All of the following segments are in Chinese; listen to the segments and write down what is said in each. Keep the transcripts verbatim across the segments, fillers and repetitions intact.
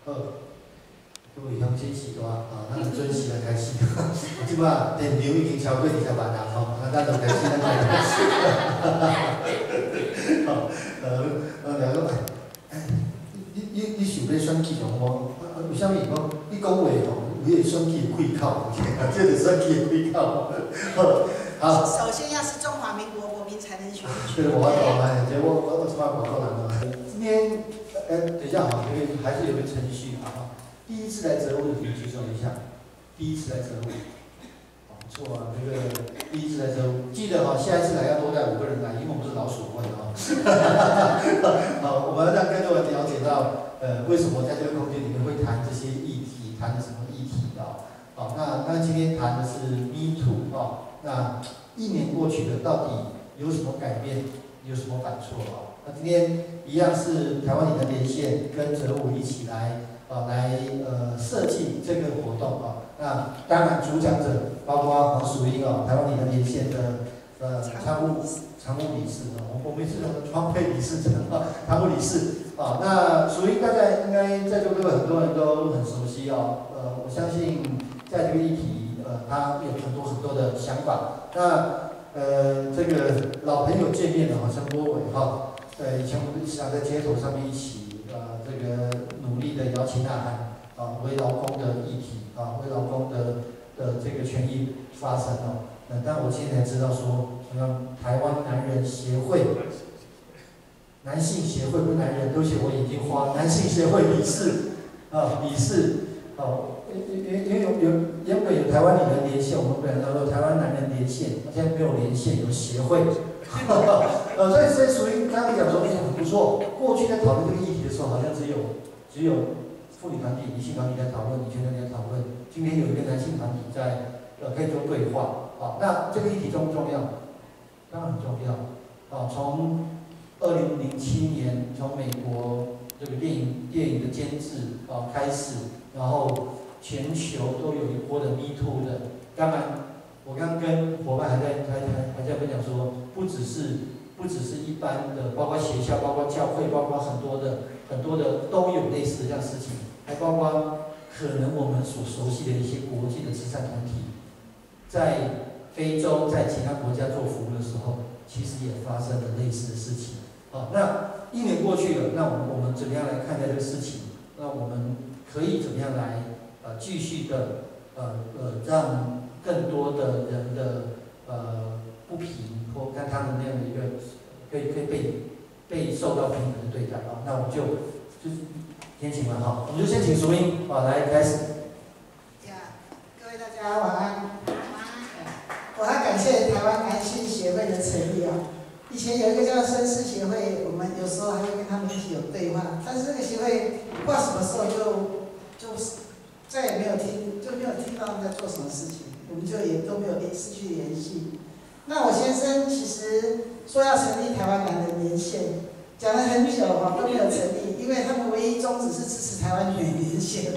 好，各位乡亲时代啊，咱准时来开始。即摆电流已经超过二十万人吼，那咱就开始咱来。好，呃呃，了个，哎，你你你想要选举上无？为虾米讲？你讲话吼，有迄个选举的气口，这个选举的气口。好。 首先要是中华民国国民才能选举。 对，我懂哎，结果我我他妈广告人了。今天呃，等一下哈，因为还是有个程序啊。第一次来择物的请举手一下。第一次来择物，哦，不错啊，这个第一次来择物，记得哈，下一次来要多带五个人来，因为我们是老鼠会啊。好，我们要让更多人了解到，呃，为什么在这个空间里面会谈这些议题，谈的什么议题啊？好，那那今天谈的是 Me Too 啊，那一年过去了，到底有什么改变？有什么感触啊？那今天一样是台湾里的连线跟泽武一起来啊，来呃设计这个活动啊。那当然主讲者包括黄淑英啊，台湾里的连线的呃常务常务理事啊，我们是庄佩理事长啊，常务理事啊。那淑英大家应该在座各位很多人都很熟悉啊。呃，我相信在这个议题呃，他有很多很多的想法。那呃，这个老朋友见面了哈，陈柏伟哈，呃，以前我们时常在街头上面一起呃，这个努力的摇旗呐喊啊，为劳工的议题啊，为劳工的的这个权益发声哦。呃，但我今天才知道说，像台湾男人协会、男性协会不是男人，对不起，我眼睛花，男性协会理事啊，理事哦。因因因为有有原本有台湾女人连线，我们本来叫做台湾男人连线，现在没有连线，有协会。呃，所以所以属于刚刚讲说，哎很不错。过去在讨论这个议题的时候，好像只有只有妇女团体、女性团体在讨论，女权团体在讨论。今天有一个男性团体在呃可以做对话。啊，那这个议题重不重要？当然很重要。啊，从二零零七年从美国这个电影电影的监制啊开始，然后。全球都有一波的 Me Too 的，当然，我刚刚跟伙伴还在还还还在分享说，不只是不只是一般的，包括学校、包括教会、包括很多的很多的都有类似的这样事情，还包括可能我们所熟悉的一些国际的慈善团体，在非洲、在其他国家做服务的时候，其实也发生了类似的事情。好，那一年过去了，那我们我们怎么样来看待这个事情？那我们可以怎么样来？呃，继续的，呃呃，让更多的人的呃不平或看他们那样的一个，可以可以被被受到平等的对待啊。那我们就就是先请了哈，我们就先请淑英啊来开始。 呀，各位大家晚安。晚安。我还感谢台湾男性协会的成立啊。以前有一个叫绅士协会，我们有时候还会跟他们一起有对话，但是这个协会不知道什么时候就就。再也没有听，就没有听到他们在做什么事情，我们就也都没有联失去联系。那我先生其实说要成立台湾男人连线，讲了很久哈都没有成立，因为他们唯一宗旨是支持台湾女人连线。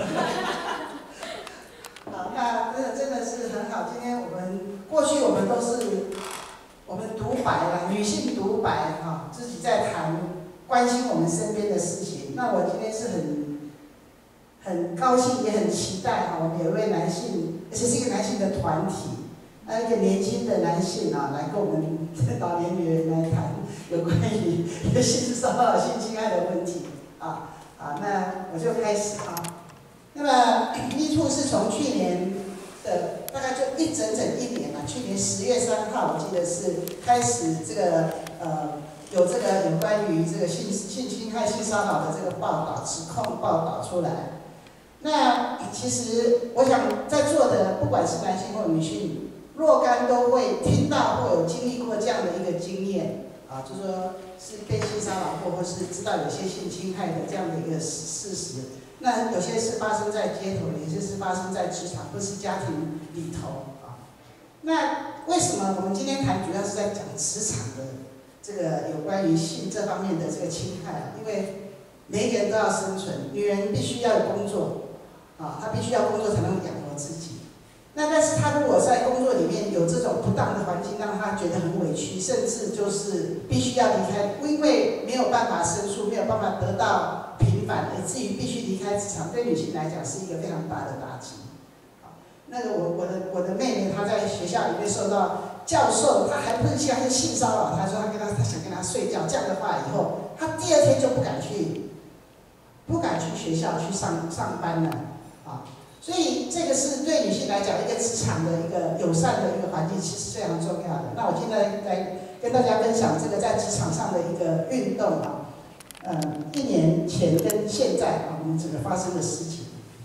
好，那真的真的是很好。今天我们过去我们都是我们独白啦，女性独白哈，自己在谈关心我们身边的事情。那我今天是很。很高兴，也很期待哈，我们有一位男性，而且是一个男性的团体，那一个年轻的男性啊，来跟我们老年女人来谈有关于性骚扰、性侵害的问题啊啊，那我就开始啊。那么 Me Too 是从去年的大概就一整整一年嘛，去年十月三号，我记得是开始这个呃。有这个有关于这个性性侵害、性骚扰的这个报道、指控报道出来。那其实我想在座的，不管是男性或女性，若干都会听到或有经历过这样的一个经验啊，就说是被性骚扰过，或是知道有些性侵害的这样的一个事实。那有些是发生在街头，有些是发生在职场或是家庭里头啊。那为什么我们今天谈主要是在讲职场的？这个有关于性这方面的这个侵害啊，因为每一个人都要生存，女人必须要有工作，啊，她必须要工作才能养活自己。那但是她如果在工作里面有这种不当的环境，让她觉得很委屈，甚至就是必须要离开，因为没有办法申诉，没有办法得到平反，以至于必须离开开职场，对女性来讲是一个非常大的打击。那个我我的我的妹妹她在学校里面受到教授，她还不是像是性骚扰，她说她跟她她想跟她睡觉，这样的话以后，她第二天就不敢去，不敢去学校去上上班了啊。所以这个是对女性来讲一个职场的一个友善的一个环境，其实非常重要的。那我现在来跟大家分享这个在职场上的一个运动啊，呃，一年前跟现在啊，我们整个发生的事情。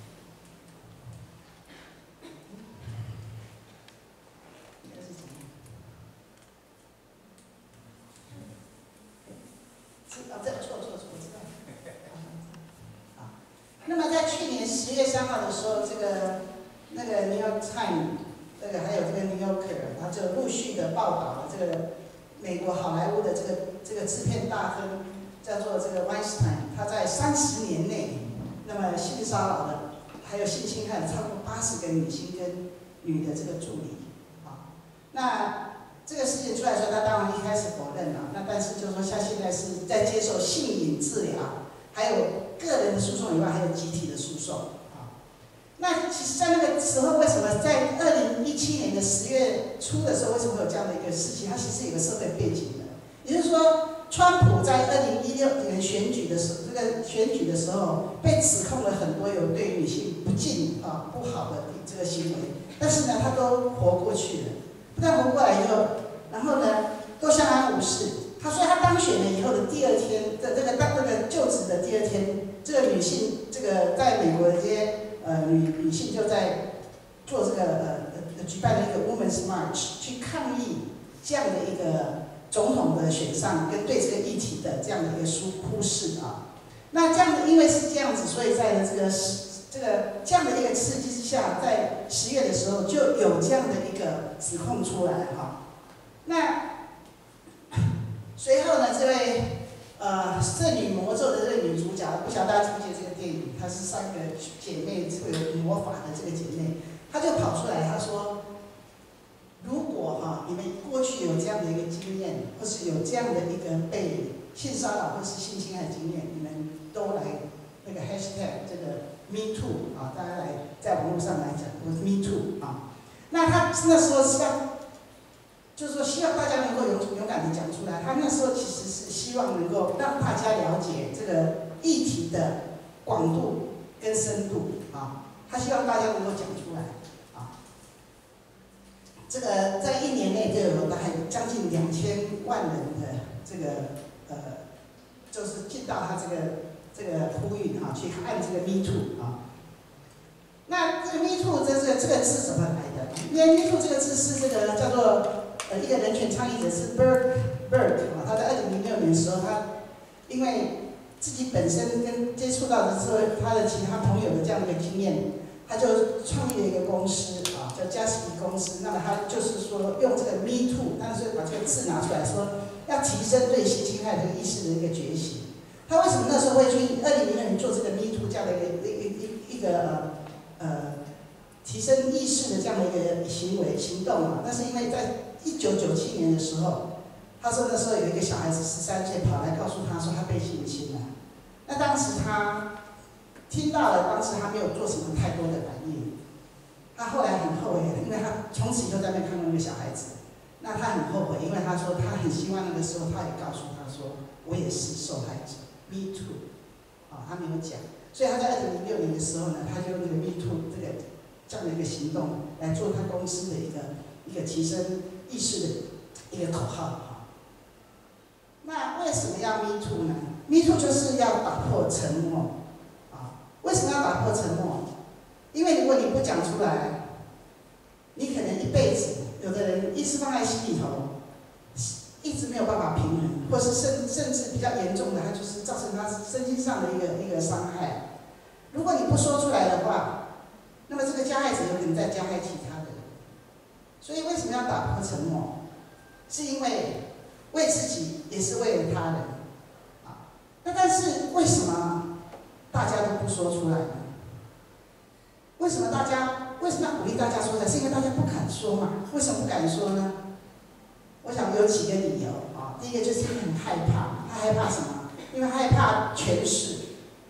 那么在去年十月三号的时候，这个那个 New York Times， 这个还有这个 New Yorker， 他就陆续的报道了这个美国好莱坞的这个这个制片大亨，叫做这个 Weinstein， 他在三十年内，那么性骚扰了，还有性侵害了超过八十个女星跟女的这个助理，啊，那这个事情出来的时候，他当然一开始否认了，那但是就是说他现在是在接受性瘾治疗，还有个人的诉讼以外，还有集体的诉讼啊。那其实，在那个时候，为什么在二零一七年的十月初的时候，为什么会有这样的一个事情？它其实有个社会背景的，也就是说，川普在二零一六年选举的时候，这个选举的时候被指控了很多有对女性不敬啊不好的这个行为，但是呢，他都活过去了。不但活过来以后，然后呢，都相安无事。他说他当选了以后的第二天的这个当这个就职的第二天，这个女性，这个在美国的这些呃女女性就在做这个呃呃举办了一个 Women's March 去抗议这样的一个总统的选上跟对这个议题的这样的一个疏忽视啊。那这样的因为是这样子，所以在这个这个这样的一个刺激之下，在十月的时候就有这样的一个指控出来哈。那随后呢，这位呃圣女魔咒的这个女主角，不晓得大家记不记得这个电影？她是三个姐妹，会有魔法的这个姐妹，她就跑出来，她说：如果哈你们过去有这样的一个经验，或是有这样的一个被性骚扰或是性侵害经验，你们都来那个 hashtag 这个 Me Too 啊，大家来在网络上来讲，或是 Me Too 啊。那她那时候是要，就是说希望大家能够勇勇敢的讲出来。她那时候其实是希望能够让大家了解这个议题的广度跟深度啊，她希望大家能够讲出来啊。这个在一年内就有大概将近两千万人的这个呃，就是进到她这个这个呼吁哈、啊，去按这个 Me Too 啊。那这个 Me Too 这个这个字怎么来的？因为 Me Too 这个字是这个叫做呃一个人权倡议者是 Berg Berg 啊，他在二零零六年的时候，他因为自己本身跟接触到的时候，他的其他朋友的这样的一个经验，他就创立了一个公司啊，叫嘉士比公司。那么他就是说用这个 Me Too， 但是把这个字拿出来说，要提升对性侵害这个意识的一个觉醒。他为什么那时候会去二零零六年做这个 Me Too 这样的一个一一一个呃呃提升意识的这样的一个行为行动啊？那是因为在一九九七年的时候，他说那时候有一个小孩子十三岁跑来告诉他说他被性侵了。那当时他听到了，当时他没有做什么太多的反应。他后来很后悔，因为他从此以后再没看到那个小孩子。那他很后悔，因为他说他很希望那个时候他也告诉他说我也是受害者 ，Me Too， 啊，他没有讲。所以他在二零零六年的时候呢，他就用这个 Me Too 这个这样的一个行动来做他公司的一个一个提升意识的一个口号哈。那为什么要 Me Too 呢 ？Me Too 就是要打破沉默啊。为什么要打破沉默？因为如果你不讲出来，你可能一辈子，有的人一直放在心里头，一直没有办法平衡，或是甚甚至比较严重的，它就是造成他身心上的一个一个伤害。如果你不说出来的话，那么这个加害者有可能再加害其他人。所以为什么要打破沉默？是因为为自己，也是为了他人啊。那但是为什么大家都不说出来呢？为什么大家为什么要鼓励大家说出来？是因为大家不敢说嘛？为什么不敢说呢？我想有几个理由啊。第一个就是因为很害怕，他害怕什么？因为害怕权势，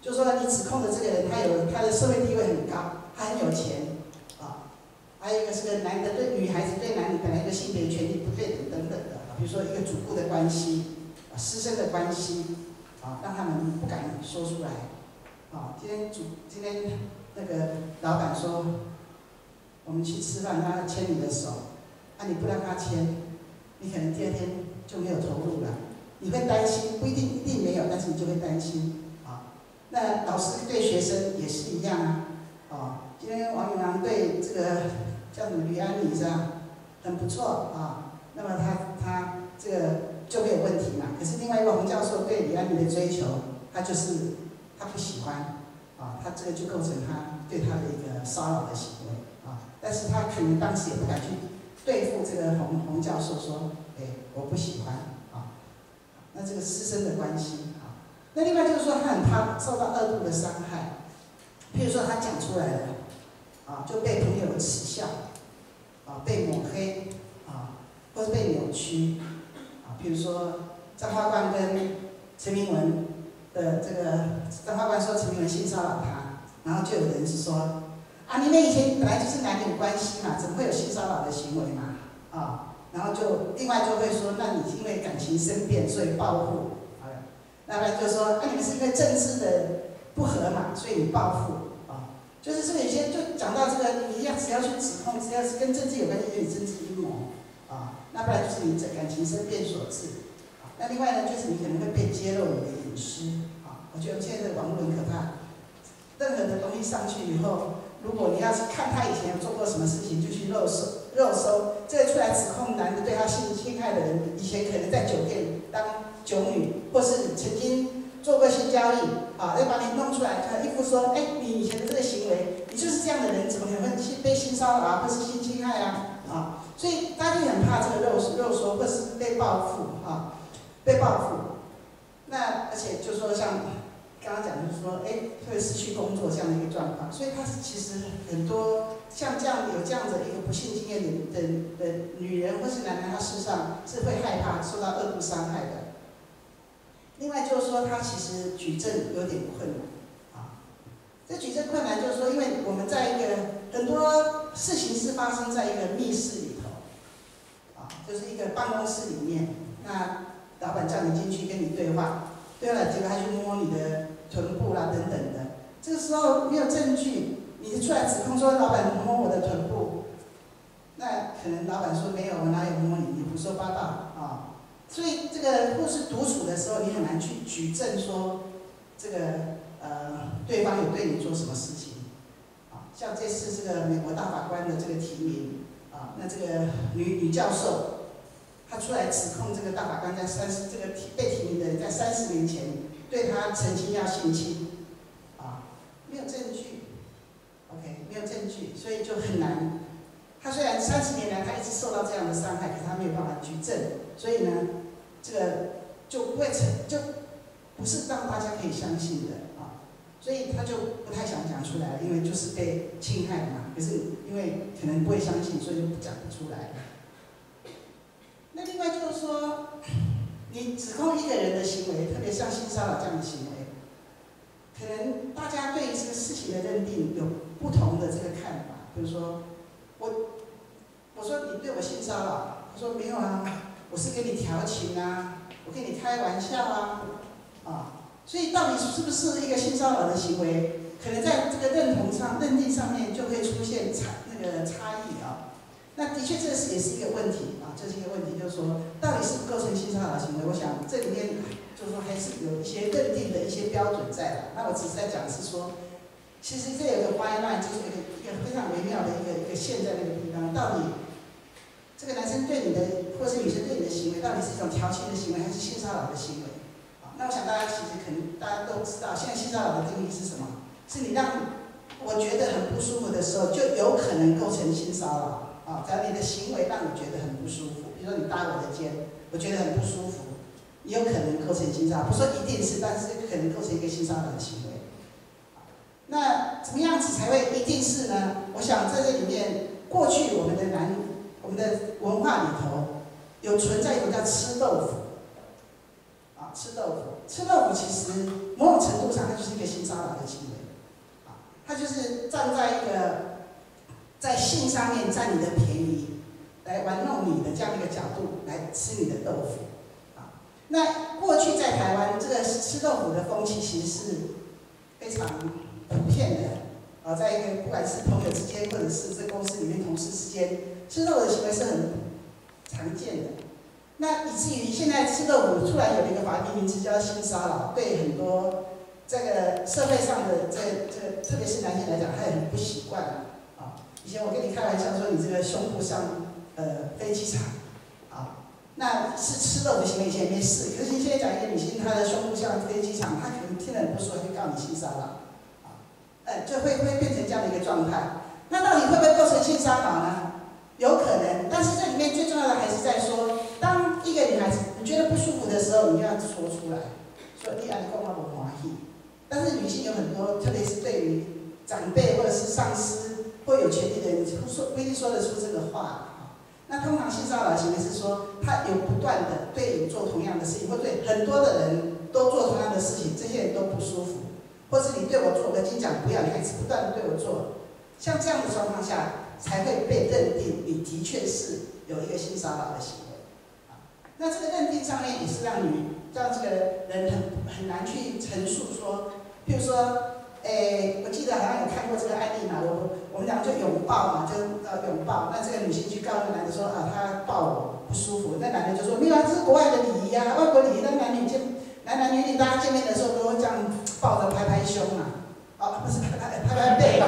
就是说你指控的这个人，他有他的社会地位很高，他很有钱，啊，还有一个是个男的对女孩子对男女本来一个性别权利不对等等等的，比如说一个主顾的关系，啊，师生的关系，啊，让他们不敢说出来，啊，今天主今天那个老板说，我们去吃饭，他牵你的手，啊，你不让他牵，你可能第二天就没有投入了，你会担心，不一定一定没有，但是你就会担心。那老师对学生也是一样啊，哦，今天王永良对这个叫什么吕安妮是吧，很不错啊，那么他他这个就没有问题嘛。可是另外一个洪教授对吕安妮的追求，他就是他不喜欢，啊，他这个就构成他对他的一个骚扰的行为啊。但是他可能当时也不敢去对付这个洪洪教授说，哎，我不喜欢啊，那这个师生的关系。那另外就是说，他很怕受到二度的伤害，譬如说他讲出来了，啊，就被朋友耻笑，啊，被抹黑，啊，或是被扭曲，啊，譬如说张花冠跟陈明文的这个张花冠说陈明文性骚扰他，然后就有人是说，啊，你们以前本来就是男女关系嘛，怎么会有性骚扰的行为嘛，啊，然后就另外就会说，那你因为感情生变，所以报复。那么就说，那、啊、你们是因为政治的不合嘛，所以你报复啊，就是这个有些就讲到这个，你要只要去指控，只要是跟政治有关，就有政治阴谋啊，那不然就是你这感情生变所致啊。那另外呢，就是你可能会被揭露你的隐私啊。我觉得现在的网络很可怕，任何的东西上去以后，如果你要是看他以前有做过什么事情，就去肉搜肉搜，这个出来指控男的对他性侵害的人，以前可能在酒店当酒女，或是曾经做过性交易，啊，要把你弄出来，一副说，哎，你以前的这个行为，你就是这样的人，怎么可能会被性骚扰啊，或是性侵害啊，啊，所以大家就很怕这个肉肉搜，或是被报复啊，被报复。那而且就说像刚刚讲，就是说，哎，会失去工作这样的一个状况，所以他是其实很多像这样有这样的一个不幸经验的的的女人或是男人，他事实上是会害怕受到恶度伤害的。另外就是说，他其实举证有点困难啊。这举证困难就是说，因为我们在一个很多事情是发生在一个密室里头，啊，就是一个办公室里面，那老板叫你进去跟你对话，对了，结果他去摸你的臀部啦等等的，这个时候没有证据，你出来指控说老板摸我的臀部，那可能老板说没有，我哪有摸你，你胡说八道啊。所以这个或是独处的时候，你很难去举证说这个呃对方有对你做什么事情，啊，像这次这个美国大法官的这个提名，啊，那这个女女教授，她出来指控这个大法官在三十这个提被提名的人在三十年前对她曾经要性侵，啊，没有证据 ，OK， 没有证据，所以就很难。她虽然三十年来她一直受到这样的伤害，可是她没有办法举证，所以呢。这个就不会成，就不是让大家可以相信的啊，所以他就不太想讲出来，因为就是被侵害嘛。可是因为可能不会相信，所以就不讲不出来。那另外就是说，你指控一个人的行为，特别像性骚扰这样的行为，可能大家对这个事情的认定有不同的这个看法。比如说，我我说你对我性骚扰，他说没有啊。我是跟你调情啊，我跟你开玩笑啊，啊，所以到底是不是一个性骚扰的行为，可能在这个认同上、认定上面就会出现差那个差异啊。那的确这是也是一个问题啊，这是一个问题，就是说到底是不构成性骚扰行为？我想这里面就是说还是有一些认定的一些标准在的。那我只是在讲是说，其实这有个 fine line， 就是一个一个非常微妙的一个一个线在那个地方，到底。这个男生对你的，或是女生对你的行为，到底是一种调情的行为，还是性骚扰的行为？啊，那我想大家其实可能大家都知道，现在性骚扰的定义是什么？是你让我觉得很不舒服的时候，就有可能构成性骚扰。啊，只要你的行为让我觉得很不舒服，比如说你搭我的肩，我觉得很不舒服，你有可能构成性骚扰。不说一定是，但是可能构成一个性骚扰的行为。那怎么样子才会一定是呢？我想在这里面，过去我们的男。我们的文化里头有存在一种叫吃豆腐，啊， 吃豆腐，吃豆腐其实某种程度上它就是一个性骚扰的行为，啊，它就是站在一个在性上面占你的便宜，来玩弄你的这样一个角度来吃你的豆腐，啊，那过去在台湾这个吃豆腐的风气其实是非常普遍的。啊，在一个不管是朋友之间，或者是这公司里面同事之间，吃豆腐的行为是很常见的。那以至于现在吃豆腐突然有一个法律名词叫性骚扰，对很多这个社会上的这这特别是男性来讲，他也很不习惯啊。以前我跟你开玩笑说，你这个胸部像呃飞机场啊，那是吃豆腐行为以前没事，可是你现在讲一个女性，她的胸部像飞机场，她可能听了很不舒服，就告你性骚扰。呃，就会会变成这样的一个状态。那到底会不会构成性骚扰呢？有可能，但是这里面最重要的还是在说，当一个女孩子你觉得不舒服的时候，你就要说出来，说你啊，你跟我不欢喜。但是女性有很多，特别是对于长辈或者是上司或有权利的人，说不一定说得出这个话。那通常性骚扰行为是说，他有不断的对你做同样的事情，或对很多的人都做同样的事情，这些人都不舒服。或是你对我做，我已经讲不要，你还是不断的对我做，像这样的状况下，才会被认定你的确是有一个性骚扰的行为。啊，那这个认定上面也是让你让这个人很很难去陈述说，譬如说，诶，我记得好像有看过这个案例嘛，我我们讲就拥抱嘛，就呃拥抱，那这个女性去告那男的说啊，他抱我不舒服，那男的就说没有啊，这是国外的礼仪啊，外国礼仪，那男女见。男男女女大家见面的时候都会这样抱着拍拍胸啊，哦，不是拍拍拍拍背，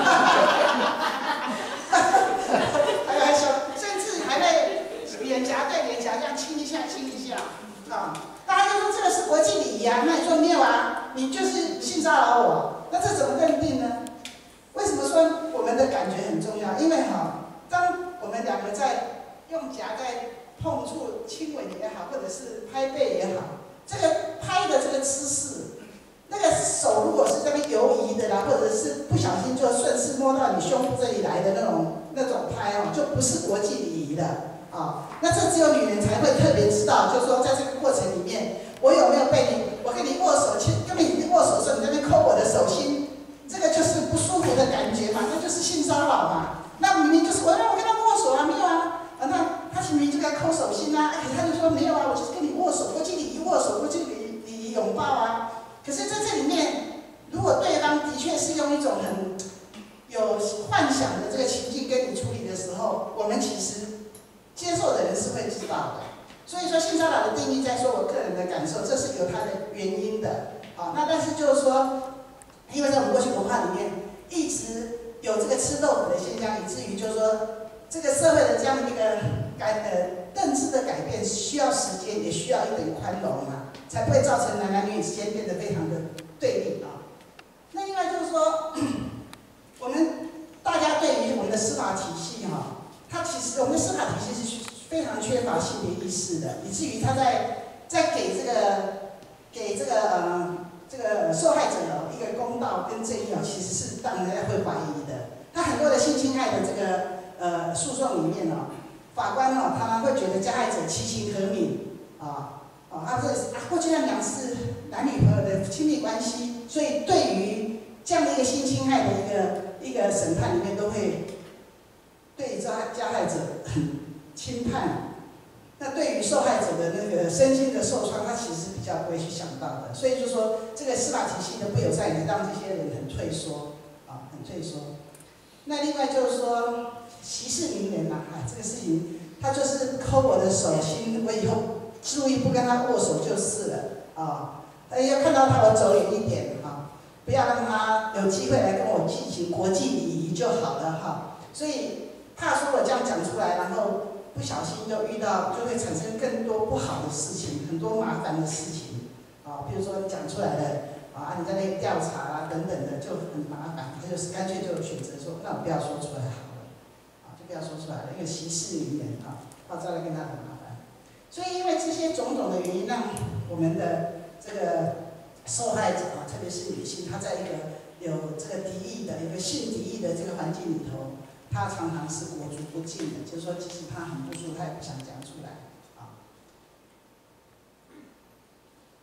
拍拍胸，甚至还会脸颊对脸颊这样亲一下亲一下，啊，大家就说这个是国际礼仪啊，那你说没有啊，你就是性骚扰我，那这怎么认定呢？为什么说我们的感觉很重要？因为哈，当我们两个在用夹在碰触、亲吻也好，或者是拍背也好。这个拍的这个姿势，那个手如果是在那边游移的啦，或者是不小心就顺势摸到你胸部这里来的那种那种拍哦，就不是国际礼仪的啊。那这只有女人才会特别知道，就是说在这个过程里面，我有没有被你，我跟你握手，其实跟你握手的时候，你在那边抠我的手心，这个就是不舒服的感觉嘛，那就是性骚扰嘛。那明明就是我让我跟他握手啊，没有啊。啊，那他明明就该抠手心啊，可是他就说没有啊，我就是跟你握手，国际礼仪握手，国际礼仪拥抱啊。可是在这里面，如果对方的确是用一种很有幻想的这个情境跟你处理的时候，我们其实接受的人是会知道的。所以说性骚扰的定义，在说我个人的感受，这是有它的原因的。啊，那但是就是说，因为在我们过去文化里面一直有这个吃豆腐的现象，以至于就是说。这个社会的这样的一个改呃认知的改变，需要时间，也需要一点宽容嘛，才不会造成男男女女之间变得非常的对立啊。那另外就是说，我们大家对于我们的司法体系哈、啊，它其实我们的司法体系是非常缺乏性别意识的，以至于他在在给这个给这个呃这个受害者一个公道跟正义啊，其实是让人家会怀疑的。他很多的性侵害的这个。呃，诉讼里面哦，法官哦，他们会觉得加害者其情可悯啊，啊，他是啊，过去那讲是男女朋友的亲密关系，所以对于这样的一个性侵害的一个一个审判里面，都会对加加害者很轻判。那对于受害者的那个身心的受创，他其实是比较不会去想到的。所以就说这个司法体系的不友善，也让这些人很退缩啊，很退缩。那另外就是说。息事宁人嘛，啊，这个事情他就是抠我的手心，我以后注意不跟他握手就是了啊。哎，要看到他我走远一点啊，不要让他有机会来跟我进行国际礼仪就好了哈。所以怕说我这样讲出来，然后不小心就遇到，就会产生更多不好的事情，很多麻烦的事情啊。比如说你讲出来了啊，你在那里调查啊等等的就很麻烦，他就是干脆就选择说，那我不要说出来好。不要说出来了，因为息事宁人啊，到再来跟他很麻烦。所以因为这些种种的原因，让我们的这个受害者啊，特别是女性，她在一个有这个敌意的、有个性敌意的这个环境里头，她常常是裹足不进的，就是说，即使她很不舒服，她也不想讲出来啊。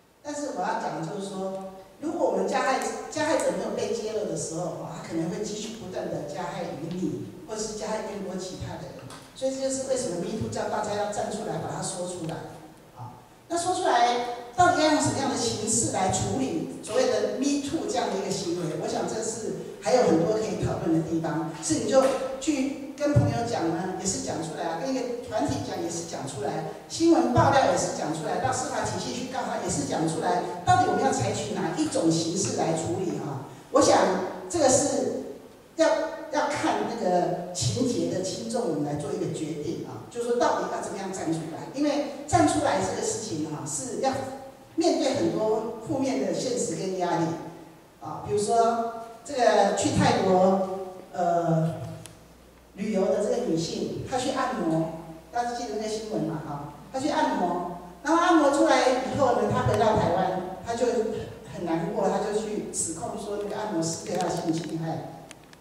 要讲的就是说，如果我们加害加害者没有被揭露的时候，他可能会继续不断的加害于你，或是加害更多其他的人。所以这就是为什么 Me Too 叫大家要站出来，把它说出来。啊，那说出来，到底要用什么样的形式来处理所谓的 Me Too 这样的一个行为？我想这是还有很多可以讨论的地方。是你就去跟朋友讲呢，也是讲出来啊；跟一个团体讲也是讲出来，新闻爆料也是讲出来，到司法体系去告他也是讲出来。到底我们要采取哪一种形式来处理啊？我想这个是要要看那个情节的轻重，我们来做一个决定啊。就是说到底要怎么样站出来？因为站出来这个事情哈、啊，是要面对很多负面的现实跟压力啊。比如说这个去泰国呃。旅游的这个女性，她去按摩，大家记得那个新闻嘛？哈，她去按摩，然后按摩出来以后呢，她回到台湾，她就很难过，她就去指控说那个按摩师对她性侵害。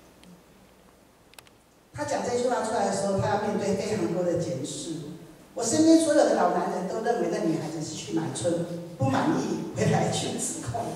她讲这句话出来的时候，她要面对非常多的检视。我身边所有的老男人都认为那女孩子是去买春，不满意回来去指控。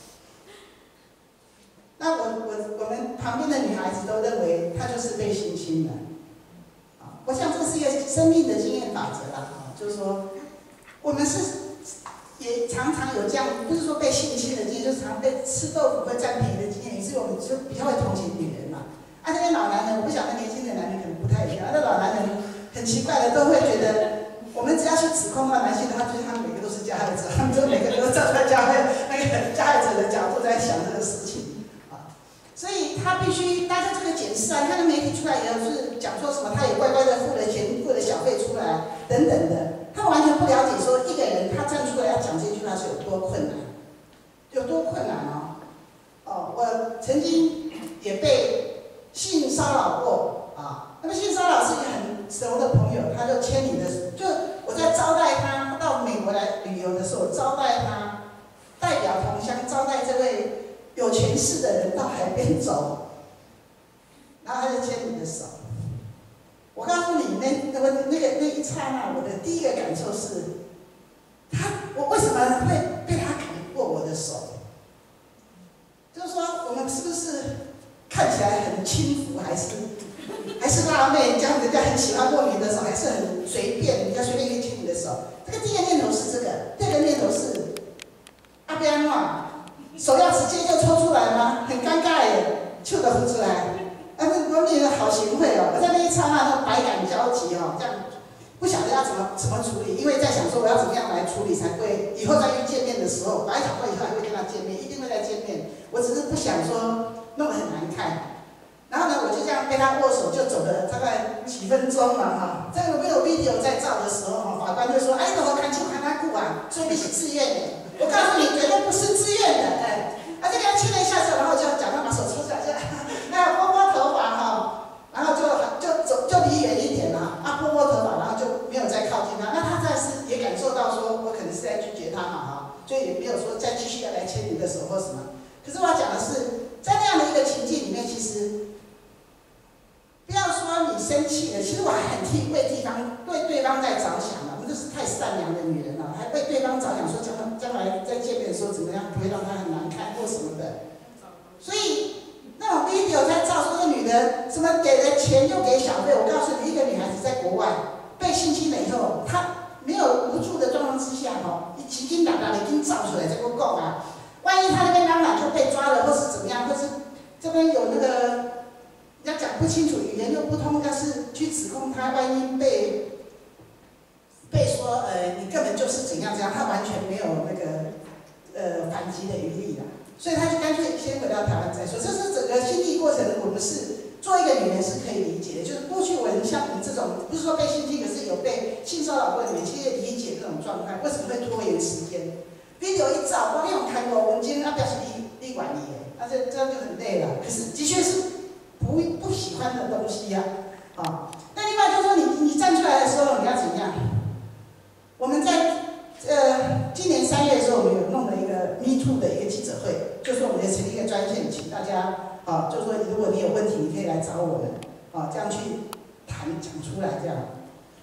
那我我我们旁边的女孩子都认为她就是被性侵了，啊，我想这是一个生命的经验法则啦，啊，就是说，我们是也常常有这样，不是说被性侵的经验，就是常被吃豆腐会占便宜的经验，也是我们就比较会同情女人嘛。啊，这些老男人，我不晓得年轻的男人可能不太一样，那老男人很奇怪的都会觉得，我们只要去指控到男性的话，就是他们每个都是加害者，他们就每个都站在加害那个加害者的角度在想这个事情。所以他必须，大家这个检视啊，你看那媒体出来也是讲说什么，他也乖乖的付了钱、付了小费出来等等的，他完全不了解说一个人他站出来要讲这句话是有多困难，有多困难哦。哦，我曾经也被性骚扰过啊。那么性骚扰是一个很熟的朋友，他就牵你的，就我在招待他，他到美国来旅游的时候，招待他，代表同乡招待这位有权势的人到海边走，然后他就牵你的手。我告诉你，那那个那个那一刹那，我的第一个感受是，他我为什么会被他砍过我的手？就是说，我们是不是看起来很轻浮，还是还是辣妹？这样人家很喜欢握你的手，还是很随便，人家随便可以牵你的手？这个第一个念头是这个，第二个念头是阿边诺。手要直接就抽出来吗？很尴尬耶，抽得不出来。啊，那我女人好贤惠哦，我在那一刹那，那百感交集哦，这样不晓得要怎么怎么处理，因为在想说我要怎么样来处理才会以后再约见面的时候，本来想说以后还会跟他见面，一定会再见面。我只是不想说弄得很难看。然后呢，我就这样跟他握手，就走了大概几分钟嘛哈。在我没有 video 在照的时候哈，法官就说：“哎，怎么看清看他顾啊？说你是自愿的。”我告诉你，绝对不是自愿的，哎，而且给他亲了一下之后，然后就假装把手抽出来，就哎拨拨头发哈，然后就就走就离远一点啦，啊拨拨头发，然后就没有再靠近他。那他暂时也感受到说，我可能是在拒绝他嘛哈，所以也没有说再继续要来牵你的手或什么。可是我要讲的是，在那样的一个情境里面，其实不要说你生气了，其实我还很替为对方对对方在着想了。这是太善良的女人了，还为对方着想，说将将来在见面的时候怎么样不会让她很难看或什么的。所以那种 video 在照说这女的什么给了钱又给小费，我告诉你，一个女孩子在国外被性侵了以后，她没有无助的状况之下，哈，已经打打已经照出来这个够啊。万一她那边嚷嚷就被抓了，或是怎么样，或是这边有那个人家讲不清楚，语言又不通，要是去指控她，万一被。被说呃你根本就是怎样怎样，他完全没有那个呃反击的余地啦，所以他就干脆先回到台湾再说。这是整个心理过程，我们是做一个女人是可以理解的，就是过去我们像我们这种不是说被性侵，可是有被性骚扰过的女人，其实理解这种状态，为什么会拖延时间 ？video 一照，我那种看过文件，啊表示你你管你的，那这这样就很累了。可是的确是不不喜欢的东西呀、啊，啊。那另外就是说你你站出来的时候，你要怎么样？我们在呃今年三月的时候，我们有弄了一个 Me Too 的一个记者会，就是我们也成立一个专线，请大家啊，就是说如果你有问题，你可以来找我们啊，这样去谈讲出来这样。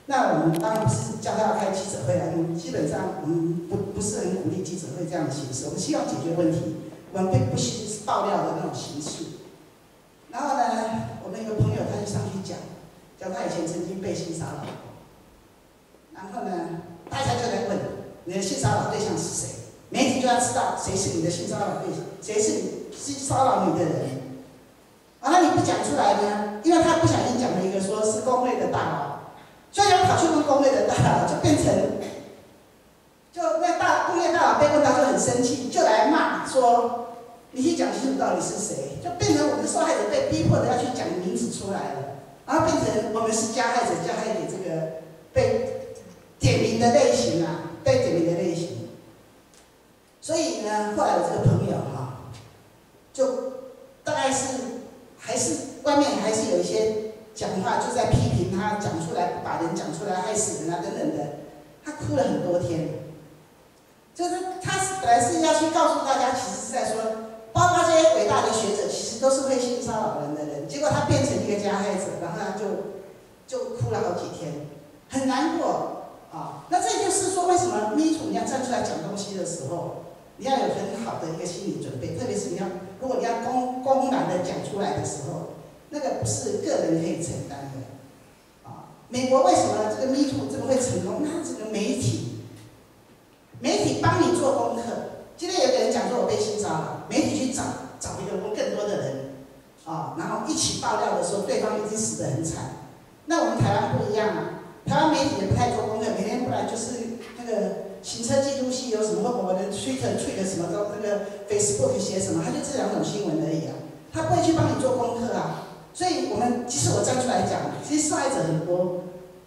那我们当然不是叫他要开记者会啊，我们基本上我们不不是很鼓励记者会这样的形式，我们希望解决问题，我们并不是爆料的那种形式。然后呢，我们有个朋友他就上去讲，讲他以前曾经被性骚扰过，然后呢，大家就在问你的性骚扰对象是谁，媒体就要知道谁是你的性骚扰对象，谁是你性骚扰你的人。啊，那你不讲出来呢？因为他不小心讲了一个说是工会的大佬。所以要跑去问工会的大佬，就变成，就那大工业大佬被问到就很生气，就来骂说，你去讲清楚到底是谁，就变成我们的受害者被逼迫的要去讲名字出来了，然后变成我们是加害者，加害给这个被点名的类型啊，被点名的类型。所以呢，后来我这个朋友哈，就大概是还是外面还是有一些。讲话就在批评他，讲出来不把人讲出来，害死人啊等等的，他哭了很多天。就是他本来是要去告诉大家，其实是在说，包括这些伟大的学者，其实都是会性骚扰人的人。结果他变成一个加害者，然后他就就哭了好几天，很难过啊。那这就是说，为什么 Me Too 你要站出来讲东西的时候，你要有很好的一个心理准备，特别是你要，如果你要公公然的讲出来的时候。那个不是个人可以承担的，啊！美国为什么这个 Me Too 这么会成功？那这个媒体，媒体帮你做功课。今天有个人讲说我被性骚扰，媒体去找找一个更多的人，啊，然后一起爆料的时候，对方已经死得很惨。那我们台湾不一样啊，台湾媒体也不太做功课，每天不然就是那个行车记录器有什么，或我的 Twitter 推的什么，都那个 Facebook 写什么，他就这两种新闻而已啊，他不会去帮你做功课啊。所以我们即使我站出来讲，其实受害者很多，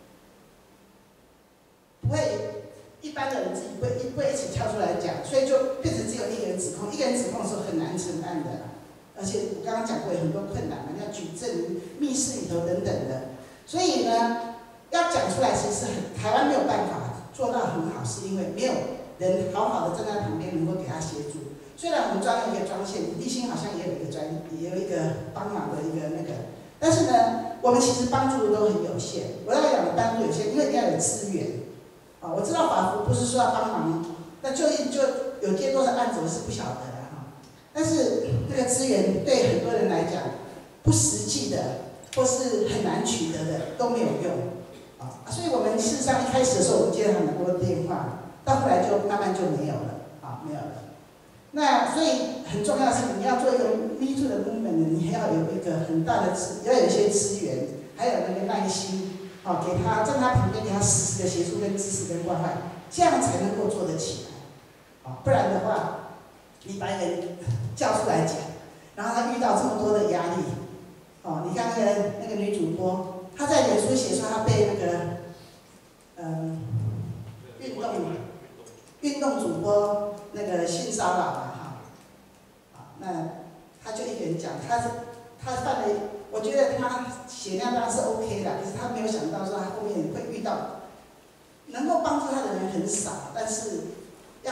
不会一般的人自己不会不会一起跳出来讲，所以就变成只有一个人指控，一个人指控的时候很难承担的，而且我刚刚讲过有很多困难嘛，要举证、密室里头等等的，所以呢，要讲出来其实很台湾没有办法做到很好，是因为没有人好好的站在旁边能够给他协助。虽然我们装了一个专线，立新好像也有一个专，也有一个帮忙的一个那个，但是呢，我们其实帮助的都很有限。我要讲的帮助有限，因为你要有资源。啊，我知道法服不是说要帮忙，那就就有接多少案子我是不晓得的哈。但是这个资源对很多人来讲不实际的，或是很难取得的都没有用。啊，所以我们事实上一开始的时候，我们接了很多电话，到后来就慢慢就没有了，啊，没有了。那所以很重要的是，你要做一个 Me Too 的 movement， 你还要有一个很大的资，要有一些资源，还有那个耐心，啊，给他在他旁边给他实时的协助跟支持跟关怀，这样才能够做得起来，啊，不然的话，你把一个人叫出来讲，然后他遇到这么多的压力，哦，你看那个那个女主播，她在脸书写说她被那个，嗯，运动运动主播那个性骚扰嘛，哈，啊，那他就一个人讲，他是他犯了，我觉得他血量当然是 OK 的，可是他没有想到说他后面会遇到能够帮助他的人很少，但是要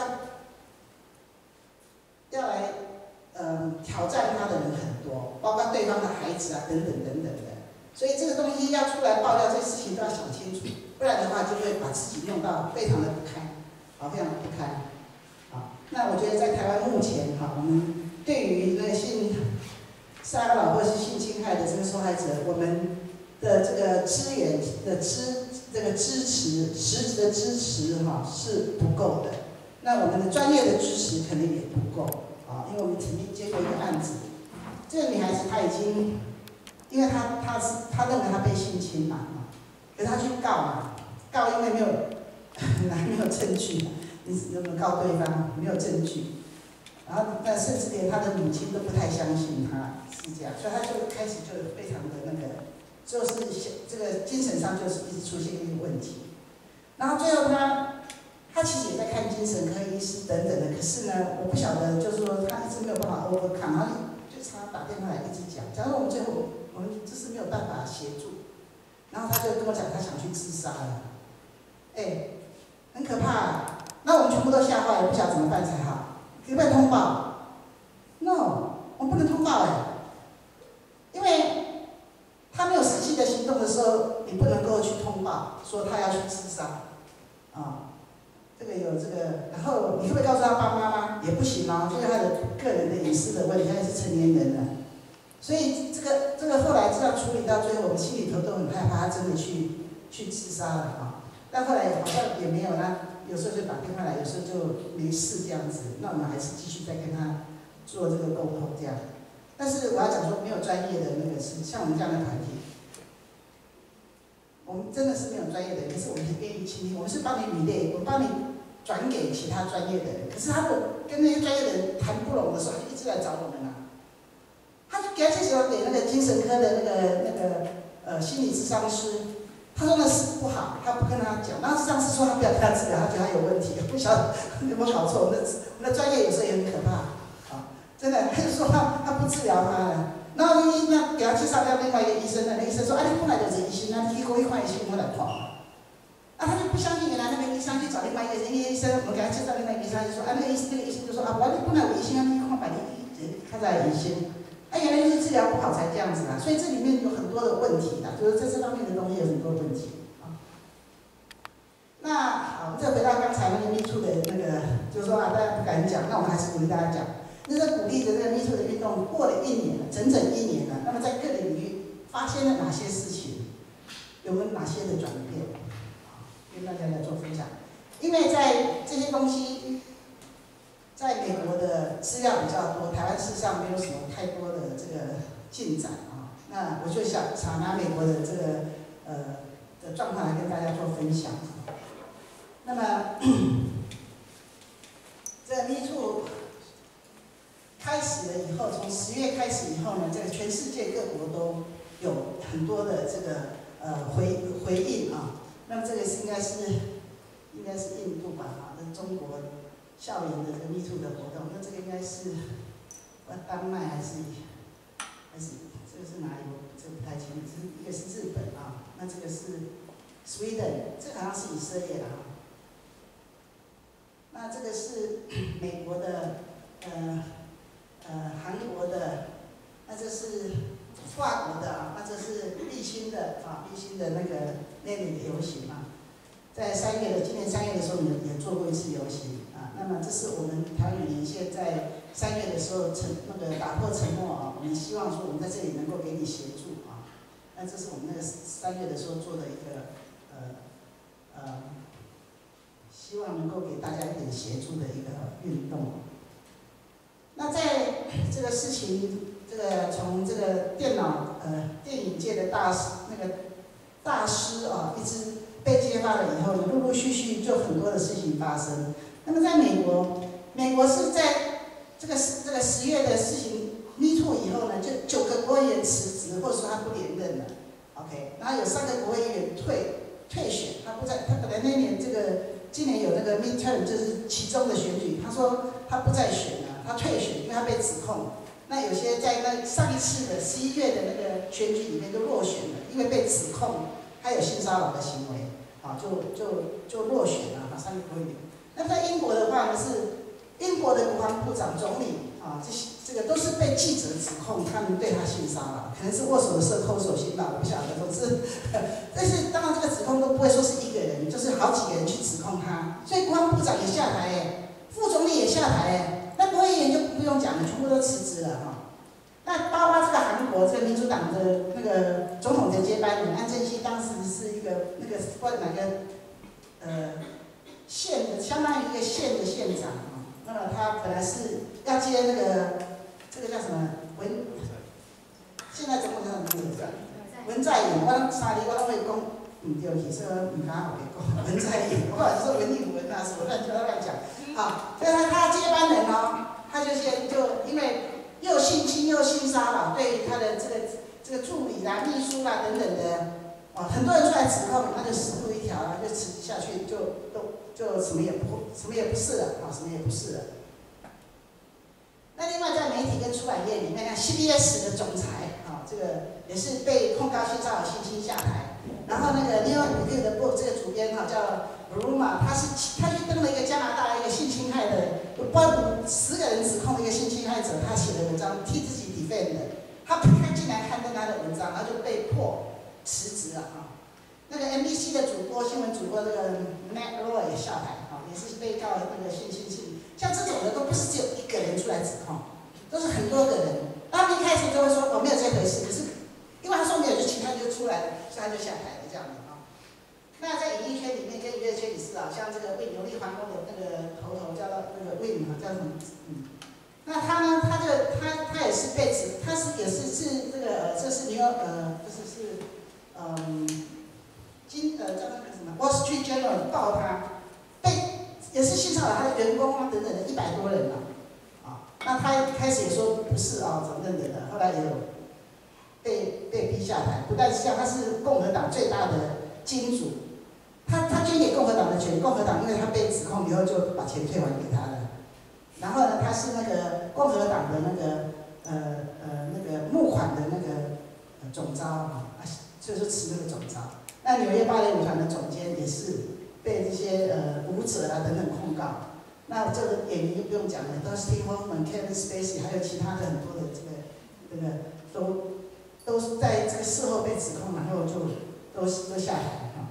要来呃挑战他的人很多，包括对方的孩子啊等等等等的，所以这个东西要出来爆料，这事情都要想清楚，不然的话就会把自己弄到非常的不堪。啊，非常不堪。啊，那我觉得在台湾目前哈，我们对于那个性骚扰或是性侵害的这个受害者，我们的这个资源的支这个支持，实质的支持哈是不够的。那我们的专业的支持肯定也不够啊，因为我们曾经接过一个案子，这个女孩子她已经，因为她她是她认为她被性侵嘛，可是她去告嘛，告因为没有。哪没有证据？你怎么告对方？没有证据，然后那甚至连他的母亲都不太相信他是这样，所以他就开始就非常的那个，就是这个精神上就是一直出现一个问题。然后最后他他其实也在看精神科医师等等的，可是呢，我不晓得，就是说他一直没有办法 overcome， 他就常常打电话来一直讲，假如我们最后我们就是没有办法协助，然后他就跟我讲他想去自杀了，哎。很可怕、啊，那我们全部都吓坏了，不晓得怎么办才好。可不可以通报 ？No， 我们不能通报哎，因为他没有实际的行动的时候，你不能够去通报号，说他要去自杀，啊，这个有这个，然后你可不可以告诉他爸妈吗？也不行哦，这个他的个人的隐私的问题，他也是成年人了。所以这个这个后来这样处理到最后，我们心里头都很害怕，他真的去去自杀了啊。但后来好像也没有，那有时候就打电话来，有时候就没事这样子。那我们还是继续再跟他做这个沟通这样。但是我要讲说，没有专业的那个是像我们这样的团体，我们真的是没有专业的人，可是我们很愿意倾听。我们是帮你履列，我帮你转给其他专业的人。可是他们跟那些专业的人谈不拢的时候，他就一直来找我们啊。他就给他介绍给那个精神科的那个那个呃心理咨商师，他说那是不好，他不跟他讲。然后咨商师说他不要跟他治疗，他觉得他有问题，不晓得有没有搞错。我们的我们的专业有时候也很可怕啊，真的，他就说他他不治疗他了。然后医那给他介绍到另外一个医生，那个医生说：“啊，你本来就是医生，啊，你去过一块医生我来看。”啊，他就不相信原来那个医生，去找另外一个人，医生，我们给他介绍另外一个医生，他就说：“啊，那个医生那个医生就说啊，我你本来有医生，你看把你看在医生。”哎，原来就是治疗不好才这样子啦，所以这里面有很多的问题啦，就是在这方面的东西有很多问题啊。那好，再回到刚才那个 Me Too 的那个，就是说啊，大家不敢讲，那我们还是鼓励大家讲。那这鼓励的这个 Me Too 的运动过了一年了，整整一年了，那么在各领域发现了哪些事情，有没有哪些的转变？跟大家来做分享。因为在这些东西。在美国的资料比较多，台湾事实上没有什么太多的这个进展啊。那我就想想拿美国的这个呃的状况来跟大家做分享。那么，这个 Me Too 开始了以后，从十月开始以后呢，这个全世界各国都有很多的这个呃回回应啊。那么这个是应该是应该是印度吧啊，跟中国。校园的这个 Me Too 的活动，那这个应该是，呃，丹麦还是还是这个是哪里？我这个不太清楚。一个是日本啊，那这个是 Sweden， 这个好像是以色列的啊。那这个是美国的，呃呃韩国的，那这是法国的啊，那这是立新的啊，立新的那个那里的游行啊，在三月的今年三月的时候也也做过一次游行。那么这是我们台湾语连线在三月的时候承那个打破承诺啊，我们希望说我们在这里能够给你协助啊。那这是我们那个三月的时候做的一个呃呃，希望能够给大家一点协助的一个运动。那在这个事情，这个从这个电脑呃电影界的大师那个大师啊，一直被揭发了以后呢，陆陆续续就很多的事情发生。那么在美国，美国是在这个这个十月的事情 Me Too 以后呢，就九个国会议员辞职，或者说他不连任了 ，OK， 然后有三个国会议员退退选，他不在，他本来那年这个今年有那个 midterm 就是其中的选举，他说他不再选了，他退选，因为他被指控。那有些在那上一次的十一月的那个选举里面就落选了，因为被指控他有性骚扰的行为，啊，就就就落选了，啊，三个国会议员。那在英国的话呢，是英国的国防部长、总理啊，这些这个都是被记者指控他们对他性骚扰，可能是握手的时候抠手心吧，我不晓得。总之，但是当然这个指控都不会说是一个人，就是好几个人去指控他，所以国防部长也下台哎，副总理也下台哎，那国会议员就不用讲了，全部都辞职了哈。那包括这个韩国这个民主党的那个总统的接班人安正熙，当时是一个那个不知道哪个呃。县的相当于一个县的县长啊，那么他本来是要接那个这个叫什么文，现在总统叫什么名字？文在寅，我三年我都会讲唔对起，所以唔敢学佢讲文在寅，我老是说文言文啊什么乱七八糟乱讲啊。所以他他接班人哦，他就先就因为又性侵又性骚扰，对他的这个这个助理啦、秘书啦等等的。哦，很多人出来指控，那就死路一条了，就辞下去，就都就什么也不什么也不是了，啊，什么也不是了。那另外在媒体跟出版业里面，像 C B S 的总裁啊，这个也是被控告性骚扰、性侵下台。然后那个 New York Review 的部这个主编哈叫 Bruma， 他是他去登了一个加拿大一个性侵害的，不五十个人指控的一个性侵害者，他写的文章替自己 defend 的，他他竟然刊登他的文章，然后就被迫辞职了啊！ 那个 M B C 的主播新闻主播那个 Matt Roy 也下台，哈、哦，也是被告那个性侵性，像这种的都不是只有一个人出来指控，都是很多个人。他们一开始就会说哦没有这回事，可是因为他说没有，就其他就出来了，所以他就下台了这样的啊、哦。那在演艺圈里面跟娱乐圈也是啊，像这个为牛力皇宫的那个头头叫到那个魏敏啊，叫什么？嗯，那他呢，他这个他他也是被指，他是也是是这个这是你要呃，就是是嗯。今呃叫那个什么《Wall Street Journal》报他，被也是性骚扰他的员工啊等等的一百多人啊，啊，那他一开始也说不是啊，怎么等等的，后来也有被被逼下台。不但是这样，他是共和党最大的金主，他他捐给共和党的钱，共和党因为他被指控以后就把钱退还给他了。然后呢，他是那个共和党的那个呃呃那个募款的那个呃总召啊，所以说持那个总召。那纽约芭蕾舞团的总监也是被这些呃舞者啊等等控告。那这个演员就不用讲了 ，Dustin Hoffman、Kevin Spacey， 还有其他的很多的这个这个都都是在这个事后被指控，然后就都都下台哈。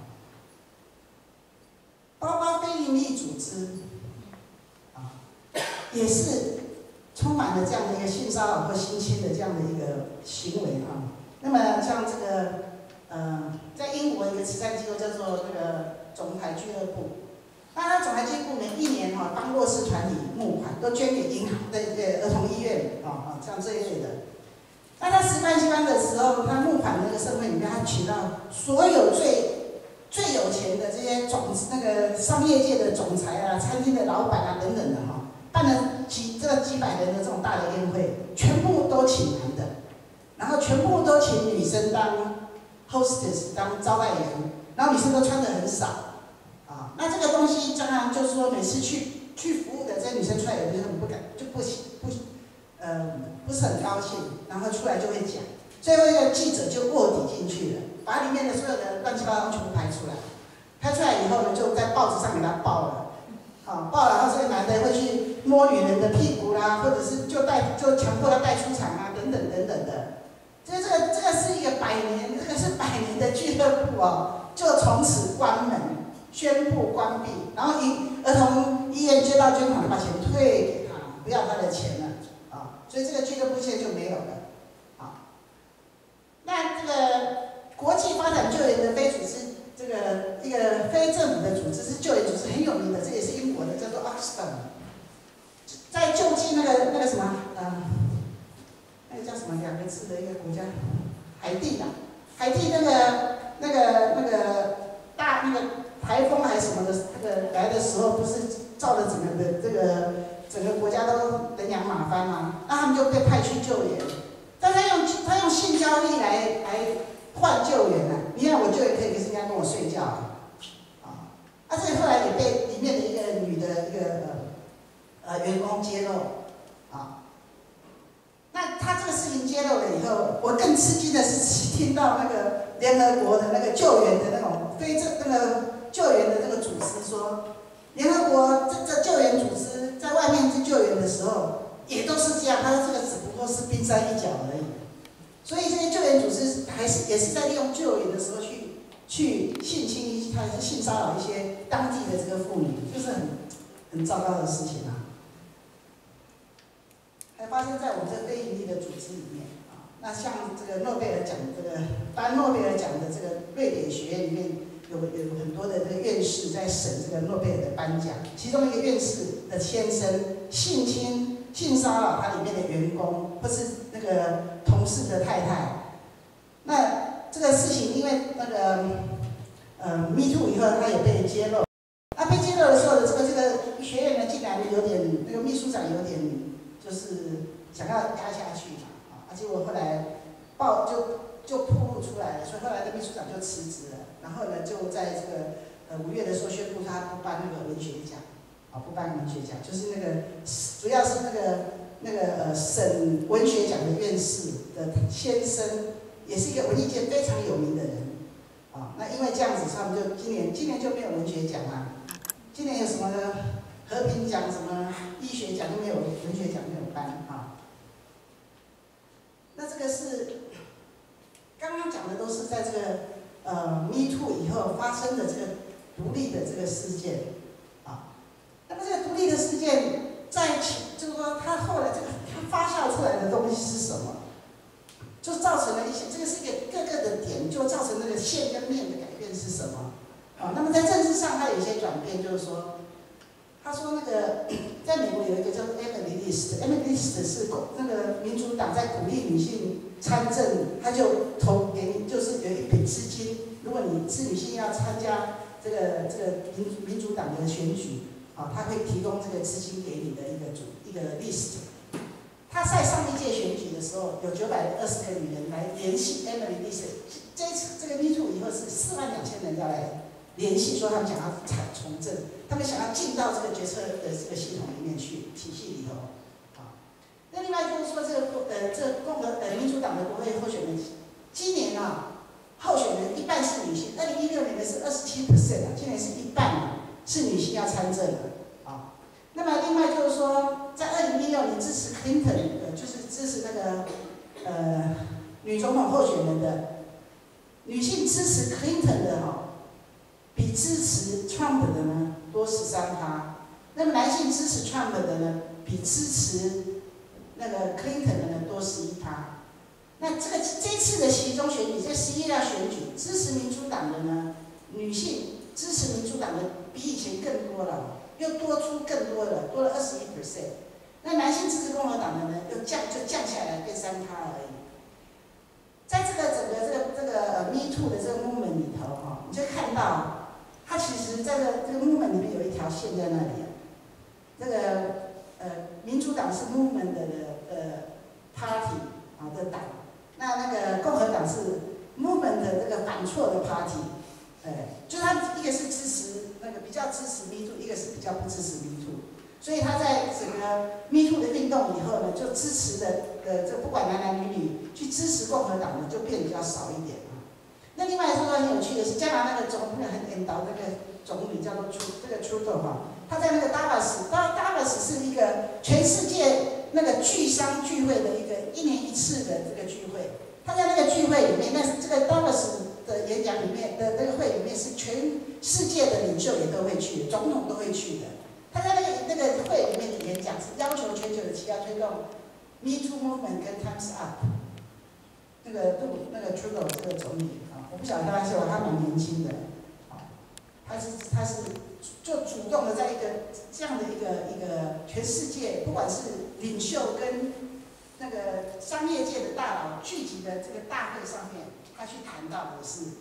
包括非营利组织啊，也是充满了这样的一个性骚扰或性侵的这样的一个行为啊。那么像这个呃。在英国一个慈善机构叫做那个总台俱乐部，那它总台俱乐部每一年哈、哦、帮弱势团体募款，都捐给银行的呃儿童医院啊啊、哦、像这一类的。那他石冠希湾的时候，他募款的那个盛会里面，他请到所有最最有钱的这些总那个商业界的总裁啊、餐厅的老板啊等等的哈、哦，办了几这个几百人的这种大的宴会，全部都请男的，然后全部都请女生当hostess 当招待员，然后女生都穿得很少，啊，那这个东西当然就是说每次去去服务的这些女生出来，有的很不敢，就不不呃不是很高兴，然后出来就会讲，最后一个记者就卧底进去了，把里面的所有的乱七八糟全部拍出来，拍出来以后呢，就在报纸上给他报了，啊，报了，然后这个男的会去摸女人的屁股啦，或者是就带就强迫她带出场啊，等等等等的。所以这个这个是一个百年，这个是百年的俱乐部哦，就从此关门，宣布关闭。然后医儿童医院接到捐款，把钱退给他，不要他的钱了啊。所以这个俱乐部现在就没有了啊。那这个国际发展救援的非组织，这个一个非政府的组织是救援组织很有名的，这也是英国的，叫做 Oxfam， 在救济那个那个什么呃。那个叫什么两个字的一个国家，海地的，海地那个那个那个大那个台风还是什么的，那个来的时候不是造了整个的这个整个国家都人仰马翻吗？那他们就被派去救援，但他用他用性交易来来换救援啊！你看我救援可以，可是人家跟我睡觉啊，啊，而且后来也被里面的一个女的一个呃呃员工揭露啊。那他这个事情揭露了以后，我更吃惊的是听到那个联合国的那个救援的那种非正那个救援的那个组织说，联合国这这救援组织在外面去救援的时候也都是这样，他说这个只不过是冰山一角而已。所以这些救援组织还是也是在利用救援的时候去去性侵，还是性骚扰一些当地的这个妇女，就是很很糟糕的事情啊。还发生在我们这非营利的组织里面啊。那像这个诺贝尔奖，这个颁诺贝尔奖的这个瑞典学院里面有有很多的这个院士在审这个诺贝尔的颁奖，其中一个院士的先生性侵、性骚扰他里面的员工或是那个同事的太太。那这个事情因为那个呃 Me Too 以后，他也被揭露。那被揭露的时候，这个这个学院呢，竟然有点那个秘书长有点。就是想要压下去嘛，啊，结果后来报就就暴露出来了，所以后来的秘书长就辞职了，然后呢就在这个呃五月的时候宣布他不颁那个文学奖，啊，不颁文学奖，就是那个主要是那个那个呃审文学奖的院士的先生，也是一个文艺界非常有名的人，啊，那因为这样子，他们就今年今年就没有文学奖啊，今年有什么呢？和平奖、什么医学奖都没有，文学奖没有颁啊。那这个是刚刚讲的都是在这个呃 Me Too 以后发生的这个独立的这个事件啊。那么这个独立的事件，在其就是说它后来这个它发酵出来的东西是什么？就造成了一些，这个是一个各个的点，就造成那个线跟面的改变是什么？啊，那么在政治上它有一些转变，就是说，他说那个在美国有一个叫做 Emily List，Emily List 是那个民主党在鼓励女性参政，他就投给你，就是有一笔资金，如果你是女性要参加这个这个民民主党的选举，啊，他会提供这个资金给你的一个主一个 list。他在上一届选举的时候，有九百二十个女人来联系 Emily List。这一次这个 Me Too 以后是四万两千人要来联系，说他们想要从政，他们想要进到这个决策的这个系统里面去，体系里头。啊，那另外就是说这个呃这个共和呃民主党的国会候选人，今年啊候选人一半是女性，二零一六年的是二十七 percent 啊，今年是一半啊是女性要参政的。啊，那么另外就是说，在二零一六年支持 Clinton 的，就是支持那个呃女总统候选人的女性支持 Clinton 的哈、哦，比支持 Trump 的呢多十三趴。那么男性支持 Trump 的呢，比支持那个 Clinton 的呢多十一趴。那这个这次的期中选举，这十一月要选举，支持民主党的呢，女性支持民主党的比以前更多了。又多出更多了，多了二十一 percent。那男性支持共和党的呢，又降就降下来变三趴而已。在这个整个这个这个呃 Me Too 的这个 movement 里头哈、哦，你就看到它其实在这个这个 movement 里面有一条线在那里。这个呃民主党是 movement 的的 party 啊的党，那那个共和党是 movement 的这个反错的 party。哎，就是他一个是支持。那个比较支持 Me Too， 一个是比较不支持 Me Too， 所以他在整个 Me Too 的运动以后呢，就支持的呃，这不管男男女女去支持共和党的就变比较少一点啊。那另外说很有趣的是，加拿大那个总那个很领导那个总理叫做出这个 Trudeau 哈，他在那个 Davos，Davos 是一个全世界那个巨商聚会的一个一年一次的这个聚会，他在那个聚会里面，那是这个 Davos。的演讲里面的那个会里面是全世界的领袖也都会去，总统都会去的。他在那个那个会里面的演讲是要求全球的企业推动 Me Too Movement 跟 Times Up。那个杜那个 Trudeau 这个总理啊，我不晓得他是他蛮年轻的，啊，他是他是就主动的在一个这样的一个一个全世界，不管是领袖跟那个商业界的大佬聚集的这个大会上面。他去谈到的是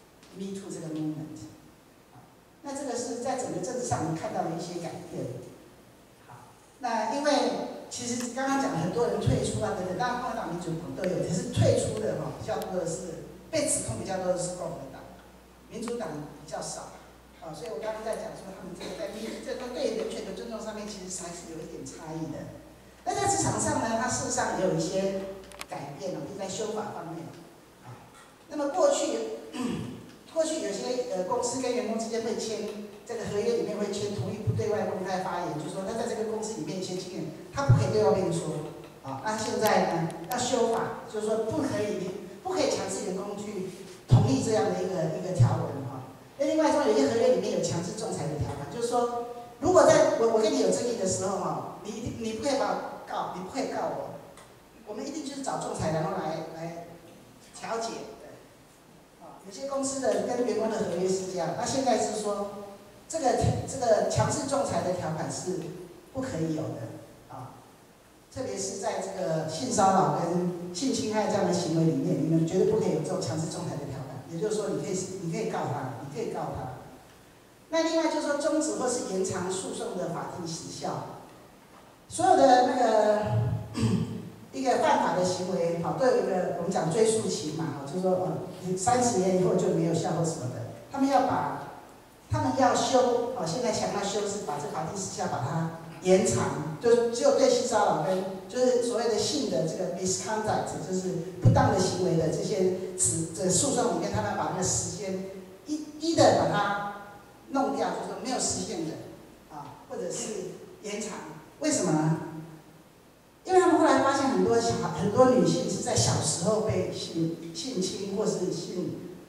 Me Too 这个 movement， 那这个是在整个政治上我们看到的一些改变。好，那因为其实刚刚讲很多人退出啊等等，当然共和党、民主党都有，可是退出的哈比较多的是被指控比较多的是共和党，民主党比较少。啊，所以我刚刚在讲说他们这个在这个对人权的尊重上面，其实还是有一点差异的。那在职场上呢，它事实上也有一些改变了，就在修法方面。那么过去，过去有些呃公司跟员工之间会签这个合约里面会签同意不对外公开发言，就是说他在这个公司里面一些经验，他不可以对外面说。啊，那现在呢要修法，就是说不可以不可以强制员工去同意这样的一个一个条文哈。那另外说有些合约里面有强制仲裁的条款，就是说如果在我我跟你有争议的时候哈，你你不可以把我告，你不可以告我，我们一定就是找仲裁然后来来调解。有些公司的跟员工的合约是这样，那现在是说，这个这个强制仲裁的条款是不可以有的啊，特别是在这个性骚扰跟性侵害这样的行为里面，你们绝对不可以有这种强制仲裁的条款。也就是说，你可以你可以告他，你可以告他。那另外就是说，终止或是延长诉讼的法定时效，所有的那个。一个犯法的行为，好，都有一个我们讲追诉期嘛，哈，就是说，呃，你三十年以后就没有效或什么的。他们要把，他们要修，哦，现在想要修是把这法定时效把它延长，就只有对性骚扰跟就是所谓的性的这个 misconduct， 就是不当的行为的这些指这诉讼里面，他们把那个时间一一的把它弄掉，就是说没有时限的，啊，或者是延长，为什么呢？因为他们后来发现很多小很多女性是在小时候被性性侵或是性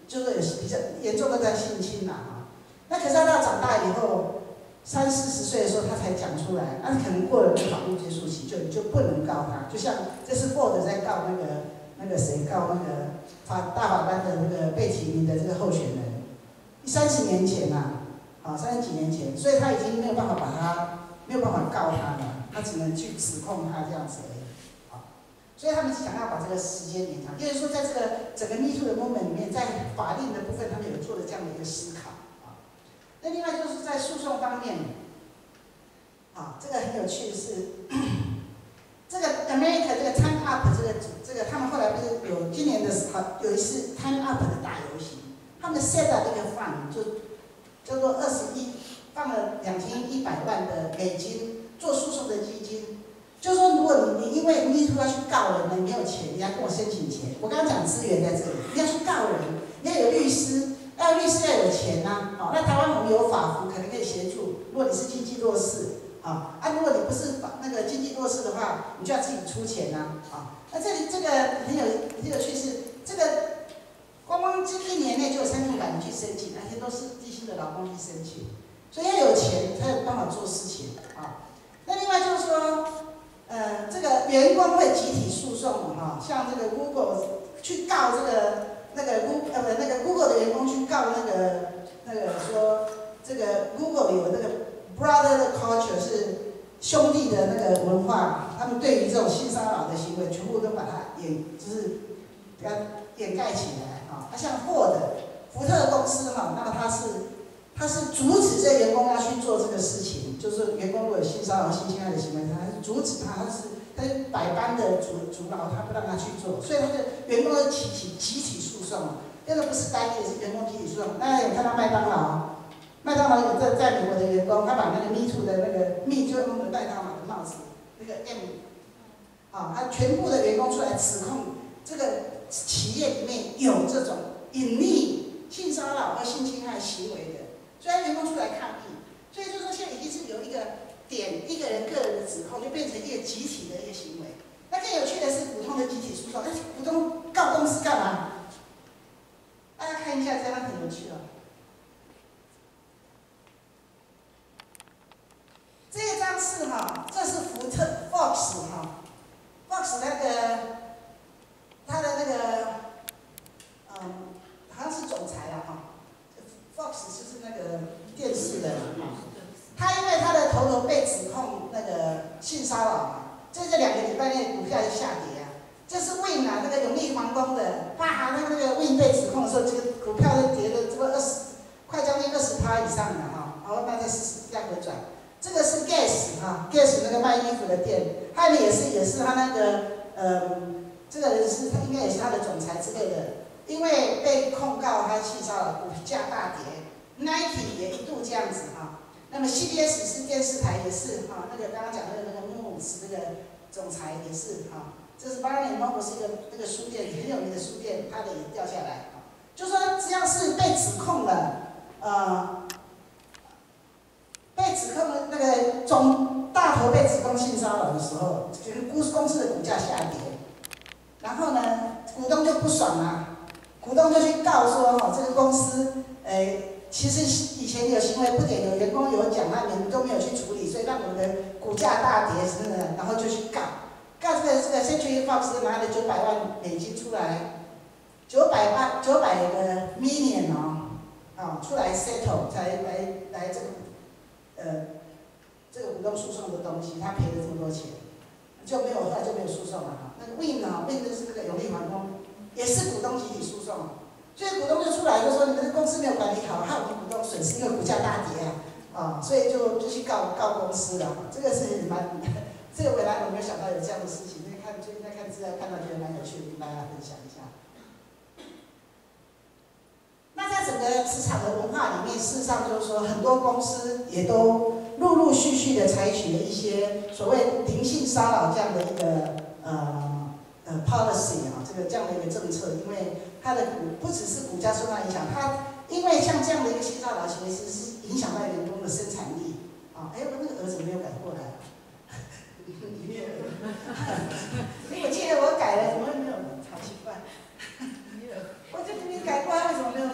就是有比较严重的在性侵啦哈。那可是他到长大以后，三四十岁的时候他才讲出来，那可能过了那个法律结束期，就你就不能告他。就像这是 Ford 在告那个那个谁告那个法大法官的那个被提名的这个候选人，三十年前呐、啊，啊三十几年前，所以他已经没有办法把他没有办法告他了，他只能去指控他这样子而已。所以他们想要把这个时间延长，就是说，在这个整个 Me Too 的 moment 里面，在法令的部分，他们有做了这样的一个思考啊。那另外就是在诉讼方面，啊，这个很有趣的是，这个 America 这个 Time Up 这个这个，他们后来不是有今年的好有一次 Time Up 的大游行，他们 set up 这个 fund 就叫做二十一，放了两千一百万的美金做诉讼的基金。就是说，如果你你因为 Me Too 要去告人，你没有钱，你要跟我申请钱。我刚刚讲资源在这里，你要去告人，你要有律师，要律师要有钱呐、啊。好、哦，那台湾我们有法服，可能可以协助。如果你是经济弱势，啊啊，如果你不是那个经济弱势的话，你就要自己出钱呐、啊。啊，那这里这个很有很有趣是，这个光光这一年内就有三千五百人去申请，而且都是低薪的劳工去申请，所以要有钱才有办法做事情啊。那另外就是说。呃，这个员工会集体诉讼哈，像这个 Google 去告这个那个 Google 呃不那个 Google 的员工去告那个那个说这个 Google 有那个 brother 的 culture 是兄弟的那个文化，他们对于这种性骚扰的行为全部都把它掩就是给它掩盖起来啊。那像 Ford 福特公司哈，那么它是它是阻止这员工要去做这个事情。就是员工如果有性骚扰、性侵害的行为，他是阻止他，他是他是百般的阻阻挠他，不让他去做，所以他的员工都集体集体诉讼，这个不是单一的，是员工集体诉讼。大家有看到麦当劳，麦当劳有在在美国的员工，他把那个 Me Too 的那个 Me 就弄的麦当劳的帽子，那个 M， 啊，他全部的员工出来指控这个企业里面有这种隐匿性骚扰和性侵害行为的，所以员工出来抗议。所以就说现在已经是有一个点，一个人个人的指控，就变成一个集体的一个行为。那更有趣的是，股东的集体诉讼，那股东告公司干嘛？大家看一下，这样很有趣哦。这一张是哈，这是福特 Fox 哈 ，Fox 那个他的那个嗯，好像是总裁啊哈 ，Fox 就是那个电视的哈。他因为他的头头被指控那个性骚扰嘛，这这两个礼拜内股票就下跌啊。这是 Win 啊，那个永利皇宫的，哇，那个那个 Win 被指控的时候，这个股票就跌了这个二十，快将近二十趴以上了哈。然后那再是价回转。这个是 Guess 哈 ，Guess 那个卖衣服的店，他们也是也是他那个呃，这个人是他应该也是他的总裁之类的，因为被控告他性骚扰，股价大跌。Nike 也一度这样子哈。那么 C B S 是电视台也是哈，那个刚刚讲的那个穆姆斯那个总裁也是哈，这是 Barnes and Noble 是一个那个书店很有名的书店，它的也掉下来哈，就说只要是被指控了，呃，被指控的那个总大头被指控性骚扰的时候，公公司的股价下跌，然后呢，股东就不爽了，股东就去告说哈，这个公司诶。其实以前有行为不典，有员工有讲，那你们都没有去处理，所以让我们的股价大跌，是不是？然后就去告，告这个这个 Century Fox 拿了九百万美金出来，九百万九百个 million 哦，啊、哦、出来 settle 才来来这个呃这个股东诉讼的东西，他赔了这么多钱，就没有后来就没有诉讼了哈。那个 Win 啊 ，Win 的是那个永利皇宫，也是股东集体诉讼。所以股东就出来就说你们的公司没有管理好，害我们股东损失，因为股价大跌啊，啊，所以就就去告告公司了。这个是蛮，这个本来我没有想到有这样的事情，那看最近在看资料看到觉得蛮有趣的，跟大家分享一下。那在整个职场的文化里面，事实上就是说很多公司也都陆陆续续的采取了一些所谓零性骚扰这样的一个呃。呃 policy 啊，这个这样的一个政策，因为它的股不只是股价受到影响，它因为像这样的一个性骚扰行为，其实是影响到员工的生产力啊。哎，我那个儿子没有改过来，里面儿，我记得我改了，怎么没有？好奇怪，我就明明改过来，为什么没有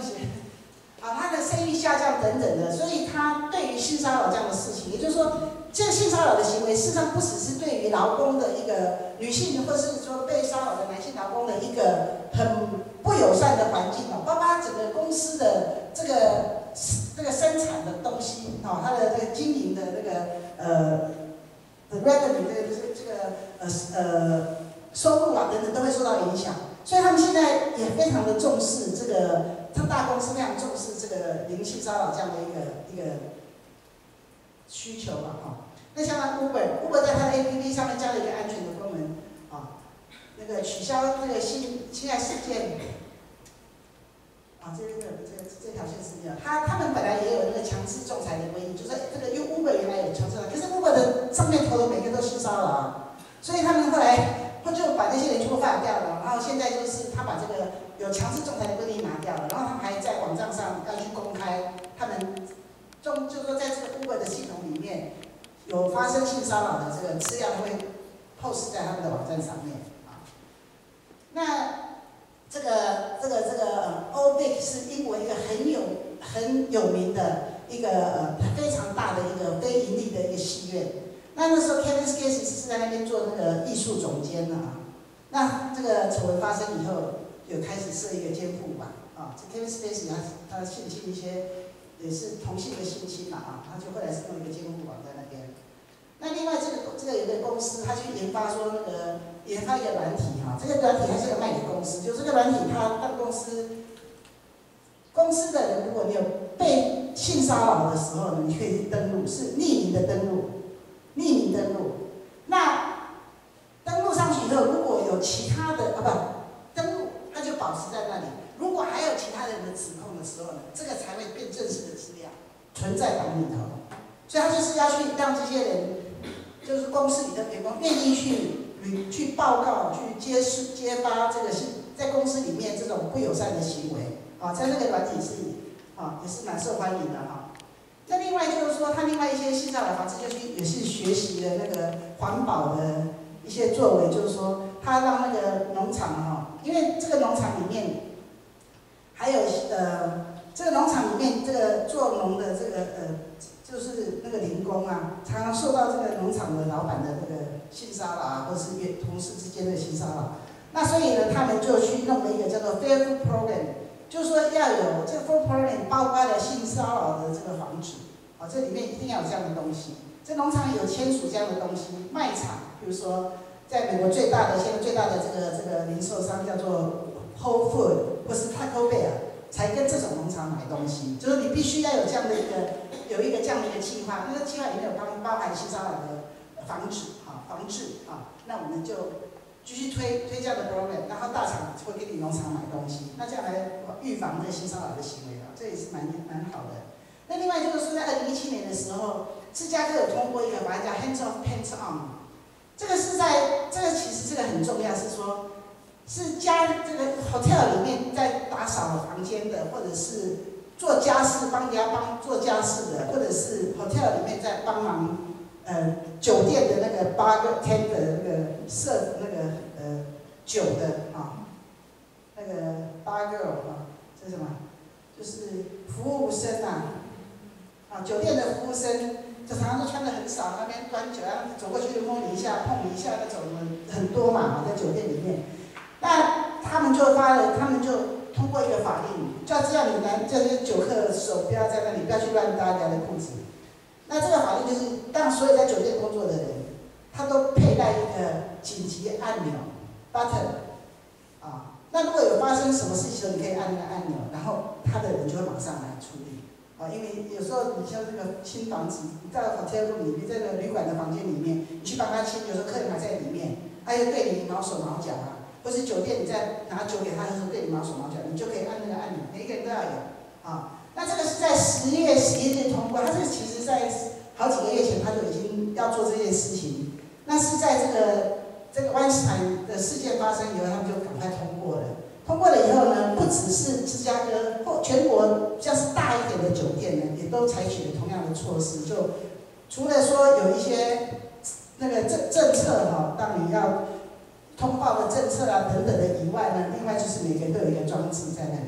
等的，所以他对于性骚扰这样的事情，也就是说，这个性骚扰的行为，事实上不只是对于劳工的一个女性，或是说被骚扰的男性劳工的一个很不友善的环境哦，包括整个公司的这个这个生产的东西哦，它的这个经营的那个呃的 revenue 这个这这个呃呃收入啊等等都会受到影响，所以他们现在也非常的重视这个，他大公司非常重视这个零性骚扰这样的一个一个需求吧哈。那像 Uber，Uber 在它的 A P P 上面加了一个安全的功能啊，那个取消这个性侵害事件。啊，这个这个这条线是这样，他他们本来也有那个强制仲裁的规定，就是这个 Uber 原来有强制，可是 Uber 的上面投的每个都性骚扰啊，所以他们后来他就把那些人全部fire掉了，然后现在就是他把这个有强制仲裁的规定拿掉了，然后他们还在网站上要去公开他们中，就是说在这个 Uber 的系统里面有发生性骚扰的这个资料会 post 在他们的网站上面啊，那。这个这个这个呃 ，O V I C 是英国一个很有很有名的一个呃非常大的一个非盈利的一个戏院。那那时候 Kevin Spacey 是在那边做那个艺术总监的啊。那这个丑闻发生以后，有开始设一个监护吧啊。这 Kevin Spacey 他他性侵一些也是同性的性侵嘛啊，他就后来是弄一个监护网在那边。那另外这个这个有个公司，他去研发说那个研发一个软体哈，这个软体还是要卖给公司，就这个软体他让公司公司的人，如果你有被性骚扰的时候呢，你可以登录，是匿名的登录，匿名登录。那登录上去以后，如果有其他的啊不登录，它就保持在那里。如果还有其他人的指控的时候呢，这个才会变正式的资料存在档里头。所以他就是要去让这些人。就是公司里的员工愿意去去报告、去揭示、揭发这个是在公司里面这种不友善的行为啊，在那个软体是啊也是蛮受欢迎的哈。那另外就是说，他另外一些性骚扰防治就去也是学习了那个环保的一些作为，就是说他让那个农场哈，因为这个农场里面还有呃这个农场里面这个做农的这个呃。就是那个零工啊，常常受到这个农场的老板的这个性骚扰啊，或是同事之间的性骚扰。那所以呢，他们就去弄了一个叫做 Fair Food Program， 就是说要有这个 Food Program 包括了性骚扰的这个防止。啊，这里面一定要有这样的东西。这农场有签署这样的东西，卖场，比如说在美国最大的现在最大的这个这个零售商叫做 Whole Food 或是 Taco Bell。才跟这种农场买东西，就是你必须要有这样的一个有一个这样的一个计划，那个计划里面有包包含性骚扰的防止啊防治啊，那我们就继续推推这样的 program， 然后大厂会给你农场买东西，那这样来预防这性骚扰的行为啊，这也是蛮蛮好的。那另外就是说，在二零一七年的时候，芝加哥有通过一个法案叫 Hands Off Pants On， 这个是在这个其实这个很重要，是说。是家这个 hotel 里面在打扫房间的，或者是做家事帮人家帮做家事的，或者是 hotel 里面在帮忙呃酒店的那个 bartender 那个 serve 那个呃酒的啊，那个 bar girl 啊，这是什么？就是服务生啊，啊酒店的服务生，就常常都穿得很少，那边端酒，然后走过去摸你一下，碰你一下那种很多嘛，在酒店里面。那他们就发了，他们就通过一个法令，就要这样，你男这些酒客手不要在那里，不要去乱搭人家的裤子。那这个法令就是让所有在酒店工作的人，他都佩戴一个紧急按钮 button 啊。那如果有发生什么事情的时候，你可以按那个按钮，然后他的人就会马上来处理啊。因为有时候你像这个清房子，你到 hotel room 里面，在那个旅馆的房间里面，你去帮他清，有时候客人还在里面，他又对你毛手毛脚啊。或是酒店，你在拿酒给他的时候对你毛手毛脚，你就可以按那个按钮，每一个人都要有啊。那这个是在十月十一日通过，他这个其实在好几个月前他就已经要做这件事情。那是在这个这个湾斯坦的事件发生以后，他们就赶快通过了。通过了以后呢，不只是芝加哥，或全国像是大一点的酒店呢，也都采取了同样的措施。就除了说有一些那个政政策哈，当你要。通报的政策啊等等的以外呢，另外就是每个人都有一个装置在那里，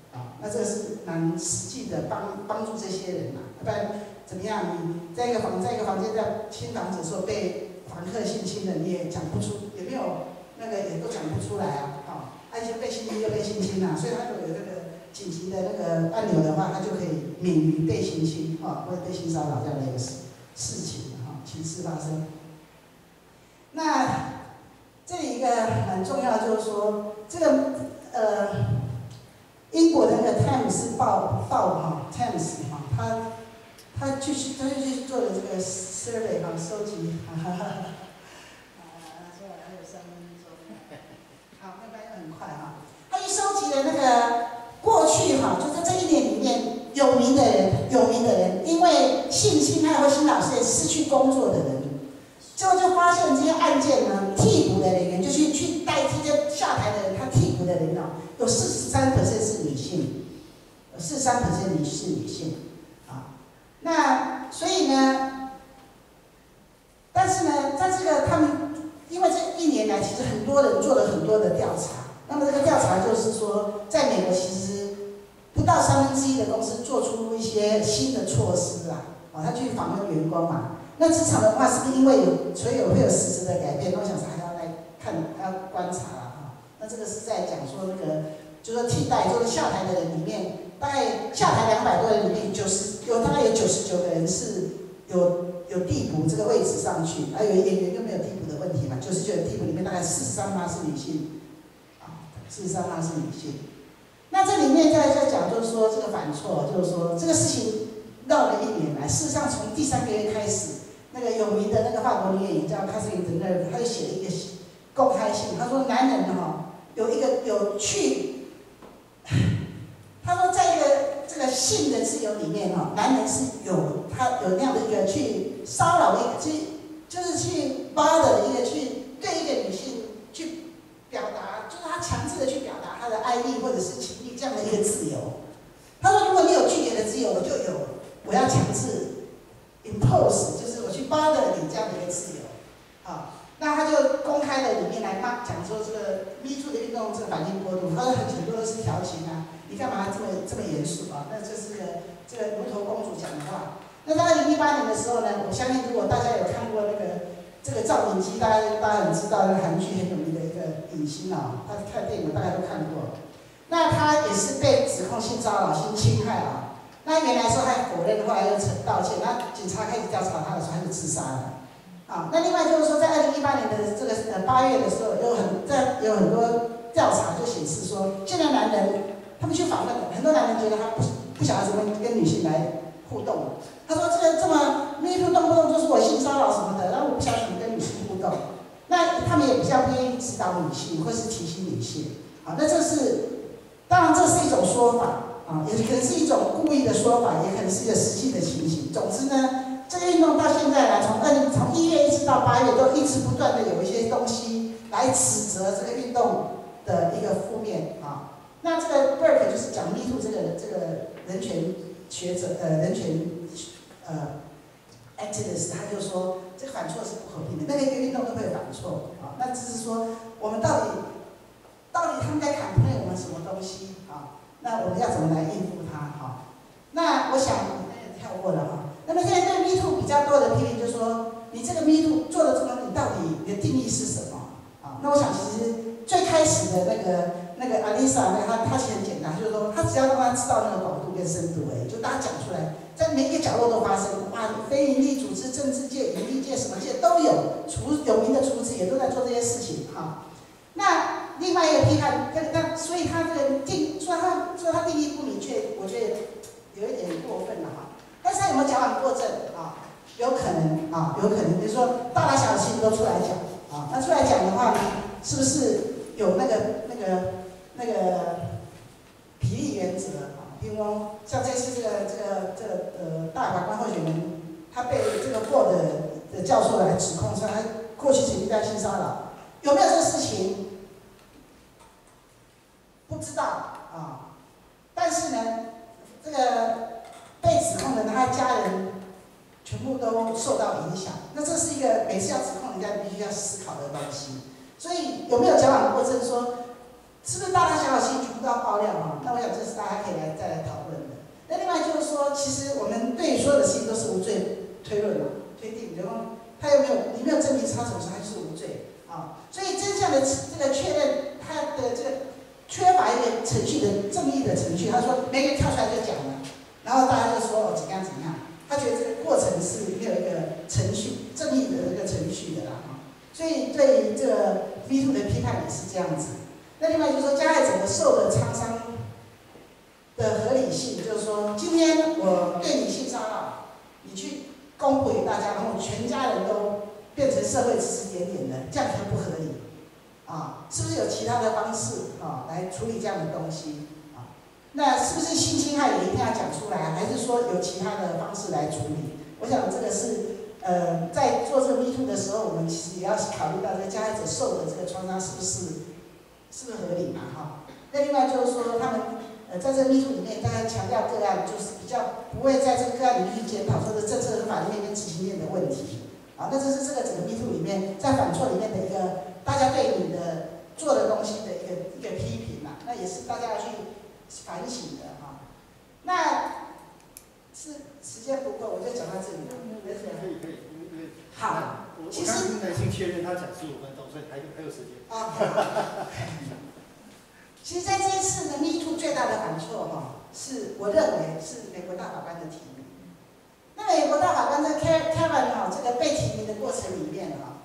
啊，那这个是蛮实际的帮帮助这些人呐、啊，不然怎么样？你在一个房在一个房间在清房子的时候被房客性侵了，你也讲不出，也没有那个也都讲不出来啊，啊，而且被性侵又被性侵了、啊，所以他如果有这个紧急的那个按钮的话，他就可以免于被性侵啊，或者被性骚扰这样的一个事事情啊，情事发生。那这里一个很重要就是说，这个呃，英国的那个《Times》报报哈，《Times》哈，他他去他就去做了这个 survey 哈，收集，哈哈哈哈。啊，这还有三分钟，好，那边又很快哈。他去收集了那个过去哈，就在这一年里面有名的人，有名的人因为性侵害或性骚扰事件失去工作的人。最后就发现这些案件呢，替补的人员就去去代替这下台的人，他替补的人哦，有四十三 percent 是女性，有四十三 percent 女是女性，啊，那所以呢，但是呢，在这个他们因为这一年来，其实很多人做了很多的调查，那么这个调查就是说，在美国其实不到三分之一的公司做出一些新的措施啊，哦，他去访问员工嘛。那职场的话，是不是因为有所以有会有实质的改变？那我想是还要来看，还要观察啦哈。那这个是在讲说那个，就是说替代，就是下台的人里面，大概下台两百多人里面，九十有大概有九十九个人是有有递补这个位置上去，还有演员就没有递补的问题嘛。九十九个递补里面，大概四十三趴是女性，啊，四十三趴是女性。那这里面在在讲，就是说这个反错，就是说这个事情绕了一年来，事实上从第三个月开始。那个有名的那个法国女演员叫 Catherine Deneuve， 她就写了一个公开信，她说男人哈、哦、有一个有去，她说在一个这个性的自由里面哈、哦，男人是有他有那样的一个去骚扰一个去就是去 bother 一个去对一个女性去表达，就是他强制的去表达他的爱意或者是情意这样的一个自由。她说如果你有拒绝的自由，我就有我要强制。impose 就是我去 bother 你这样的一个自由，啊，那他就公开的里面来骂讲说这个 Me Too 的运动这个反应过度，他说很多都是调情啊，你干嘛这么这么严肃啊？那这是个这个牛头公主讲的话。那在二零一八年的时候呢，我相信如果大家有看过那个这个赵敏基，大家大家很知道那个韩剧很有名的一个影星啊，他看电影大家都看过。那他也是被指控性骚扰、性侵害啊。那原来说还否认，后来又承道歉。那警察开始调查他的时候，他就自杀了。啊，那另外就是说，在二零一八年的这个呃八月的时候，有很在有很多调查就显示说，现在男人他们去访问了，很多男人觉得他不不晓得怎么跟女性来互动。他说这个这么 Me Too 动不动就是我性骚扰什么的，然后我不晓得怎么跟女性互动。那他们也比较不愿意指导女性或是提醒女性。啊，那这是当然这是一种说法。啊，也可能是一种故意的说法，也可能是一个实际的情形。总之呢，这个运动到现在来，从二零从一月一直到八月，都一直不断的有一些东西来指责这个运动的一个负面啊。那这个 Burke 就是讲 Me Too 这个这个人权学者呃人权呃 activist， 他就说这个反错是不可避免，那个一个运动都会反错啊。那只是说我们到底到底他们在 complain 我们什么东西啊？那我们要怎么来应付它？哈，那我想我也跳过了哈。那么现在对 Me Too 比较多的批评，就是说你这个 Me Too 做的这么，你到底你的定义是什么？啊，那我想其实最开始的那个那个 Alisa 那他他其实很简单，就是说他只要让他知道那个广度跟深度而已，就大家讲出来，在每一个角落都发生。哇，非营利组织、政治界、盈利界什么界都有，厨有名的厨子也都在做这些事情哈。那另外一个批判，那所以他这个定说他说他定义不明确，我觉得有一点过分了哈。但是他有没有矫枉过正啊？有可能啊，有可能，比如说大大小小事情都出来讲啊。那出来讲的话呢，是不是有那个那个那个比例原则啊？比如说像这次这个这个这个呃大法官候选人，他被这个 Ford 的教授来指控说他过去曾经在性骚扰，有没有这个事情？不知道啊，但是呢，这个被指控的他的家人全部都受到影响。那这是一个每次要指控人家必须要思考的东西。所以有没有矫枉过正说，是不是大大小小事情全部都要爆料啊？那我想这是大家可其实我们对所有的事情都是无罪推论嘛，推定，然后他有没有你没有证明是他什么事，他就是无罪啊。所以真相的这个确认，他的这个缺乏一个程序的正义的程序。他说每个人跳出来就讲了，然后大家就说哦怎样怎样，他觉得这个过程是没有一个程序正义的一个程序的啦啊。所以对于这个 Me Too 的批判也是这样子。那另外就是说加害者受的创伤的合理性，就是说，今天我对你性骚扰，你去公布给大家，然后全家人都变成社会指指点点的，这样合不合理？啊，是不是有其他的方式啊来处理这样的东西？啊，那是不是性侵害也一定要讲出来，还是说有其他的方式来处理？我想这个是呃，在做这个 Me Too 的时候，我们其实也要考虑到这个加害者受的这个创伤是不是是不是合理嘛？哈，那另外就是说他们。呃，在这个 Me Too 里面，大家强调个案，就是比较不会在这个个案里面去检讨说的政策和法律面跟执行面的问题。啊，那这是这个整个 Me Too 里面在反错里面的一个大家对你的做的东西的一个一个批评嘛，那也是大家要去反省的哈。那是时间不够，我就讲到这里了。 可以可以，因为好，其实我刚才先确认他讲十五分钟，所以还有还有时间。 啊。其实，在这一次的 Me Too 最大的反错哈，是我认为是美国大法官的提名。那美国大法官在 Kevin 哈这个被提名的过程里面哈，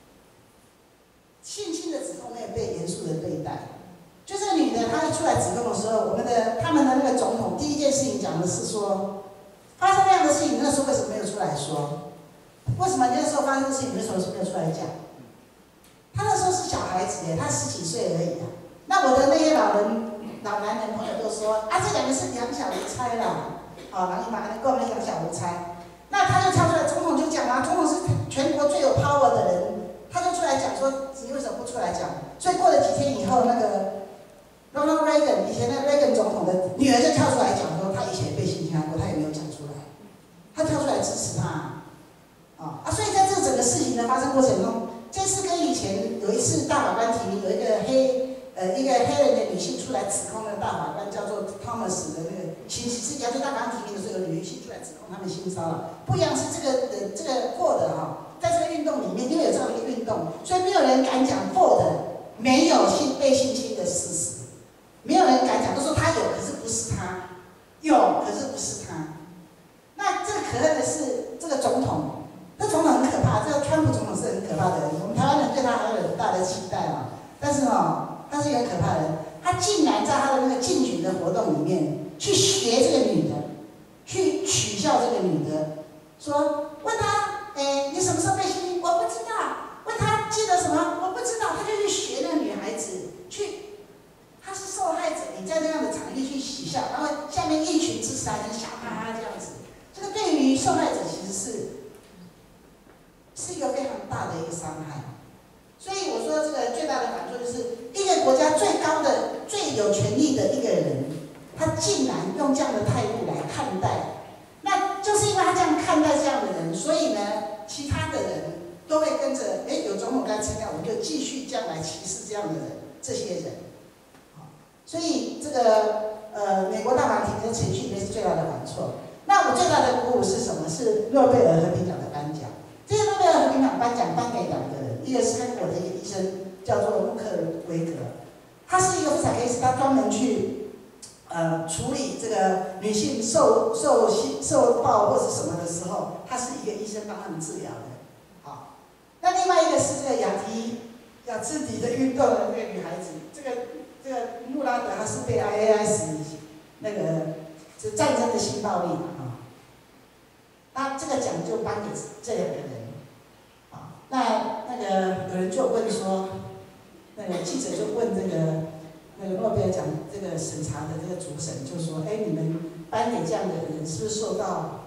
性侵的指控没有被严肃的对待。就这个女的，她一出来指控的时候，我们的他们的那个总统第一件事情讲的是说，发生那样的事情，那时候为什么没有出来说？为什么那时候发生的事情，为什么没有出来讲？他那时候是小孩子耶，他十几岁而已啊。那我的那些老人、老男人朋友都说啊，这两个是两小无猜啦，好，然后你把它跟我们两小无猜。那他就跳出来，总统就讲啊，总统是全国最有 power 的人，他就出来讲说，你为什么不出来讲？所以过了几天以后，那个 Ronald Reagan 以前的 Reagan 总统的女儿就跳出来讲说，他以前被性侵害过，他也没有讲出来，他跳出来支持他，啊啊，所以在这整个事情的发生过程中，这次跟以前有一次大法官提名有一个黑。呃，一个黑人的女性出来指控那个大法官叫做 Thomas 的那个刑事事件，就大法官提名的时候，有女性出来指控他们性骚扰，不一样是这个的这个 Ford 哈，在这个运动里面，因为有这样的一个运动，所以没有人敢讲 Ford 没有性被性侵的事实，没有人敢讲，都说他有，可是不是他，有，可是不是他。那这个可恨的是这个总统，这总统很可怕，这个川普总统是很可怕的人，我们台湾人对他还有很大的期待嘛，但是哦。他是一个很可怕的人，他竟然在他的那个竞选的活动里面去学这个女的，去取笑这个女的，说问他，哎，你什么时候被性侵？我不知道。问他记得什么？我不知道。他就去学那个女孩子，去，他是受害者，你在那样的场域去取笑，然后下面一群支持他人吓他这样子，这个对于受害者其实是是一个非常大的一个伤害。所以我说，这个最大的反错就是一个国家最高的、最有权力的一个人，他竟然用这样的态度来看待，那就是因为他这样看待这样的人，所以呢，其他的人都会跟着，哎，有总统来参加，我们就继续这样来歧视这样的人，这些人。所以这个呃，美国大法庭的程序里面是最大的反错。那我最大的鼓舞是什么？是诺贝尔和平奖的颁奖。这个诺贝尔和平奖颁奖颁给两个人，一个是韩国的一个医生，叫做穆克维格，他是一个妇产科医师，他专门去呃处理这个女性受受受暴或是什么的时候，他是一个医生帮他们治疗的。好，那另外一个是这个雅迪雅兹迪的运动的那个女孩子，这个这个穆拉德，她是被 I A S 那个这战争的性暴力啊。那这个奖就颁给这两个人，啊，那那个有人就问说，那个记者就问这个那个诺贝尔奖这个审查的这个主审，就说，哎，你们颁给这样的人是不是受到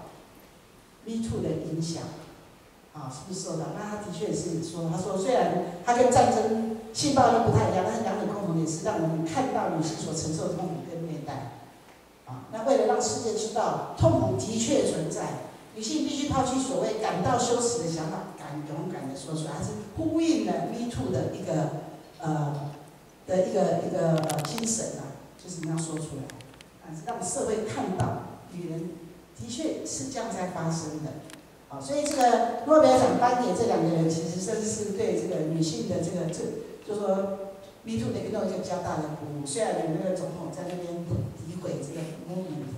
Me Too 的影响？啊，是不是受到？那他的确是说，他说虽然他跟战争性暴力不太一样，但是两种共同点是让我们看到女性所承受的痛苦跟虐待。啊，那为了让世界知道痛苦的确存在。女性必须抛弃所谓感到羞耻的想法，敢勇敢的说出来，它是呼应了 Me Too 的一个呃的一个一个呃精神啊，就是你要说出来，啊，让社会看到女人的确是这样在发生的。啊，所以这个诺贝尔奖颁给这两个人，其实真是对这个女性的这个这，就是说 Me Too 的运动一个比较大的鼓舞。虽然有那个总统在那边诋毁这个 movement。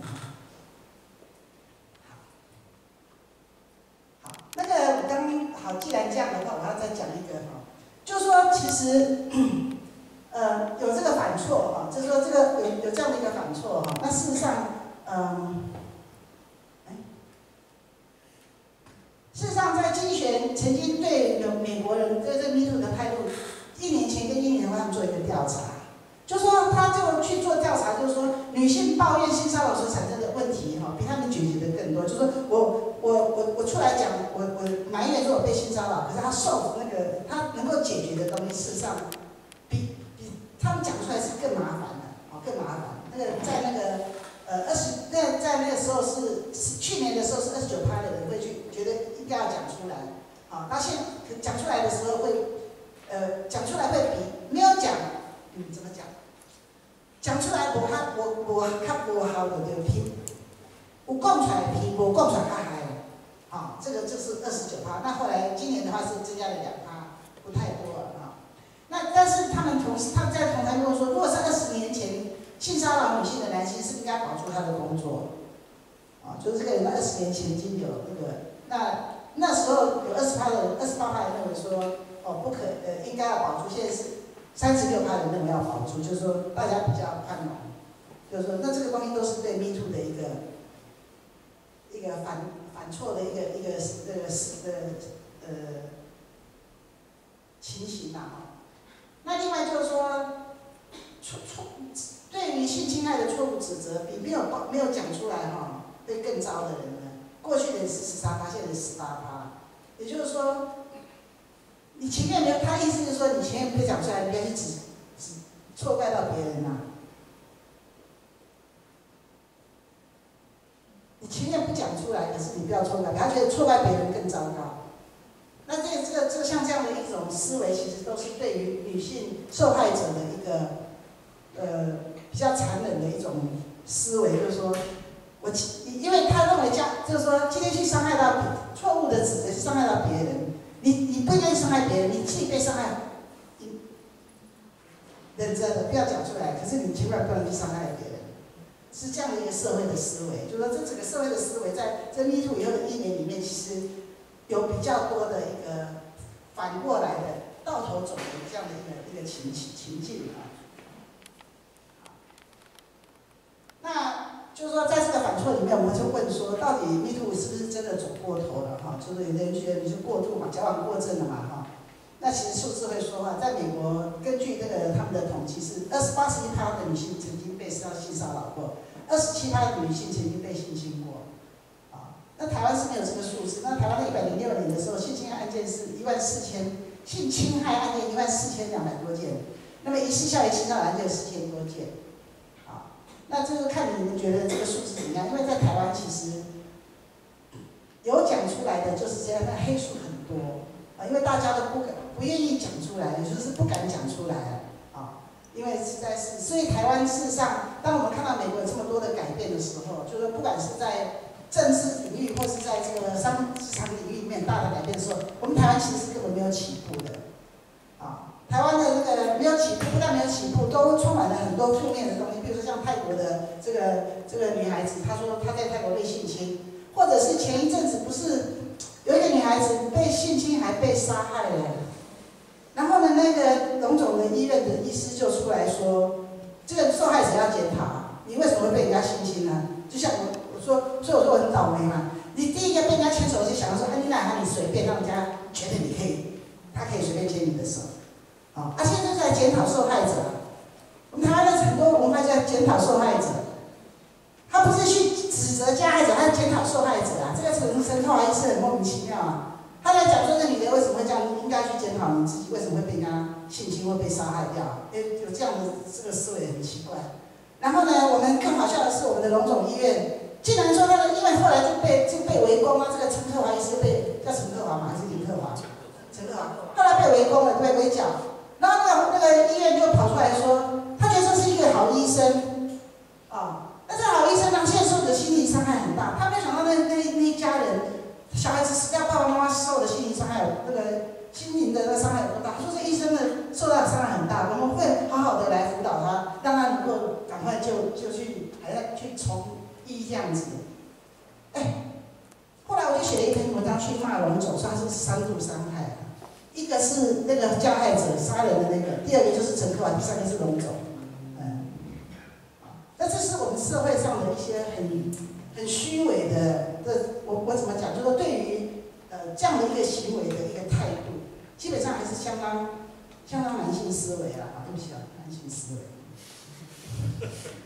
好，好，那个我刚好，既然这样的话，我要再讲一个哈，就是说其实，呃，有这个反错哈，就是说这个有有这样的一个反错哈，那事实上，嗯。事实上，在经济学曾经对有美国人对这 Me Too 的态度，一年前跟一年后他们做一个调查，就说他就去做调查，就是说女性抱怨性骚扰所产生的问题哈，比他们解决的更多。就是说我我我我出来讲，我我埋怨说我被性骚扰，可是他受那个他能够解决的东西，事实上比比他们讲出来是更麻烦的，哦，更麻烦。那个在那个呃二十在在那个时候是是去年的时候是二十九趴的人会去觉得。应该要讲出来，好，那现讲出来的时候会，呃，讲出来会比没有讲，嗯，怎么讲？讲出来我较我我较无效的就比，有讲出来比无讲出来较嗨，好，这个就是二十九趴。那后来今年的话是增加了两趴，不太多了啊。那但是他们同时他们在同台跟我说，如果是二十年前性骚扰女性的男性，是应该保住他的工作，啊，就是这个人二十年前已经有那个那。那时候有二十趴的人，二十八趴人认为说，哦，不可，呃，应该要保住。现在是三十六趴人认为要保住，就是说大家比较宽容，就是说，那这个东西都是对 Me Too 的一个一个反反错的一个一个这个是的呃情形呐、啊。那另外就是说，错错对于性侵害的错误指责，比没有没有讲出来哈、哦，会更糟的人呢。过去的是十三趴，现在是十八趴，也就是说，你情愿没有，他意思就是说，你情愿被讲出来，你不要去指指错怪到别人呐、啊。你情愿不讲出来，可是你不要错怪，他觉得错怪别人更糟糕。那这这个这像这样的一种思维，其实都是对于女性受害者的一个呃比较残忍的一种思维，就是说。我因为他认为这样，就是说今天去伤害到错误的指责，是伤害到别人。你你不应该伤害别人，你自己被伤害，你忍着的不要讲出来。可是你千万不能去伤害别人，是这样的一个社会的思维。就是说这整个社会的思维，在这 Me Too 以后的一年里面，其实有比较多的一个反过来的倒头走的这样的一个一个情情境啊。那。就是说，在这个反错里面，我们就问说，到底 Me Too 是不是真的走过头了？哈，就是有的人觉得你是过度嘛，矫枉过正了嘛，哈。那其实数字会说话，在美国，根据这个他们的统计是，二十八十一趴的女性曾经被性骚扰过，二十七趴的女性曾经被性侵过，啊。那台湾是没有这个数字。那台湾在一百零六年的时候，性侵害案件是一万四千，性侵害案件一万四千两百多件，那么疑似校园性骚扰案件四千多件。那这个看你们觉得这个数字怎么样？因为在台湾其实有讲出来的就是这样，那黑数很多啊，因为大家都不敢、不愿意讲出来，就是不敢讲出来啊，因为实在是，所以台湾事实上，当我们看到美国有这么多的改变的时候，就是不管是在政治领域或是在这个商市场领域里面大的改变的时候，我们台湾其实是根本没有起步的啊。台湾的那个没有起步，不但没有起步，都充满了很多负面的东西。比如说像泰国的这个这个女孩子，她说她在泰国被性侵，或者是前一阵子不是有一个女孩子被性侵还被杀害了，然后呢，那个荣总的医院的医师就出来说，这个受害者要检讨，你为什么会被人家性侵呢？就像我我说，所以我说我很倒霉嘛。你第一个被人家牵手就想要说，哎，你哪怕你随便让人家觉得你可以，他可以随便牵你的手。啊，他现在在检讨受害者，我们台湾的很多文化在检讨受害者，他不是去指责加害者，他是检讨受害者啊。这个陈陈浩医师很莫名其妙啊，他在讲说这女的为什么会这样，你应该去检讨你自己为什么会被人家性侵或被杀害掉，哎，有这样的这个思维很奇怪。然后呢，我们更好笑的是，我们的荣总医院竟然说那个医院后来就被就被围攻啊，这个陈克华医师被叫陈克华吗？还是林克华？陈克华，后来被围攻了，被围剿。然后那个那个医院就跑出来说，他觉得这是一个好医生，啊，那这个好医生呢，现在受的心理伤害很大，他没有想到那那那一家人，小孩子死掉，爸爸妈妈受的心理伤害，那个心灵的那个伤害有多大？他说这医生呢受到的伤害很大，我们会好好的来辅导他，让他能够赶快就就去还要去从医这样子。哎，后来我就写了一篇文章去骂龙总，说他是三度伤害。一个是那个加害者杀人的那个，第二个就是陈克华，第三个是龙总。嗯，那这是我们社会上的一些很很虚伪的，这我我怎么讲？就是说对于呃这样的一个行为的一个态度，基本上还是相当相当男性思维啦。啊，对不起啊，男性思维。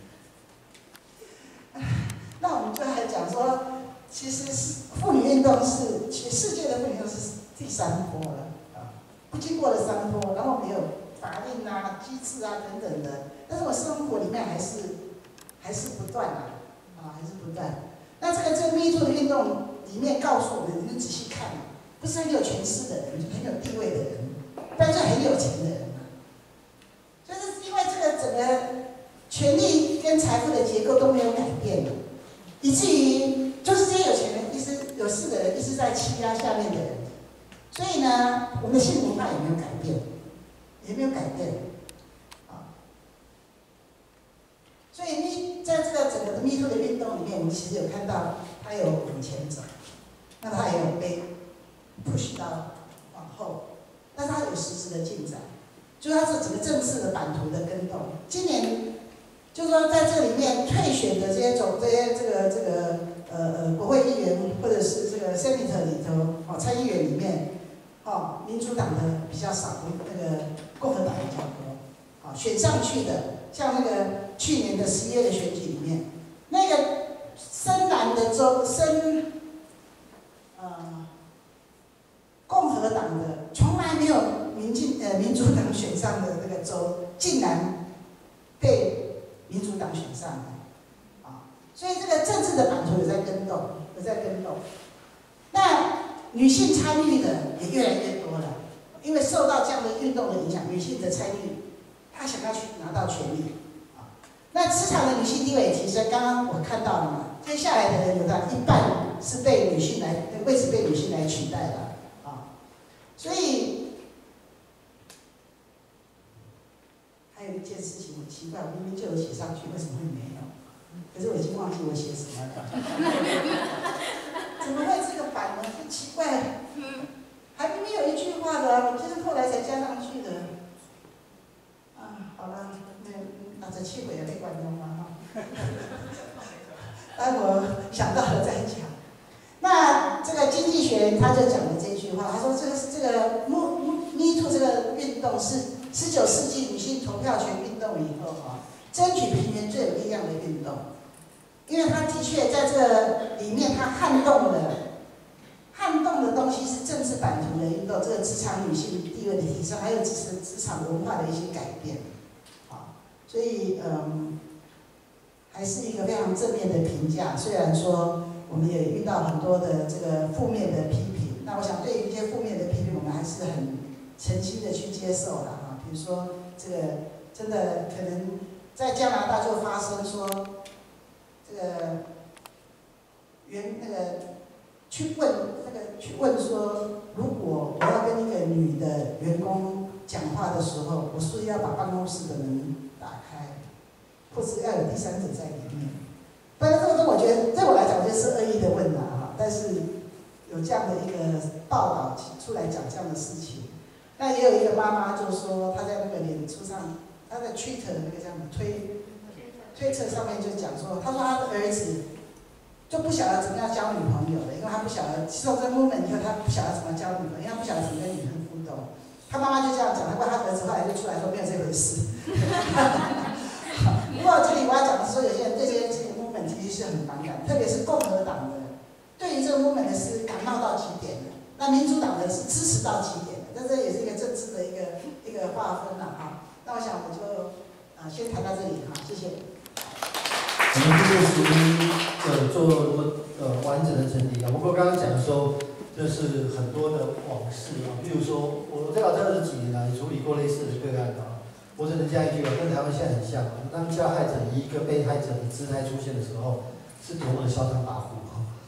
那我们就来讲说，其实是妇女运动是世界的妇女运动是第三波了。不经过了三波，然后没有法令啊、机制啊等等的，但是我生活里面还是还是不断啊，啊还是不断。那这个这个 Me Too 的运动里面告诉我们，你仔细看，不是很有权势的人，很有地位的人，不然就很有钱的人嘛。就是因为这个整个权力跟财富的结构都没有改变，以至于就是这些有钱人一直有势的人一直在欺压下面的人。所以呢，我们的性文化也没有改变，也没有改变，啊。所以你在这个整个的 Me Too 的运动里面，我们其实有看到它有往前走，那它也有被 push 到往后，但是它有实质的进展，就是它是整个政治的版图的更动。今年就是说在这里面退选的这些总这些这个这个呃呃国会议员或者是这个 Senator 里头哦参议员里面。哦，民主党的比较少，那个共和党比较多。啊，选上去的，像那个去年的十一月的选举里面，那个深蓝的州，深呃共和党的从来没有民进呃民主党选上的那个州，竟然被民主党选上了。啊，所以这个政治的版图有在更动，有在更动。那女性参与的也越来越多了，因为受到这样的运动的影响，女性的参与，她想要去拿到权利，啊，那职场的女性地位也提升。刚刚我看到了嘛，接下来的人有到一半是被女性来位置被女性来取代了，啊，所以还有一件事情很奇怪，我明明就有写上去，为什么会没有？可是我已经忘记我写什么了。怎么会这个版呢？很奇怪，还明明有一句话的啊，我就是后来才加上去的。啊，好了，那拿着气回也没管用嘛哈。待会儿想到了再讲。那这个经济学人他就讲了这句话，他说这个这个 Me Too 这个运动是十九世纪女性投票权运动以后哈，争取平权最有力量的运动。因为他的确在这个里面，他撼动了，撼动的东西是政治版图的运动，这个职场女性地位的提升，还有职职场文化的一些改变，好，所以嗯，还是一个非常正面的评价。虽然说我们也遇到很多的这个负面的批评，那我想对于一些负面的批评，我们还是很诚心的去接受了哈。比如说这个真的可能在加拿大就发生说。这个原那个去问那个去问说，如果我要跟一个女的员工讲话的时候，我是不是要把办公室的门打开，或是要有第三者在里面？但是这个我觉得对我来讲，我觉得是恶意的问答哈。但是有这样的一个报道出来讲这样的事情，那也有一个妈妈就说，她在那个脸书上，她的 Twitter 那个叫什么推。推特上面就讲说，他说他的儿子就不晓得怎么样交女朋友了，因为他不晓得受这 movement 以后，他不晓得怎么交女朋友，因为他不晓得怎么跟女人互动。他妈妈就这样讲，不过他儿子后来就出来说没有这回事。不过这里我要讲的是说，有些人对这些这个 movement 其实是很反感，特别是共和党的，对于这个 movement 是感冒到极点的，那民主党的是支持到极点的，那这也是一个政治的一个一个划分了哈。那我想我就啊先谈到这里哈，谢谢。 我们这个属于呃做呃完整的整理啊。不过刚刚讲的时候，就是很多的往事啊，比如说我在老家二十几年来处理过类似的个案啊。我只能讲一句啊，跟台湾现在很像啊。当加害者以一个被害者的姿态出现的时候，是多么的嚣张跋扈啊！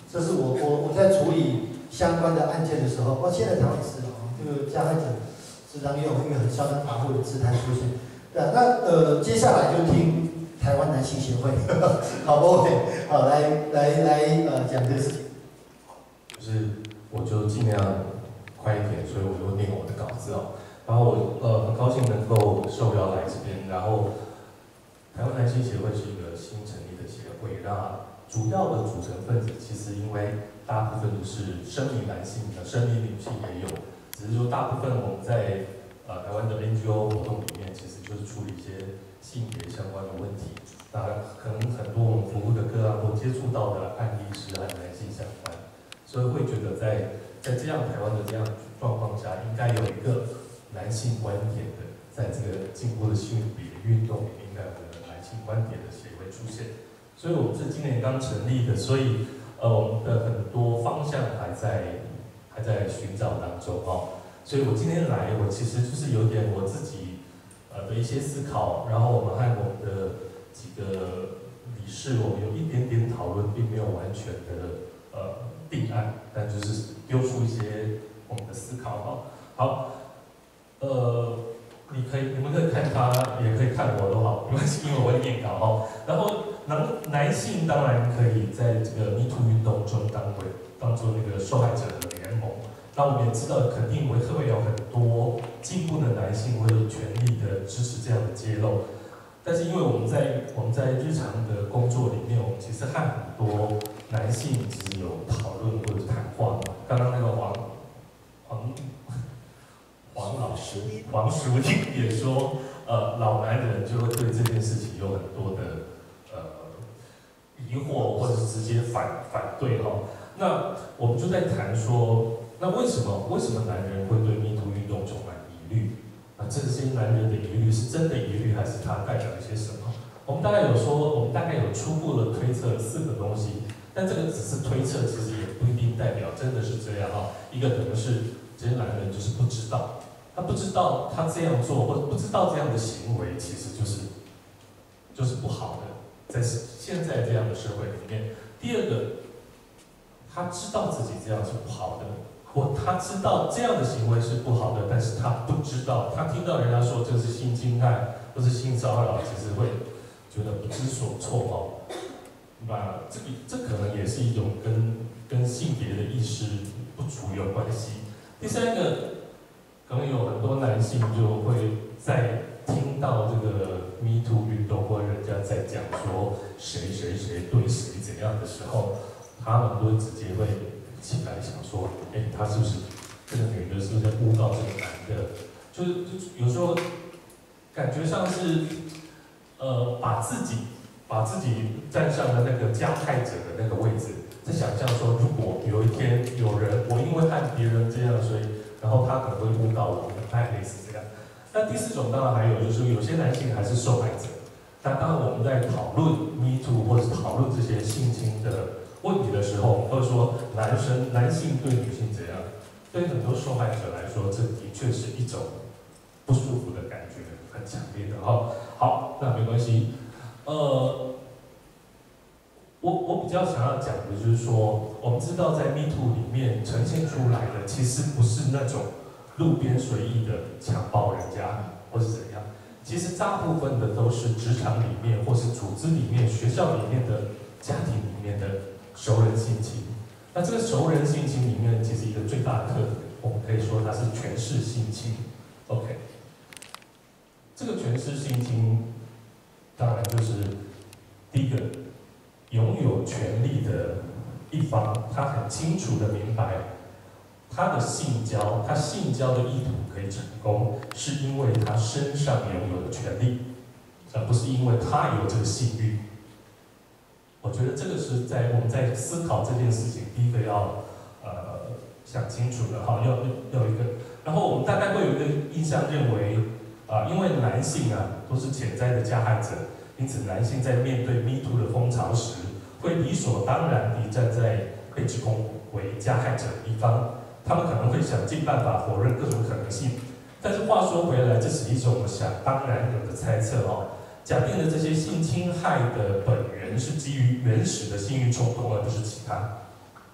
这是我我我在处理相关的案件的时候，哦，现在台湾是哦，这个加害者时常用一个很嚣张跋扈的姿态出现。对啊，那呃，接下来就听台湾男性协会，好不 OK？ 好，来来来呃讲这个事情。 就是我就尽量快一点，所以我就念我的稿子哦。然后我呃很高兴能够受邀来这边，然后台湾男性协会是一个新成立的协会，那主要的组成分子其实因为大部分都是生理男性的，生理女性也有，只是说大部分我们在呃台湾的 N G O 活动里面，其实就是处理一些性别相关的问题。那可能很多我们服务的个案或接触到的案例是和男性相关，所以会觉得在在这样台湾的这样状况下，应该有一个男性观点的，在这个进步的性别运动里面，应该有个男性观点的协会出现。所以我们是今年刚成立的，所以呃我们的很多方向还在还在寻找当中哦。所以我今天来，我其实就是有点我自己呃的一些思考，然后我们和我们的几个理事，我们有一点点讨论，并没有完全的呃定案，但就是丢出一些我们的思考哈。好，呃，你可以你们可以看他，也可以看我都好，没关系，因为我会念稿哈。然后男男性当然可以在这个 Me Too 运动中当为当做那个受害者的联盟。那我们也知道，肯定会会有很多进步的男性会全力的支持这样的揭露。但是因为我们在我们在日常的工作里面，我们其实和很多男性其实有讨论或者谈话。刚刚那个黄黄黄老师黄淑英也说，呃，老男人就会对这件事情有很多的呃疑惑，或者是直接反反对哈。那我们就在谈说，那为什么为什么男人会对 Me Too 运动充满疑虑？啊，这些男人的疑虑是真的疑虑，还是他代表一些什么？我们大概有说，我们大概有初步的推测四个东西，但这个只是推测，其实也不一定代表真的是这样哈。一个可能是这些男人就是不知道，他不知道他这样做，或者不知道这样的行为其实就是就是不好的，在现在这样的社会里面。第二个，他知道自己这样是不好的。或他知道这样的行为是不好的，但是他不知道，他听到人家说这是性侵害或是性骚扰，其实会觉得不知所措哦。那这个这可能也是一种跟跟性别的意识不足有关系。第三个，可能有很多男性就会在听到这个 Me Too 运动或人家在讲说谁谁谁对谁怎样的时候，他们都直接会起来想说，哎，他是不是这个女的，是不是在诬告这个男的？就是就有时候感觉上是，呃，把自己把自己站上了那个加害者的那个位置，在想象说，如果有一天有人，我因为和别人这样，所以然后他可能会诬告我，大概类似这样。那第四种当然还有就是有些男性还是受害者。那当然我们在讨论 Me Too 或者讨论这些性侵的问题的时候，或者说男生男性对女性怎样，对很多受害者来说，这的确是一种不舒服的感觉，很强烈的哈。好，那没关系。呃，我我比较想要讲的就是说，我们知道在 Me Too 里面呈现出来的，其实不是那种路边随意的强暴人家或是怎样，其实大部分的都是职场里面或是组织里面、学校里面的、家庭里面的熟人性侵。那这个熟人性侵里面，其实一个最大的特点，我们可以说它是权势性侵。OK， 这个权势性侵，当然就是第一个，拥有权力的一方，他很清楚的明白，他的性交，他性交的意图可以成功，是因为他身上拥有的权利，而不是因为他有这个性欲。我觉得这个是在我们在思考这件事情，第一个要呃想清楚的哈，要要有一个，然后我们大概会有一个印象认为，啊、呃，因为男性啊都是潜在的加害者，因此男性在面对 Me Too 的风潮时，会理所当然地站在被指控为加害者的一方，他们可能会想尽办法否认各种可能性。但是话说回来，这是一种想当然有的猜测哦。假定的这些性侵害的本源是基于原始的性欲冲动，而不是其他。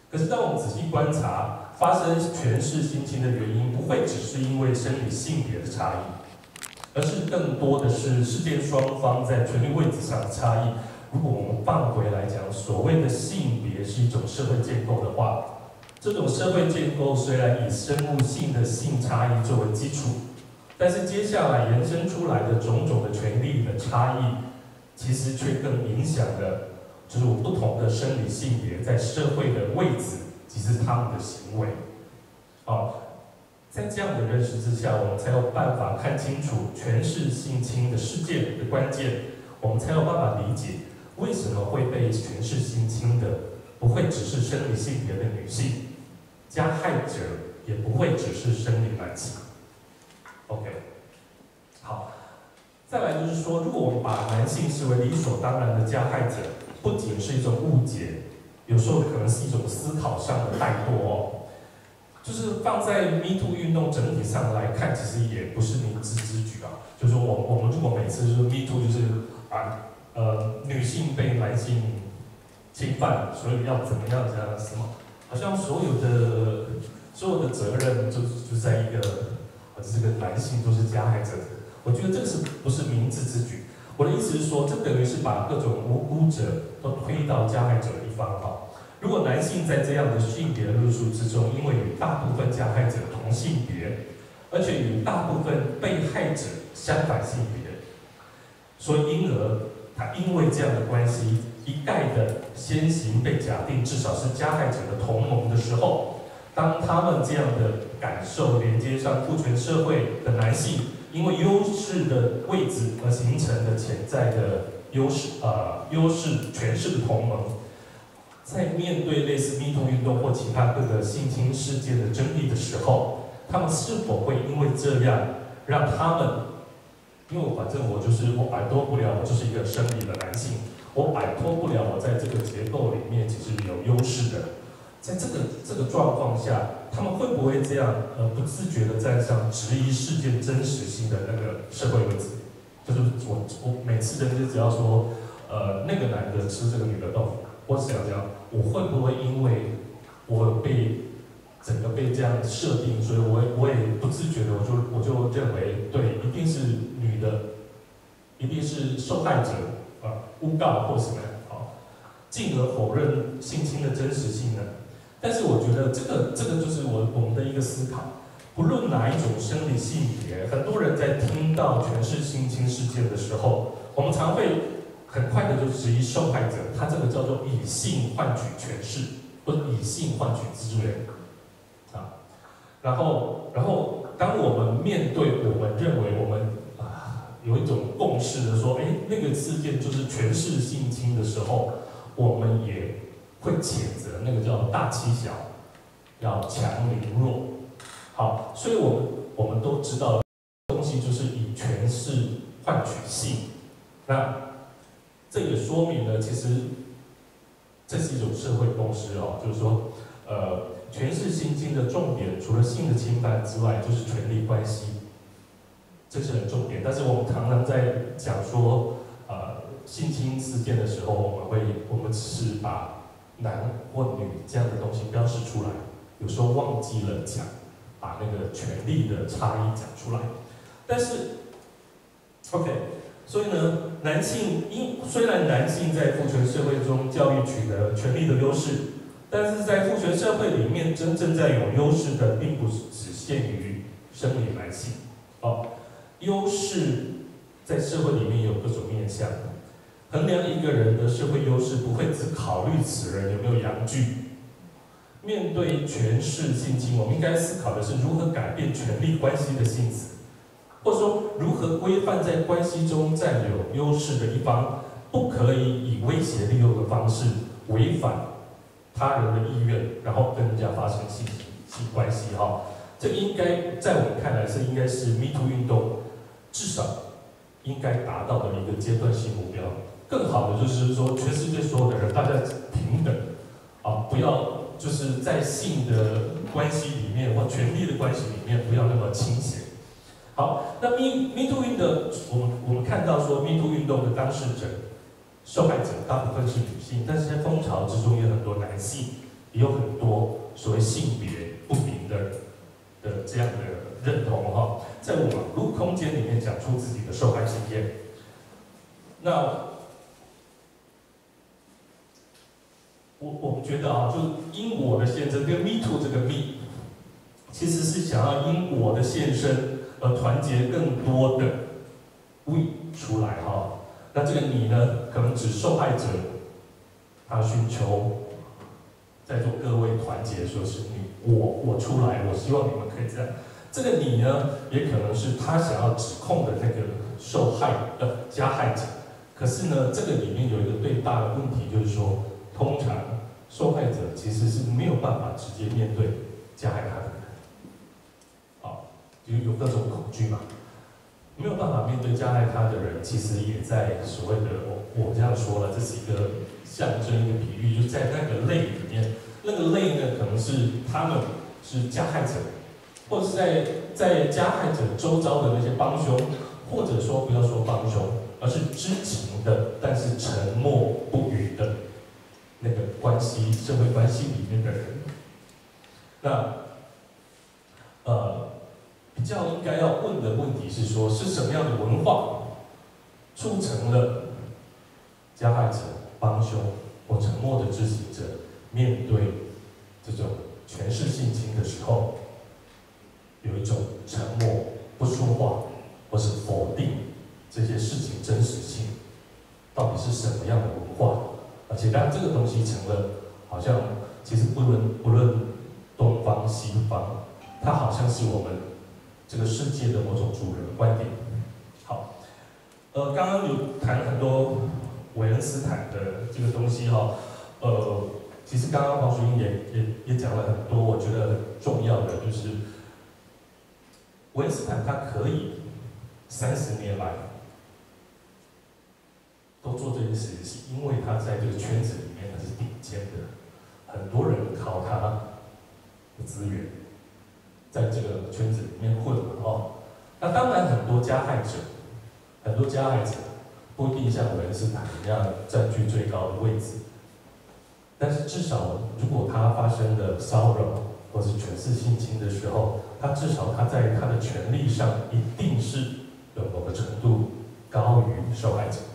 可是当我们仔细观察，发生权势性侵的原因，不会只是因为生理性别的差异，而是更多的是事件双方在权力位置上的差异。如果我们放回来讲，所谓的性别是一种社会建构的话，这种社会建构虽然以生物性的性差异作为基础，但是接下来延伸出来的种种的权利的差异，其实却更影响了就是不同的生理性别在社会的位置，其实他们的行为。好，在这样的认识之下，我们才有办法看清楚权势性侵的事件的关键，我们才有办法理解为什么会被权势性侵的不会只是生理性别的女性，加害者也不会只是生理男性。OK， 好，再来就是说，如果我们把男性视为理所当然的加害者，不仅是一种误解，有时候可能是一种思考上的怠惰哦。就是放在 Me Too 运动整体上来看，其实也不是明智之举啊。就是说我我们如果每次就是 Me Too 就是啊呃女性被男性侵犯，所以要怎么样怎样什么，好像所有的所有的责任就就在一个啊这个男性都是加害者。我觉得这个是不是明智之举？我的意思是说，这等于是把各种无辜者都推到加害者的一方哈。如果男性在这样的性别论述之中，因为与大部分加害者同性别，而且与大部分被害者相反性别，所以因而他因为这样的关系，一概的先行被假定至少是加害者的同盟的时候，当他们这样的感受连接上父权社会的男性，因为优势的位置而形成的潜在的优势呃优势权势的同盟。在面对类似 Me Too 运动或其他各个性侵事件的争议的时候，他们是否会因为这样让他们，因为反正我就是我摆脱不了，我就是一个生理的男性，我摆脱不了我在这个结构里面其实有优势的，在这个这个状况下，他们会不会这样呃不自觉的站上质疑事件真实性的那个社会位置？就是我我每次人就只要说呃那个男的吃这个女的豆腐。我想讲，我会不会因为我被整个被这样设定，所以我我也不自觉的，我就我就认为，对，一定是女的，一定是受害者啊，诬告或什么啊，进而否认性侵的真实性呢？但是我觉得这个这个就是我我们的一个思考，不论哪一种生理性别，很多人在听到权势性侵事件的时候，我们常会很快的就质疑受害者，他这个叫做以性换取权势，或者以性换取资源，啊，然后然后当我们面对我们认为我们啊有一种共识的说，哎，那个事件就是权势性侵的时候，我们也会谴责那个叫大欺小，要强凌弱，好，所以我们我们都知道东西就是以权势换取性，那。这也说明了，其实这是一种社会共识哦，就是说，呃，权势性侵的重点除了性的侵犯之外，就是权力关系，这是很重点。但是我们常常在讲说，呃，性侵事件的时候，我们会我们只是把男或女这样的东西标示出来，有时候忘记了讲，把那个权力的差异讲出来。但是 ，OK。所以呢，男性因虽然男性在父权社会中教育取得权力的优势，但是在父权社会里面，真正在有优势的，并不只限于生理男性。哦，优势在社会里面有各种面向。衡量一个人的社会优势，不会只考虑此人有没有阳具。面对权势性侵，我们应该思考的是如何改变权力关系的性质。或者说，如何规范在关系中占有优势的一方，不可以以威胁利诱的方式违反他人的意愿，然后跟人家发生性性关系哈？这应该在我们看来是应该是 Me Too 运动至少应该达到的一个阶段性目标。更好的就是说，全世界所有的人大家平等啊，不要就是在性的关系里面或权力的关系里面不要那么倾斜。好，那 Me Me Too 运动，我们我们看到说 Me Too 运动的当事者、受害者大部分是女性，但是在风潮之中也有很多男性， 也有很多所谓性别不明的的这样的认同哈，在网络空间里面讲出自己的受害经验。那我我们觉得啊，就是因我的献身跟 Me Too 这个 Me， 其实是想要因我的献身而团结更多的 We 出来哈。那这个你呢，可能指受害者，他寻求在座各位团结，说是你我我出来，我希望你们可以这样。这个你呢，也可能是他想要指控的那个受害呃加害者。可是呢，这个里面有一个最大的问题，就是说，通常受害者其实是没有办法直接面对加害他的人，好，就有各种恐惧嘛，没有办法面对加害他的人，其实也在所谓的我我这样说了，这是一个象征一个比喻，就在那个类里面，那个类呢，可能是他们是加害者，或者是在在加害者周遭的那些帮凶，或者说不要说帮凶，而是知情的，但是沉默不语的那个关系，社会关系里面的人。那呃，比较应该要问的问题是说，是什么样的文化促成了加害者、帮凶或沉默的知情者面对这种权势性侵的时候，有一种沉默、不说话，或是否定这些事情真实性，到底是什么样的文化？而且当这个东西成了，好像其实不论不论东方西方，它好像是我们这个世界的某种主流的观点。好，呃，刚刚有谈很多韦恩斯坦的这个东西哈，呃，其实刚刚黄淑英也也也讲了很多，我觉得很重要的就是，韦恩斯坦他可以三十年来都做这件事情，是因为他在这个圈子里面他是顶尖的，很多人靠他的资源在这个圈子里面混嘛哦。那当然很多加害者，很多加害者不一定像韦恩斯坦一样占据最高的位置，但是至少如果他发生了骚扰或是权势性侵的时候，他至少他在他的权利上一定是有某个程度高于受害者。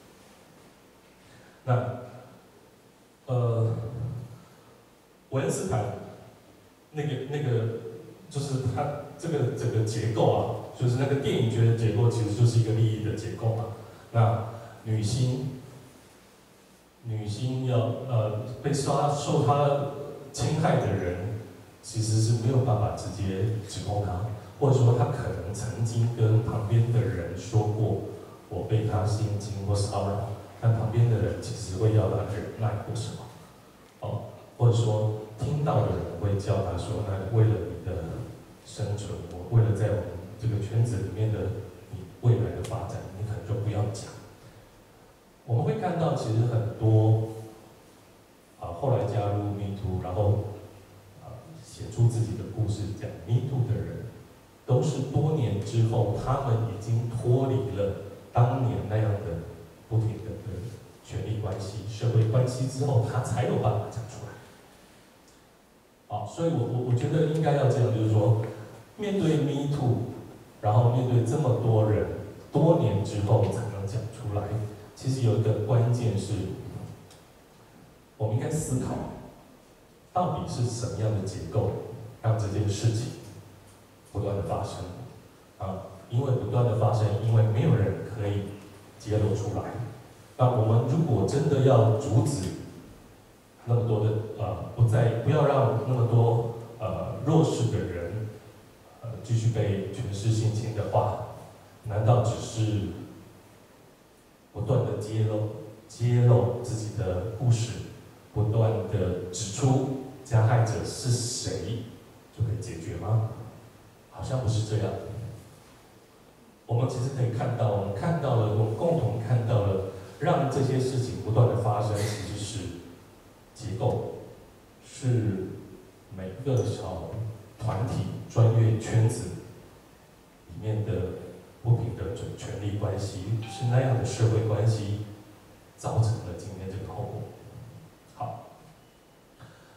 那，呃，韦恩斯坦那个那个，就是他这个整个结构啊，就是那个电影学的结构，其实就是一个利益的结构嘛。那女星，女星要呃被受他受他侵害的人，其实是没有办法直接指控他，或者说他可能曾经跟旁边的人说过，我被他性侵或骚扰。但旁边的人其实会要他忍耐或什么，哦，或者说听到的人会叫他说：“那为了你的生存，我为了在我们这个圈子里面的你未来的发展，你可能就不要讲。”我们会看到，其实很多啊后来加入 Me Too， 然后啊写出自己的故事讲 Me Too 的人，都是多年之后，他们已经脱离了当年那样的不平等的权力关系、社会关系之后，他才有办法讲出来。好，所以我我我觉得应该要这样，就是说，面对 Me Too， 然后面对这么多人，多年之后才能讲出来。其实有一个关键是，我们应该思考，到底是什么样的结构让这件事情不断的发生啊？因为不断的发生，因为没有人可以揭露出来。那我们如果真的要阻止那么多的呃，不再不要让那么多呃弱势的人呃继续被权势性侵的话，难道只是不断的揭露揭露自己的故事，不断的指出加害者是谁就可以解决吗？好像不是这样。我们其实可以看到，我们看到了，我们共同看到了，让这些事情不断的发生，其实是结构，是每个小团体、专业圈子里面的不平等权力关系，是那样的社会关系，造成了今天这个后果。好，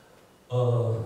呃，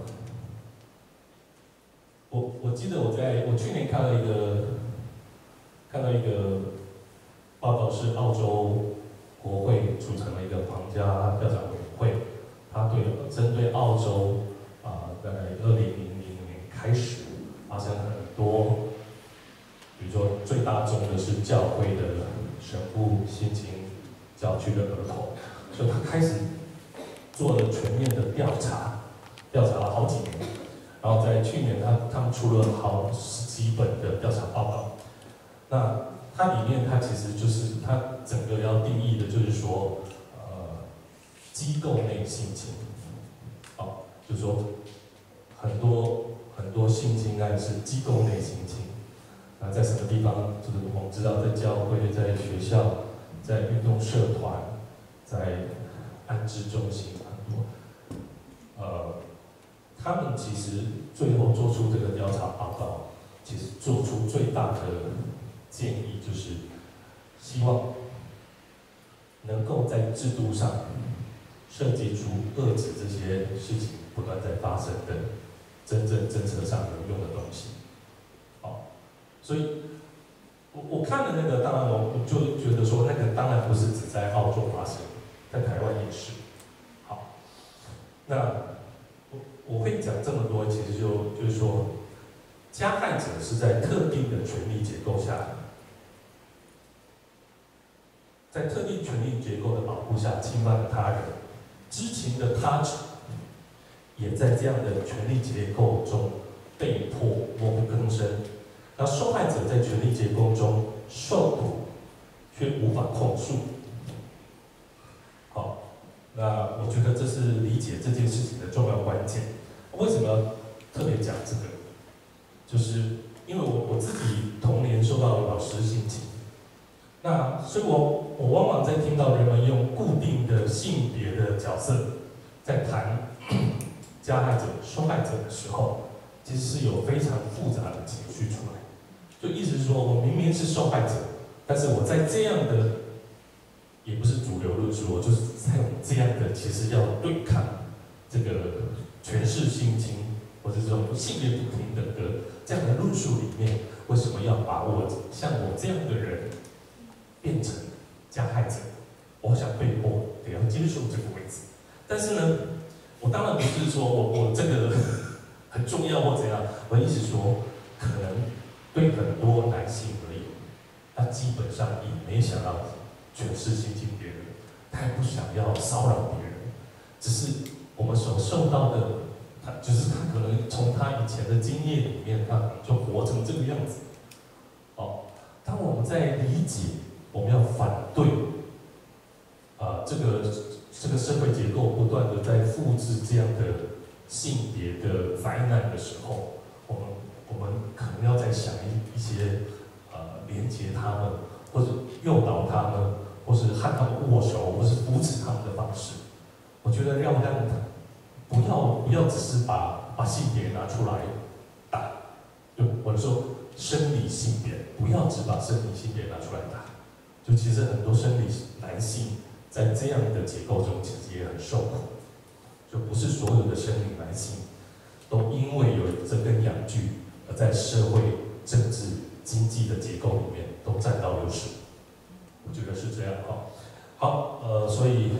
我我记得我在我去年看了一个看到一个报告，是澳洲国会组成了一个皇家调查委员会，他对针对澳洲啊、呃，在二零零零年开始发生很多，比如说最大宗的是教会的神父性侵教区的儿童，所以他开始做了全面的调查，调查了好几年，然后在去年他他们出了好十几本的调查报告。那它里面它其实就是它整个要定义的就是说，呃，机构内性侵，好、哦，就是说很多很多性侵案是机构内性侵。那在什么地方？就是我们知道，在教会、在学校、在运动社团、在安置中心很多，呃，他们其实最后做出这个调查报告，其实做出最大的建议就是，希望能够在制度上设计出遏制这些事情不断在发生的真正政策上有用的东西。好，所以我我看了那个，当然我我就觉得说，那个当然不是只在澳洲发生，在台湾也是。好，那我我会讲这么多，其实就就是说，加害者是在特定的权力结构下。在特定权力结构的保护下侵犯了他人，知情的他者也在这样的权力结构中被迫默不吭声。那受害者在权力结构中受苦，却无法控诉。好，那我觉得这是理解这件事情的重要关键。为什么要特别讲这个？就是因为我我自己童年受到老师性侵。那所以我，我往往在听到人们用固定的性别的角色在谈加害者、受害者的时候，其实是有非常复杂的情绪出来。就意思是说，我明明是受害者，但是我在这样的，也不是主流论述，我就是在这样的，其实要对抗这个权势性侵或者这种性别不平等的这样的论述里面，为什么要把我像我这样的人？变成加害者，我想被迫得要接受这个位置。但是呢，我当然不是说我我这个很重要或怎样，我的意思说，可能对很多男性而言，他基本上也没想要权势性侵别人，他也不想要骚扰别人，只是我们所受到的，他就是他可能从他以前的经验里面，他就活成这个样子。哦，当我们在理解。我们要反对，啊、呃，这个这个社会结构不断的在复制这样的性别的灾难的时候，我们我们可能要再想一一些呃连接他们，或者诱导他们，或是和他们握手，或是扶持他们的方式。我觉得要让他不要不要只是把把性别拿出来打，就我说生理性别，不要只把生理性别拿出来打。就其实很多生理男性在这样的结构中，其实也很受苦。就不是所有的生理男性都因为有这根阳具，而在社会、政治、经济的结构里面都占到优势。我觉得是这样哈。好，呃，所以，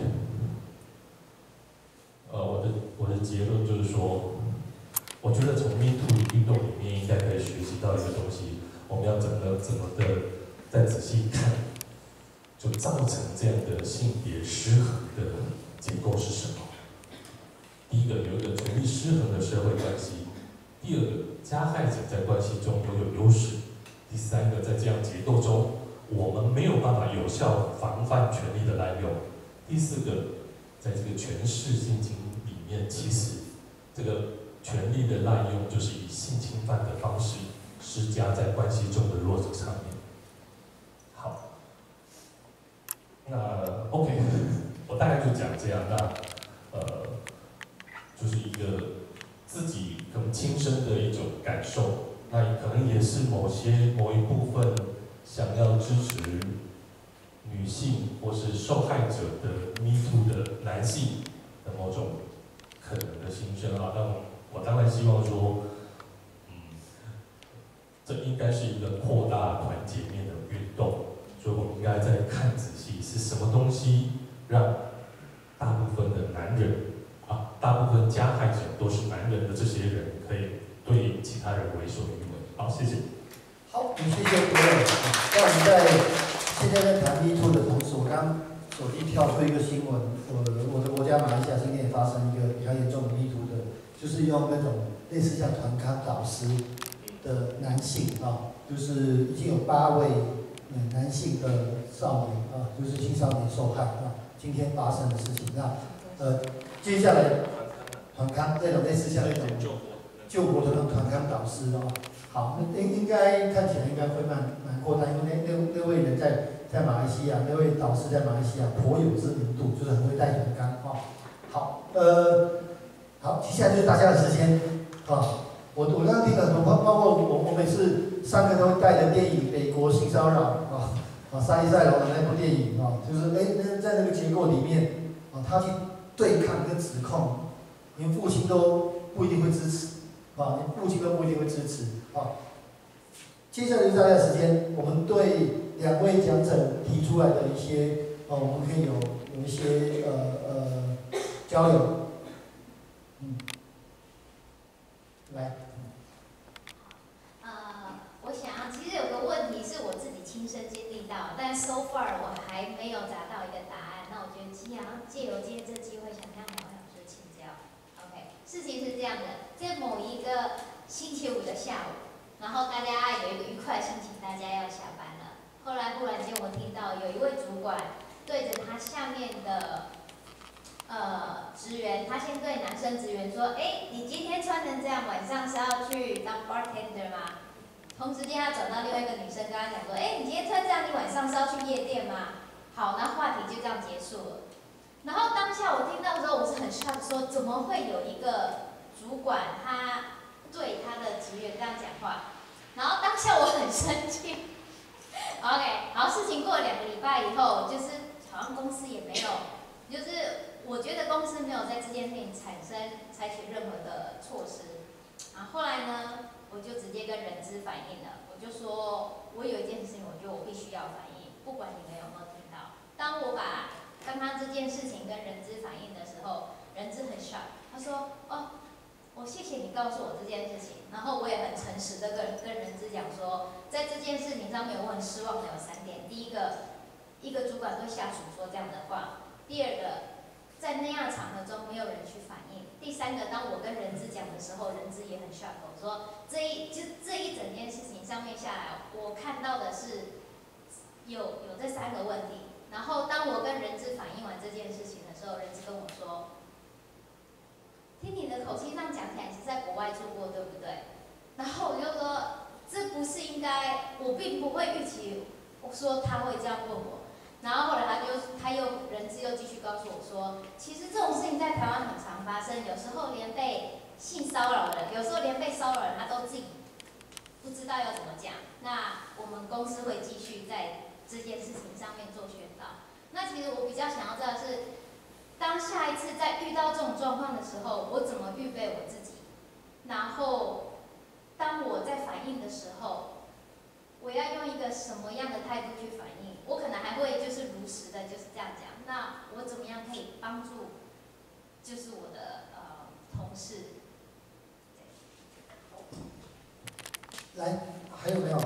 呃，我的我的结论就是说，我觉得从 Me Too 运动里面应该可以学习到一个东西，我们要怎么怎么的再仔细看。就造成这样的性别失衡的结构是什么？第一个，有一个权力失衡的社会关系；第二个，加害者在关系中拥有优势；第三个，在这样结构中，我们没有办法有效防范权力的滥用；第四个，在这个权势性侵里面，其实这个权力的滥用就是以性侵犯的方式施加在关系中的弱者上面。好。那 OK， 我大概就讲这样。那呃，就是一个自己可能亲身的一种感受，那可能也是某些某一部分想要支持女性或是受害者的 Me Too 的男性的某种可能的心声啊，但我我当然希望说，嗯，这应该是一个扩大团结面的运动，所以我们应该再看仔细是什么东西让大部分的男人啊，大部分加害者都是男人的这些人，可以对其他人为所欲为。好，谢谢。 好，谢谢各位。那我们在现在在谈 Me Too 的同时，我刚手机跳出一个新闻，我我的国家马来西亚今天也发生一个比较严重的 Me Too 的，就是用那种类似像团康导师的男性啊，就是已经有八位嗯男性的少年啊，就是青少年受害啊，今天发生的事情。那呃，接下来团康这种类似像那种救国的那种团康导师啊。好，那应应该看起来应该会蛮蛮扩大，因为那那那位人在在马来西亚，那位导师在马来西亚颇有知名度，就是很会带团纲啊。好，呃，好，接下来就是大家的时间啊。我我刚刚听了很多，包包括我我每次上课都会带的电影《美国性骚扰》啊啊，沙利塞隆的那部电影啊，就是哎那在那个结构里面啊，他去对抗跟指控，连父亲都不一定会支持啊，连父亲都不一定会支持。好，接下来就是大家的时间，我们对两位讲者提出来的一些，哦，我们可以有有一些呃呃交流，嗯，来， 呃，我想要其实有个问题是我自己亲身经历到，但 so far 我还没有找到一个答案。那我觉得既然借由今天这机会，想向两位老师请教。OK， 事情是这样的，在某一个星期五的下午，然后大家有一个愉快的心情，大家要下班了。后来忽然间我听到有一位主管对着他下面的呃职员，他先对男生职员说：“哎，你今天穿成这样，晚上是要去当 bartender 吗？”同时间他转到另外一个女生跟他讲说：“哎，你今天穿这样，你晚上是要去夜店吗？”好，那话题就这样结束了。然后当下我听到的时候，我是很 shock， 说怎么会有一个主管他对他的职员这样讲话？然后当下我很生气。OK， 然后事情过了两个礼拜以后，就是好像公司也没有，就是我觉得公司没有在这件事情产生采取任何的措施。啊，后来呢，我就直接跟人资反映了，我就说我有一件事情，我觉得我必须要反映，不管你们有没有听到。当我把刚刚这件事情跟人资反映的时候，人资很 shock， 他说：“哦。”我谢谢你告诉我这件事情，然后我也很诚实的跟跟人资讲说，在这件事情上面我很失望的有三点。第一个，一个主管对下属说这样的话；第二个，在那样场合中没有人去反应；第三个，当我跟人资讲的时候，人资也很 shock， 我说这一就这一整件事情上面下来，我看到的是有有这三个问题。然后当我跟人资反映完这件事情的时候，人资跟我说。听你的口气上讲起来，你是在国外住过，对不对？然后我就说，这不是应该，我并不会预期，我说他会这样问我。然后后来他就他又人资又继续告诉我说，其实这种事情在台湾很常发生，有时候连被性骚扰的人，有时候连被骚扰的人他都自己不知道要怎么讲。那我们公司会继续在这件事情上面做宣导。那其实我比较想要知道的是。当下一次在遇到这种状况的时候，我怎么预备我自己？然后，当我在反应的时候，我要用一个什么样的态度去反应？我可能还会就是如实的，就是这样讲。那我怎么样可以帮助，就是我的呃同事？ 来，还有没有？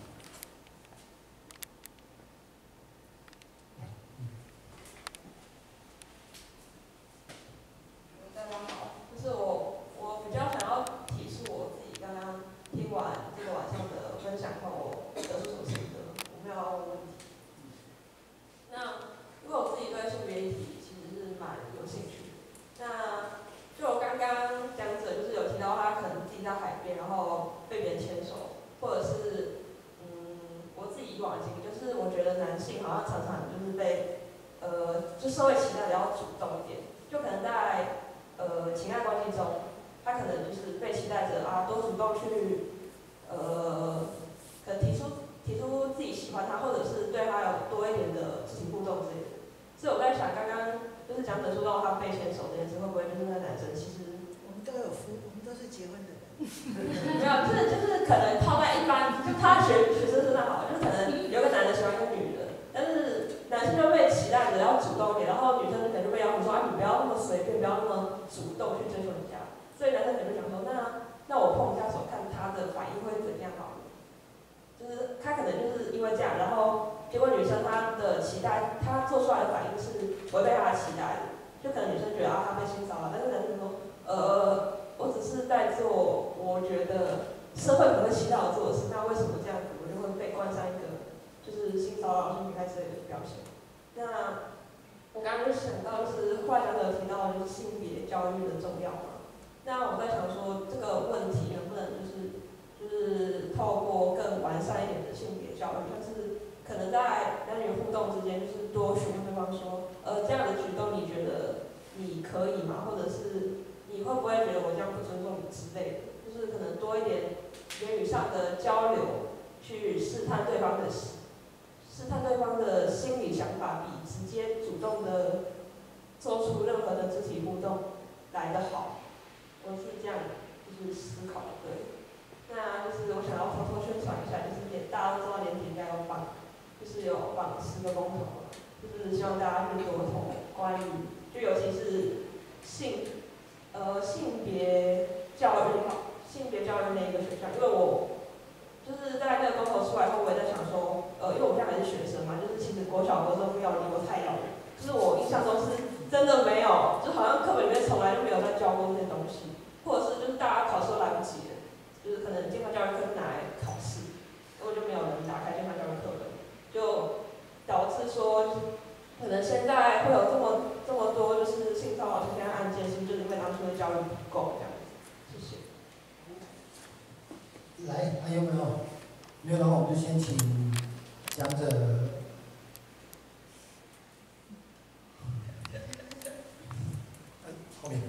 大家好，就是我，我比较想要提出我自己刚刚听完这个晚上的分享后，我得出什么心得，我没有要问问题。那因为我自己对性别议题其实是蛮有兴趣的，那就我刚刚讲者就是有提到他可能自己在海边，然后被别人牵手，或者是嗯，我自己以往的经历，就是我觉得男性好像常常就是被呃，就社会期待的要主动一点，就可能在。呃，情爱关系中，他可能就是被期待着啊，多主动去，呃，可能提出提出自己喜欢他，或者是对他有多一点的肢体互动之类的。所以我在想，刚刚就是讲者说到他被牵手这件事，会不会就是那男生其实都有夫，我们都是结婚的人。 没有，就是就是可能套在一般，就他学学生身上好了，就是可能有个男的喜欢一个女的，但是男生就被期待着要主动一点，然后女生可能就被要求说啊，你不要那么随便，不要那么主动去追求人家，所以男生可能就讲说，那那我碰一下手看他的反应会怎样好了，就是他可能就是因为这样，然后结果女生她的期待，她做出来的反应是违背她的期待的，就可能女生觉得啊她被性骚扰，但是男生说呃。我只是在做我觉得社会可能会期待我做的事，那为什么这样子我就会被冠上一个就是性骚扰、性虐待之类的表现？那我刚刚就想到，就是后来刚才有提到就是性别教育的重要嘛。那我在想说，这个问题能不能就是就是透过更完善一点的性别教育，但是可能在男女互动之间，就是多询问对方说，呃，这样的举动你觉得你可以吗？或者是你会不会觉得我这样不尊重你之类的？就是可能多一点言语上的交流，去试探对方的试探对方的心理想法，比直接主动的做出任何的肢体互动来得好。我是这样就是思考的，对。那就是我想要偷偷宣传一下，就是年大家都知道年底应该有绑，就是有绑十个公投嘛，就是希望大家去多投关于，就尤其是性。呃，性别教育好，性别教育那一个选项，因为我就是在那个公投出来后，我也在想说，呃，因为我现在还是学生嘛，就是其实国小、国中没有离我太遥远，就是我印象中是真的没有，就好像课本里面从来就没有在教过这些东西，或者是就是大家考试都来不及了，就是可能健康教育课是拿来考试，根本就没有人打开健康教育课本，就导致说。可能现在会有这么这么多就是性骚扰相关案件，是不是就是因为当初的教育不够这样子？谢谢。来，还有没有？没有的话，我们就先请讲者。后面。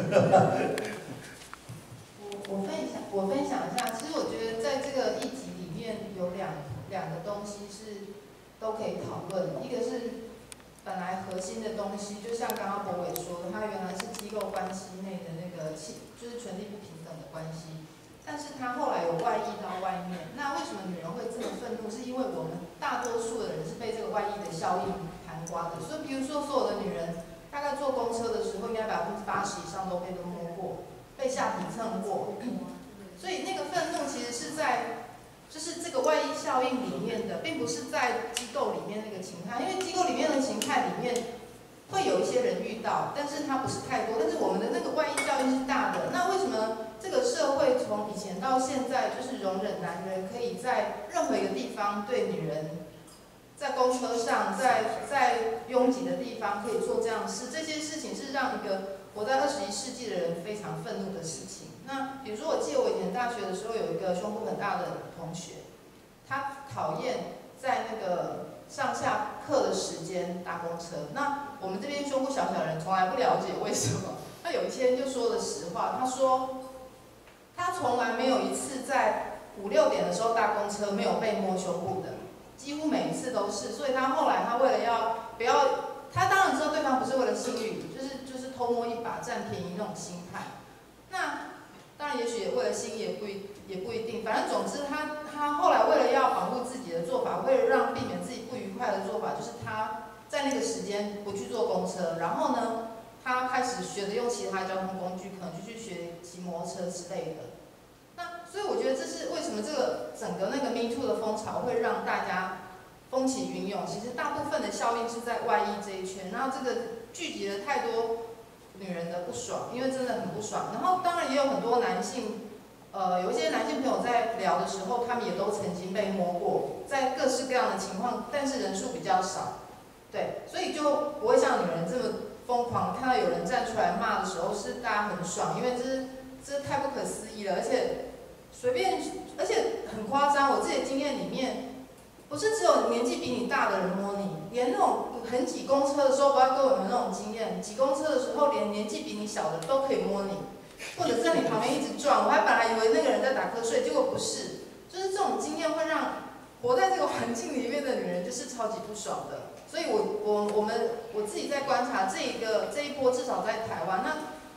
我我分享我分享一下，其实我觉得在这个议题里面有两两个东西是都可以讨论，一个是。本来核心的东西，就像刚刚博伟说的，它原来是机构关系内的那个气，就是权力不平等的关系，但是它后来有外溢到外面。那为什么女人会这么愤怒？是因为我们大多数的人是被这个外溢的效应含刮的。所以，比如说所有的女人，大概坐公车的时候，应该百分之八十以上都被人摸过，被下体蹭过。所以那个愤怒其实是在。就是这个外溢效应里面的，并不是在机构里面那个情态，因为机构里面的情态里面会有一些人遇到，但是它不是太多，但是我们的那个外溢效应是大的。那为什么这个社会从以前到现在，就是容忍男人可以在任何一个地方对女人，在公车上，在在拥挤的地方可以做这样的事，这些事情是让一个活在二十一世纪的人非常愤怒的事情。那比如说，我记得我以前大学的时候有一个胸部很大的同学，他讨厌在那个上下课的时间搭公车。那我们这边胸部小小的人从来不了解为什么。他有一天就说了实话，他说他从来没有一次在五六点的时候搭公车没有被摸胸部的，几乎每一次都是。所以他后来他为了要不要，他当然知道对方不是为了性欲，就是就是偷摸一把占便宜那种心态。那当然，也许也为了心也不一也不一定，反正总之他他后来为了要保护自己的做法，为了让避免自己不愉快的做法，就是他在那个时间不去坐公车，然后呢，他开始学着用其他交通工具，可能就去学骑摩托车之类的。那所以我觉得这是为什么这个整个那个 Me Too 的风潮会让大家风起云涌，其实大部分的效应是在外溢这一圈，然后这个聚集了太多。女人的不爽，因为真的很不爽。然后当然也有很多男性，呃，有一些男性朋友在聊的时候，他们也都曾经被摸过，在各式各样的情况，但是人数比较少。对，所以就不会像女人这么疯狂。看到有人站出来骂的时候，是大家很爽，因为这是这太不可思议了，而且随便，而且很夸张。我自己的经验里面，不是只有年纪比你大的人摸你，连那种。很挤公车的时候，不知道各位有没有那种经验？挤公车的时候，连年纪比你小的都可以摸你，或者在你旁边一直撞。我还本来以为那个人在打瞌睡，结果不是。就是这种经验会让活在这个环境里面的女人就是超级不爽的。所以我我我们我自己在观察这一个这一波，至少在台湾，那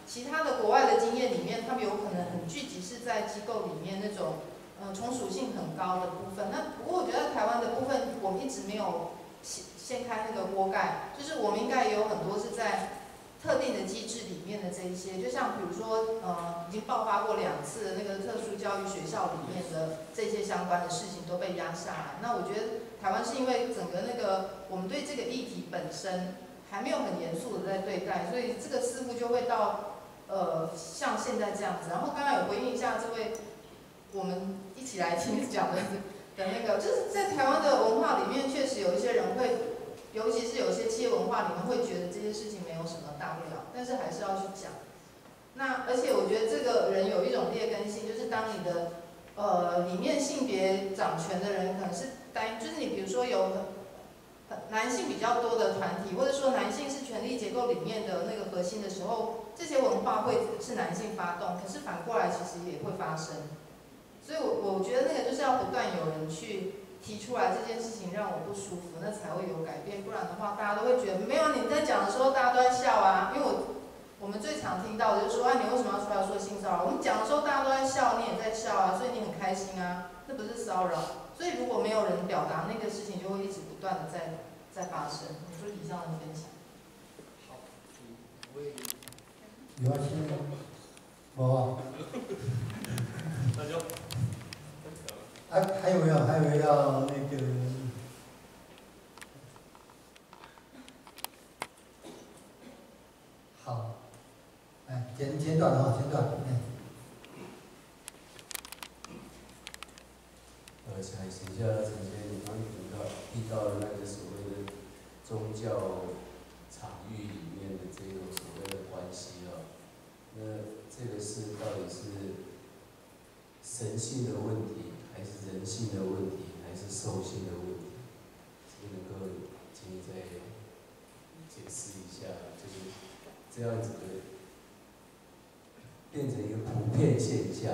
其他的国外的经验里面，他们有可能很聚集是在机构里面那种，呃，从属性很高的部分。那不过我觉得台湾的部分，我们一直没有掀开那个锅盖，就是我们应该也有很多是在特定的机制里面的这一些，就像比如说，呃，已经爆发过两次的那个特殊教育学校里面的这些相关的事情都被压下来。那我觉得台湾是因为整个那个我们对这个议题本身还没有很严肃的在对待，所以这个似乎就会到呃像现在这样子。然后刚刚有回应一下这位我们一起来听讲的的那个，就是在台湾的文化里面，确实有一些人会。尤其是有些企业文化里面会觉得这些事情没有什么大不了，但是还是要去讲。那而且我觉得这个人有一种劣根性，就是当你的呃里面性别掌权的人可能是单，就是你比如说有男性比较多的团体，或者说男性是权力结构里面的那个核心的时候，这些文化会是男性发动，可是反过来其实也会发生。所以我我觉得那个就是要不断有人去。提出来这件事情让我不舒服，那才会有改变。不然的话，大家都会觉得没有你在讲的时候，大家都在笑啊。因为我我们最常听到的就是说，哎，你为什么要出来说性骚扰？我们讲的时候大家都在笑，你也在笑啊，所以你很开心啊，那不是骚扰。所以如果没有人表达那个事情，就会一直不断的在在发生。我说以上的分享。 好，我也有啊，现在有啊。 那就。 还还有没有？还有没有要那个？好，哎，简简短哈，简短，哎。 呃，想请教陈先生，你刚提到提到那个所谓的宗教场域里面的这种所谓的关系啊，那这个是到底是神性的问题？还是人性的问题，还是兽性的问题？这个能够请你再解释一下，就是这样子的，变成一个普遍现象。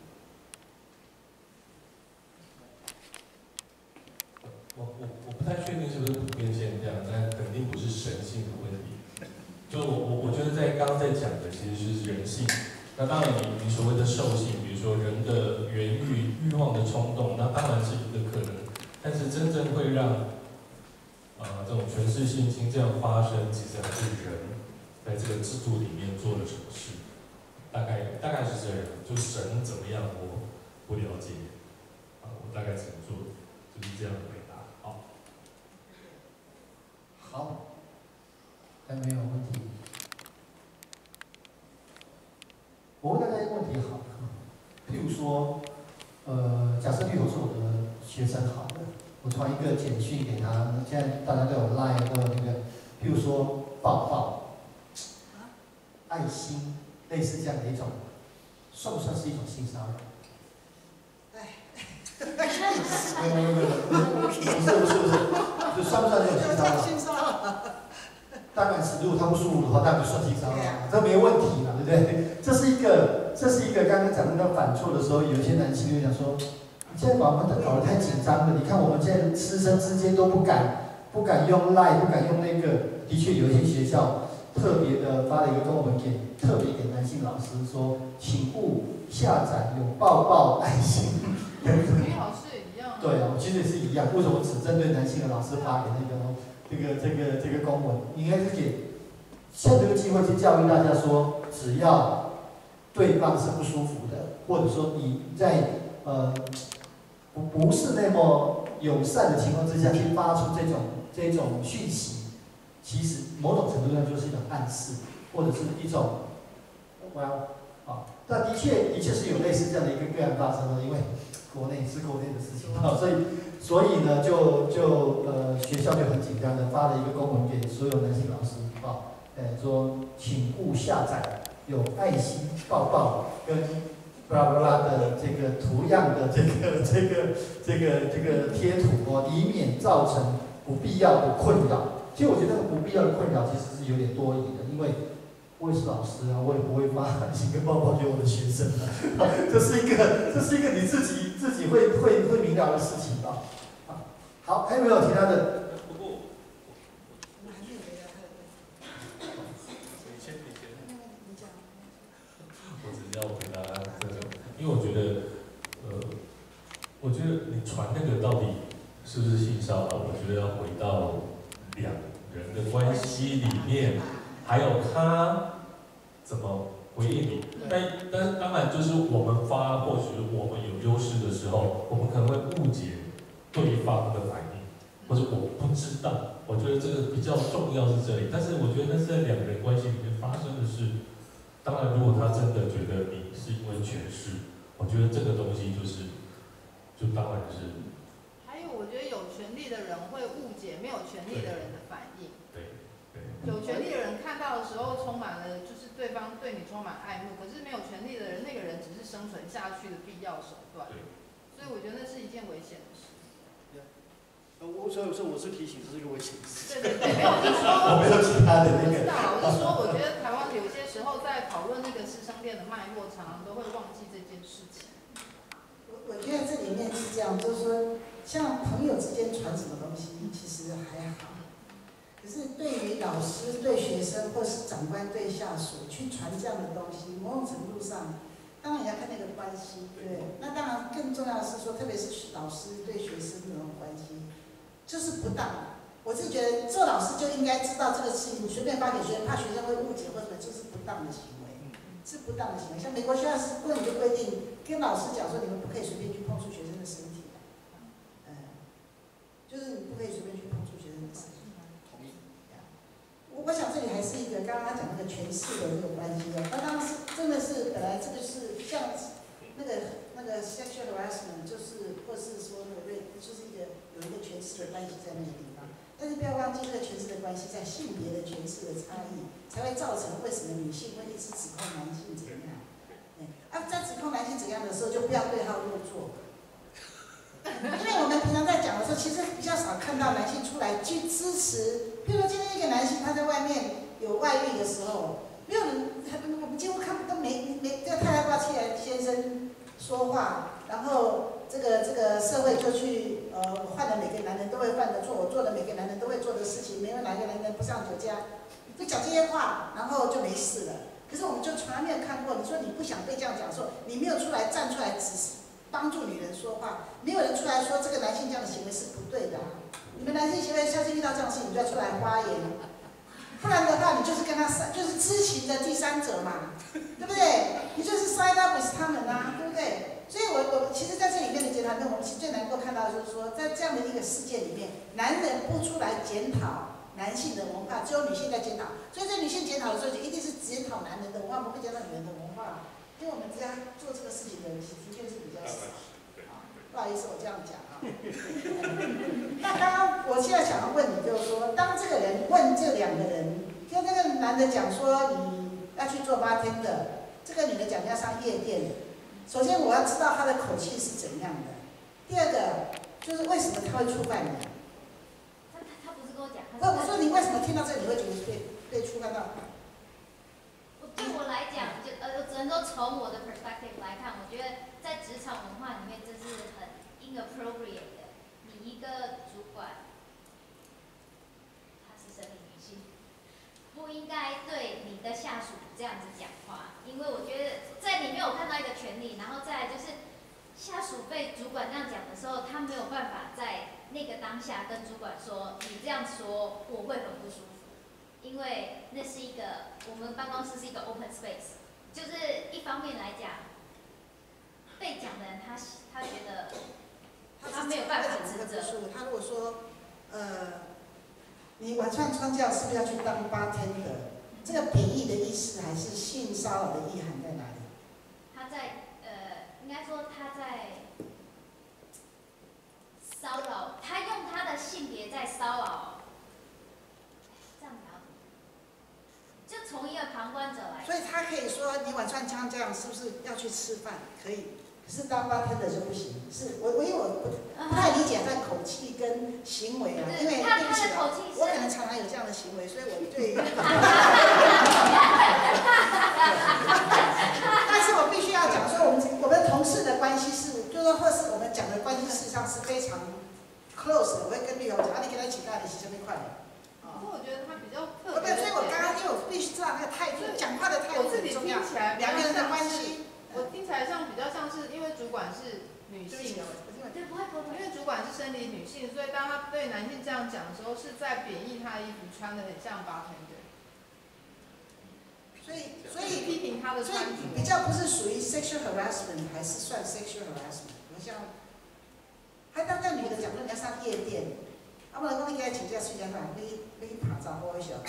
我我我不太确定是不是普遍现象，但肯定不是神性的问题。就我我我觉得在刚刚在讲的其实是人性。那当然你，你所谓的兽性，比如说人的原欲、欲望的冲动，那当然是一个可能。但是真正会让，呃，这种权势性侵这样发生，其实还是人在这个制度里面做了什么事。大概大概是这样，就神怎么样，我不了解，啊，我大概只能做就是这样的回答。好。 好，还没有问题。我问大家一个问题好了，譬如说，呃，假设绿头是我的学生好了，我传一个简讯给他，现在大家都有 line 都有那个，譬如说抱抱、爱心，类似这样的一种，算不算是一种性骚扰？没有没有没有，不是不是不是，就算不算这种性骚扰？ 性骚扰。 当然是，如果他不舒服的话，当然不算性骚扰，这没问题嘛，对不对？这是一个，这是一个刚刚讲那个反错的时候，有一些男性就讲说，你现在把我们搞得太紧张了，你看我们现在师生之间都不敢，不敢用赖，不敢用那个。的确，有一些学校特别的发了一个公文给，特别给男性老师说，请勿下载有抱抱爱心。 女老师也一样。 对啊，其实也是一样，为什么只针对男性的老师发给那个呢？这个这个这个公文应该是给趁这个机会去教育大家说，只要对方是不舒服的，或者说你在呃不不是那么友善的情况之下去发出这种这种讯息，其实某种程度上就是一种暗示，或者是一种我要啊，但的确的确是有类似这样的一个个案发生的，因为国内是国内的事情啊，所以。所以呢，就就呃学校就很紧张的发了一个公文给所有男性老师啊，呃说请勿下载有爱心抱抱跟巴拉巴拉的这个图样的这个这个这个这个贴图哦，以免造成不必要的困扰。其实我觉得不必要的困扰其实是有点多疑的，因为我也是老师啊，我也不会发爱心跟抱抱给我的学生啊，这是一个这是一个你自己自己会会会明了的事情啊。好，还有没有其他的？ 不过， 我还没有回答他的问题。 你先，你先。 你讲。 因为我觉得，呃，我觉得你传那个到底是不是性骚扰？我觉得要回到两人的关系里面，还有他怎么回应你。但但是当然就是我们发，或许我们有优势的时候，我们可能会误解对方的反应，或者我不知道。我觉得这个比较重要是这里，但是我觉得那是在两个人关系里面发生的事。当然，如果他真的觉得你是因为权势，我觉得这个东西就是，就当然是。 还有，我觉得有权利的人会误解没有权利的人的反应。 对对。 有权利的人看到的时候，充满了就是对方对你充满爱慕，可是没有权利的人，那个人只是生存下去的必要手段。 对。 所以我觉得那是一件危险的事。 我所以说我是提醒，这是一个危险的事。 对对对，没有，我是说， 我没有其他的那个。 我知道了，我是说，我觉得台湾有些时候在讨论那个师生恋的脉络，常常都会忘记这件事情。 我我觉得这里面是这样，就是说，像朋友之间传什么东西，其实还好。可是对于老师对学生，或是长官对下属去传这样的东西，某种程度上，当然也要看那个关系，对不对？那当然更重要的是说，特别是老师对学生那种关系。就是不当，我是觉得做老师就应该知道这个事情，随便发给学生，怕学生会误解或什么，就是不当的行为，是不当的行为。像美国学校是根本就规定，跟老师讲说你们不可以随便去碰触学生的身体，嗯，就是你不可以随便去碰触学生的身体。 同意。 我我想这里还是一个刚刚他讲那个权势的这个关系哦，那当然是真的是本来这个是像那个那个 sexual harassment 就是或是说那个 rape 就是一个。有一个权势的关系在那个地方，但是不要忘记这个权势的关系在性别的权势的差异，才会造成为什么女性会一直指控男性怎样。嗯，啊，在指控男性怎样的时候，就不要对号入座。因为我们平常在讲的时候，其实比较少看到男性出来去支持。譬如说今天一个男性他在外面有外遇的时候，没有人，我们几乎看不都没没这个太太挂起来先生说话，然后。这个这个社会就去呃犯了每个男人都会犯的错，我做的每个男人都会做的事情，没有哪个男人不上酒家，就讲这些话，然后就没事了。可是我们就从来没有看过，你说你不想被这样讲说，你没有出来站出来指帮助女人说话，没有人出来说这个男性这样的行为是不对的、啊。你们男性行为下次遇到这样的事情，你就要出来发言，不然的话你就是跟他就是知情的第三者嘛，对不对？你就是 side up with 他们啊，对不对？所以我我其实在这里面的检讨里面，我们最能够看到就是说，在这样的一个事件里面，男人不出来检讨男性的文化，只有女性在检讨。所以在女性检讨的时候，就一定是检讨男人的文化，不会检讨女人的文化。因为我们家做这个事情的人，其实确是比较少。啊，不好意思，我这样讲啊。那刚刚我现在想要问你，就是说，当这个人问这两个人，就那个男的讲说你要去做bartender，这个女的讲要上夜店。首先我要知道他的口气是怎样的，第二个就是为什么他会触犯你？ 他他他不是跟我讲， 不，我说你为什么听到这里你会觉得被被触犯到？ 对我来讲，就呃，只能说从我的 perspective 来看，我觉得在职场文化里面这是很 inappropriate 的。你一个主管，他是生理女性，不应该对你的下属这样子讲话，因为我觉得。在里面我看到一个权利，然后再来就是下属被主管这样讲的时候，他没有办法在那个当下跟主管说：“你这样说我会很不舒服。”因为那是一个我们办公室是一个 open space， 就是一方面来讲，被讲的人他他觉得他没有办法指责。 他如果说呃，你晚上穿这样是不是要去当 bartender？ 这个贬义的意思还是性骚扰的意涵在哪里？ 他在呃，应该说他在骚扰，他用他的性别在骚扰，这样讲，就从一个旁观者来。 所以他可以说你晚上像这样是不是要去吃饭？可以，可是当bartender就不行。是我我因为我不太理解他的口气跟行为啊，因为对不起啊，我可能常常有这样的行为，所以我对。但是我必须要讲说，我们我们同事的关系是，就是说或是我们讲的关系，事实上是非常 close 的。我会跟绿友讲，啊，你跟他一起干，你是这边快点。 可是我觉得他比较特别。 对，所以我刚刚因为我必须知道他的态度，讲话的态度很重要。两个人的关系， 我听起来像比较像是管是女性， 对，不会不会。 因为主管是生理女性，所以当他对男性这样讲的时候，是在贬义他的衣服穿得很像 bartender。 所以所以批评他的所以穿着， 比较不是属于 sexual harassment， 还是算 sexual harassment。我像，还当那女的讲说你要上夜店，啊，不然讲你给他请假睡觉嘛，你你爬查甫一小。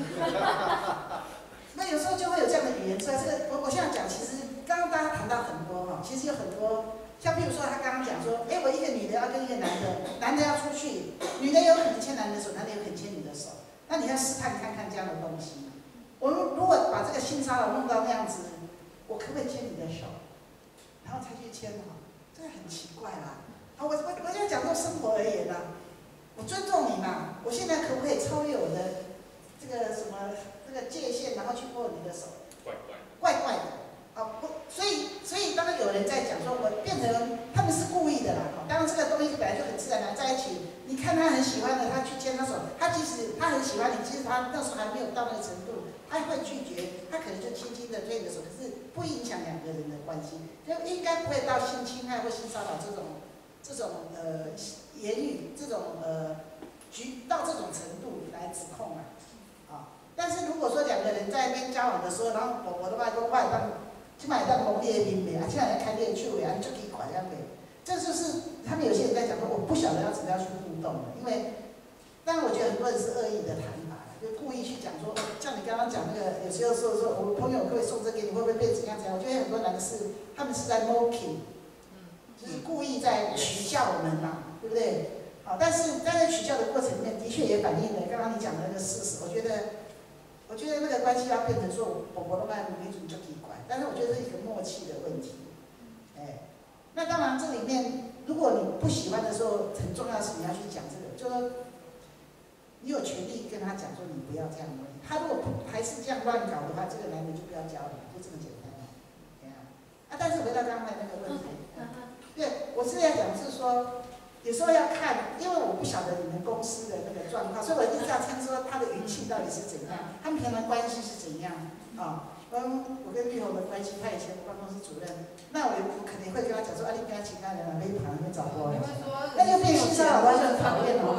那有时候就会有这样的语言出来。这个我我现在讲，其实刚刚大家谈到很多哈，其实有很多，像比如说他刚刚讲说，哎，我一个女的要跟一个男的，男的要出去，女的有可能牵男的手，男的有可能牵女的手，那你要试探看看这样的东西。我们如果把这个性骚扰弄到那样子，我可不可以牵你的手，然后才去牵哈？这个很奇怪啦。啊，我我我现在讲做生活而言啦，我尊重你嘛，我现在可不可以超越我的这个什么这个界限，然后去握你的手？ 怪怪。 怪怪的。啊，不，所以所以当有人在讲说，我变成他们是故意的啦。当然这个东西本来就很自然的在一起。你看他很喜欢的，他去牵他手，他即使他很喜欢你，其实他那时候还没有到那个程度。他会拒绝，他可能就轻轻的推你的手，可是不影响两个人的关系，就应该不会到性侵害或性骚扰这种这种呃言语这种呃局到这种程度来指控啊啊！但是如果说两个人在那边交往的时候，然后我我的外公外当去买当农业品美啊，现在来开店去尾啊，就可以款这样给，这就是他们有些人在讲说，我不晓得要怎么样去互动了，因为当然我觉得很多人是恶意的谈法。就故意去讲说，像你刚刚讲那个，有时候说说，我朋友可以送这给你，会不会被怎样怎样？我觉得很多男的是，他们是在 mocking， 就是故意在取笑我们嘛，对不对？好，但是在取笑的过程里面，的确也反映了刚刚你讲的那个事实。我觉得，我觉得那个关系要变成说，我我都卖女主就可以管，但是我觉得是一个默契的问题。哎，那当然这里面，如果你不喜欢的时候，很重要的是你要去讲这个，就说。你有权利跟他讲说你不要这样的，他如果还是这样乱搞的话，这个男人就不要交你，就这么简单了，对啊。啊，但是回到刚才那个问题，对，我是要讲是说，有时候要看，因为我不晓得你们公司的那个状况，所以我一直要看说他的语气到底是怎样，他们平常关系是怎样啊。跟我跟绿红的关系，他以前办公室主任，那我我肯定会跟他讲说，啊，你跟他其他人啊，没旁边找过，那就变性骚扰，我就很讨厌了，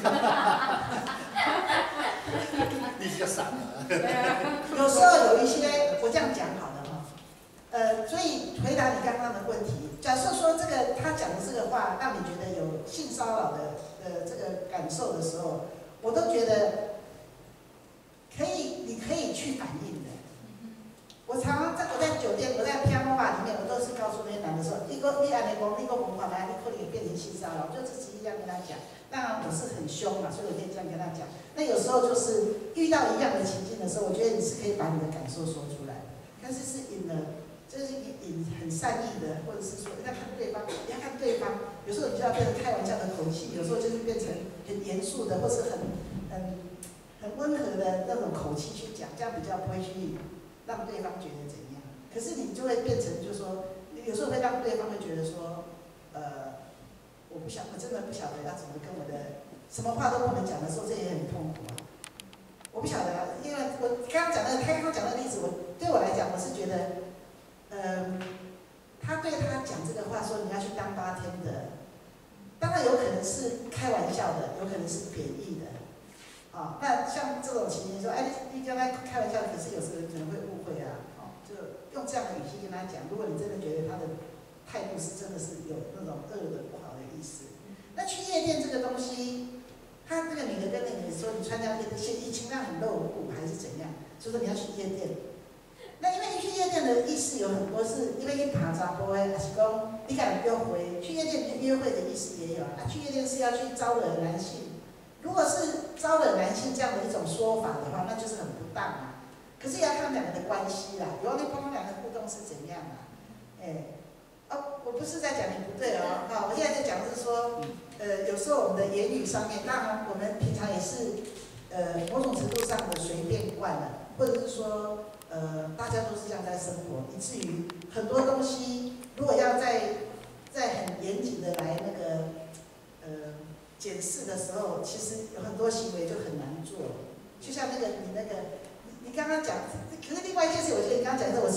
你比较傻了。 有时候有一些，我这样讲好了哈，呃，所以回答你刚刚的问题，假设说这个他讲的这个话让你觉得有性骚扰的呃这个感受的时候，我都觉得可以，你可以去反应的。我常常在我在酒店，我在偏话里面，我都是告诉那些男的说，一个你安尼讲，你个文化嘛，你可能也变成性骚扰，我就直接这样跟他讲。当然我是很凶嘛，所以我可以这样跟他讲。那有时候就是遇到一样的情境的时候，我觉得你是可以把你的感受说出来的，但是是引了，就是引很善意的，或者是说要看对方，要看对方。有时候你就要变成开玩笑的口气，有时候就是变成很严肃的，或是很很很温和的那种口气去讲，这样比较不会去。让对方觉得怎样？可是你就会变成，就是说，有时候会让对方会觉得说，呃，我不晓，我真的不晓得要怎么跟我的，什么话都不能讲的时候，这也很痛苦啊。我不晓得，因为我刚刚讲的，他刚刚讲的例子，我对我来讲，我是觉得，呃，他对他讲这个话说你要去当八天的，当然有可能是开玩笑的，有可能是贬义的。啊，那像这种情形说，哎，你你跟他开玩笑，可是有时候可能会误会啊，哦，就用这样的语气跟他讲。如果你真的觉得他的态度是真的是有那种恶的不好的意思，那去夜店这个东西，他那个女的跟那个女的说，你穿这样一些衣裙那很露骨还是怎样，就说你要去夜店。那因为去夜店的意思有很多是，因为你爬查甫的，还是讲你敢约会，去夜店约会的意思也有啊。去夜店是要去招惹男性。如果是招惹男性这样的一种说法的话，那就是很不当啊。可是也要看两个人的关系啦，有你帮两个互动是怎样啊？哎，哦，我不是在讲你不对哦，好，我现在在讲的是说，呃，有时候我们的言语上面，当然我们平常也是，呃，某种程度上的随便惯了，或者是说，呃，大家都是这样在生活，以至于很多东西，如果要在在很严谨的来那个，呃。检视的时候，其实有很多行为就很难做。就像那个你那个，你你刚刚讲，可是另外一件事，我觉得你刚刚讲的，我是觉得很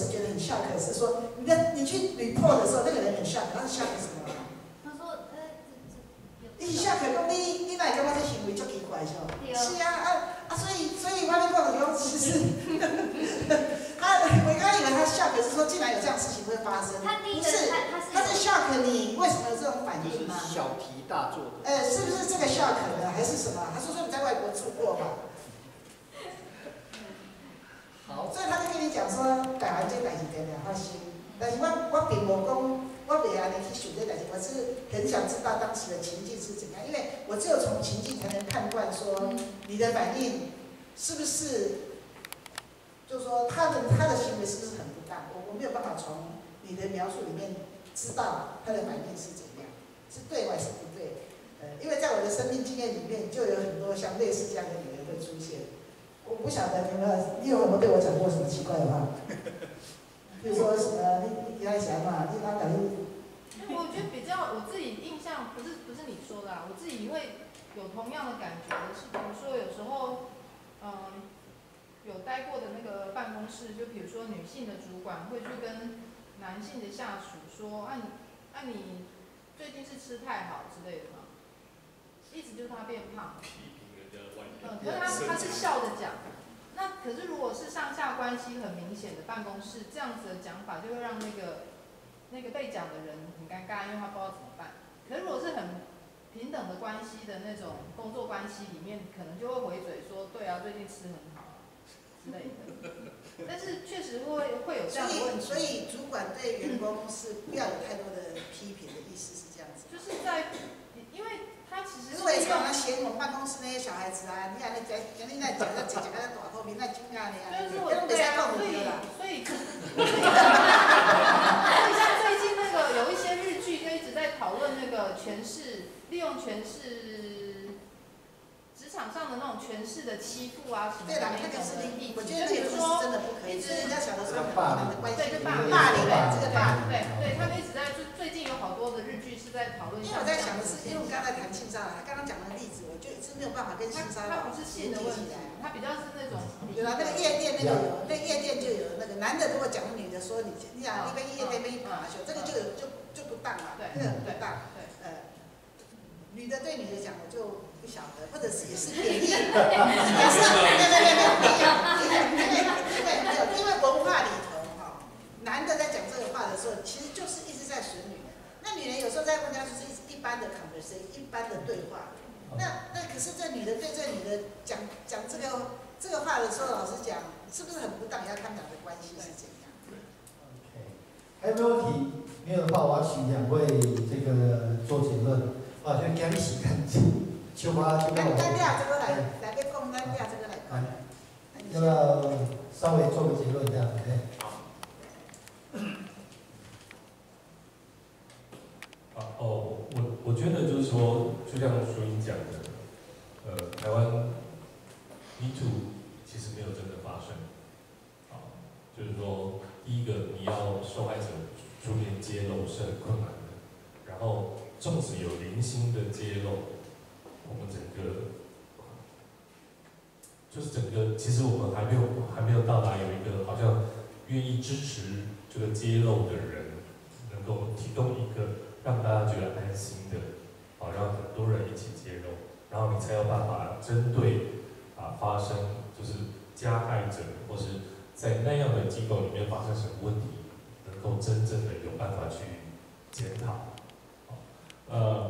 shock 是说，你的你去 report 的时候，那个人很 shock， 他是 shock 什么？ 他说呃， 你 shock 讲你你哪会感觉这行为足奇怪是吧？是啊啊啊！所以所以我跟你讲的其实，他我刚刚以为他 shock 是说竟然有这样事情会发生， 他第一个不是， 他他是 shock 你为什么有这种反就是应吗？ 小题大做的。 呃，是不是这个 shock 呢？还是什么？还是说你在外国住过吧？ 好， 所以他就跟你讲说，台湾这代志常常发生，但是我我并无讲，我袂安尼去想这代志，我是很想知道当时的情境是怎样，因为我只有从情境才能判断说你的反应是不是，就是说他的他的行为是不是很不当，我我没有办法从你的描述里面知道他的反应是怎样，是对还是不对，呃，因为在我的生命经验里面就有很多像类似这样的女人会出现。我不晓得你们，你有没有对我讲过什么奇怪的话？比如说什么，你你来想嘛，你刚讲你。 我觉得比较我自己印象不是不是你说的啊，我自己会有同样的感觉的是，比如说有时候，嗯，有待过的那个办公室，就比如说女性的主管会去跟男性的下属说，啊你啊你最近是吃太好之类的嘛，意思就是他变胖了。嗯，可是他他是笑着讲，那可是如果是上下关系很明显的办公室，这样子的讲法就会让那个那个被讲的人很尴尬，因为他不知道怎么办。可是如果是很平等的关系的那种工作关系里面，可能就会回嘴说，对啊，最近吃很好之类的。但是确实会会有这样的问题。 所以，所以主管对员工是不要有太多的批评的意思是这样子。 就是在，因为。他其实是我也常常嫌我们办公室那些小孩子啊，你看那讲，讲你那讲那讲讲那大透明那金啊你啊， 但是我那对啊，所以所以，所以像最近那个有一些日剧就一直在讨论那个权势，利用权势，职场上的那种权势的欺负啊什么的那种的议题。 我觉得那个是真的不可以，就是人家小的时候霸凌的关系， 对，就霸霸凌这个霸凌， 对对，他们一直在就最近有好多的日剧是在讨论。 因为我在想的是，因为我刚才谈性骚扰，他刚刚讲的例子，我就一直没有办法跟性骚扰他不是性的问题，他比较是那种。 对啊，那个夜店那个有，那夜店就有那个男的如果讲女的说你你啊，你跟夜店跟一爬秀，这个就有就就不当了，那个不当。对，呃，女的对女的讲我就不晓得，或者是也是贬义，也是没有没有没有没有，因为因为因为没有因为文化里头哈，男的在讲这个话的时候，其实就是一直在损女人。那女人有时候在问他就是一般的 conversation， 一般的对话。那那可是这女的对这女的讲讲这个这个话的时候，老实讲，是不是很不当？要看两个关系是怎样。 OK， 还有没有问题？没有的话，我要请两位这个做结论。啊，就讲你时间，秋花就让我。 咱俩这个来来个讲，咱俩这个来讲。 要不要稍微做个结论这样？哎。 啊哦，我我觉得就是说，就像淑英讲的，呃，台湾 Me Too 其实没有真的发生。啊，就是说，第一个你要受害者出面揭露是很困难的，然后纵使有零星的揭露，我们整个就是整个，其实我们还没有还没有到达有一个好像愿意支持这个揭露的人，能够提供一个让大家觉得安心的，好让很多人一起揭露，然后你才有办法针对啊发生就是加害者或是在那样的机构里面发生什么问题，能够真正的有办法去检讨。呃，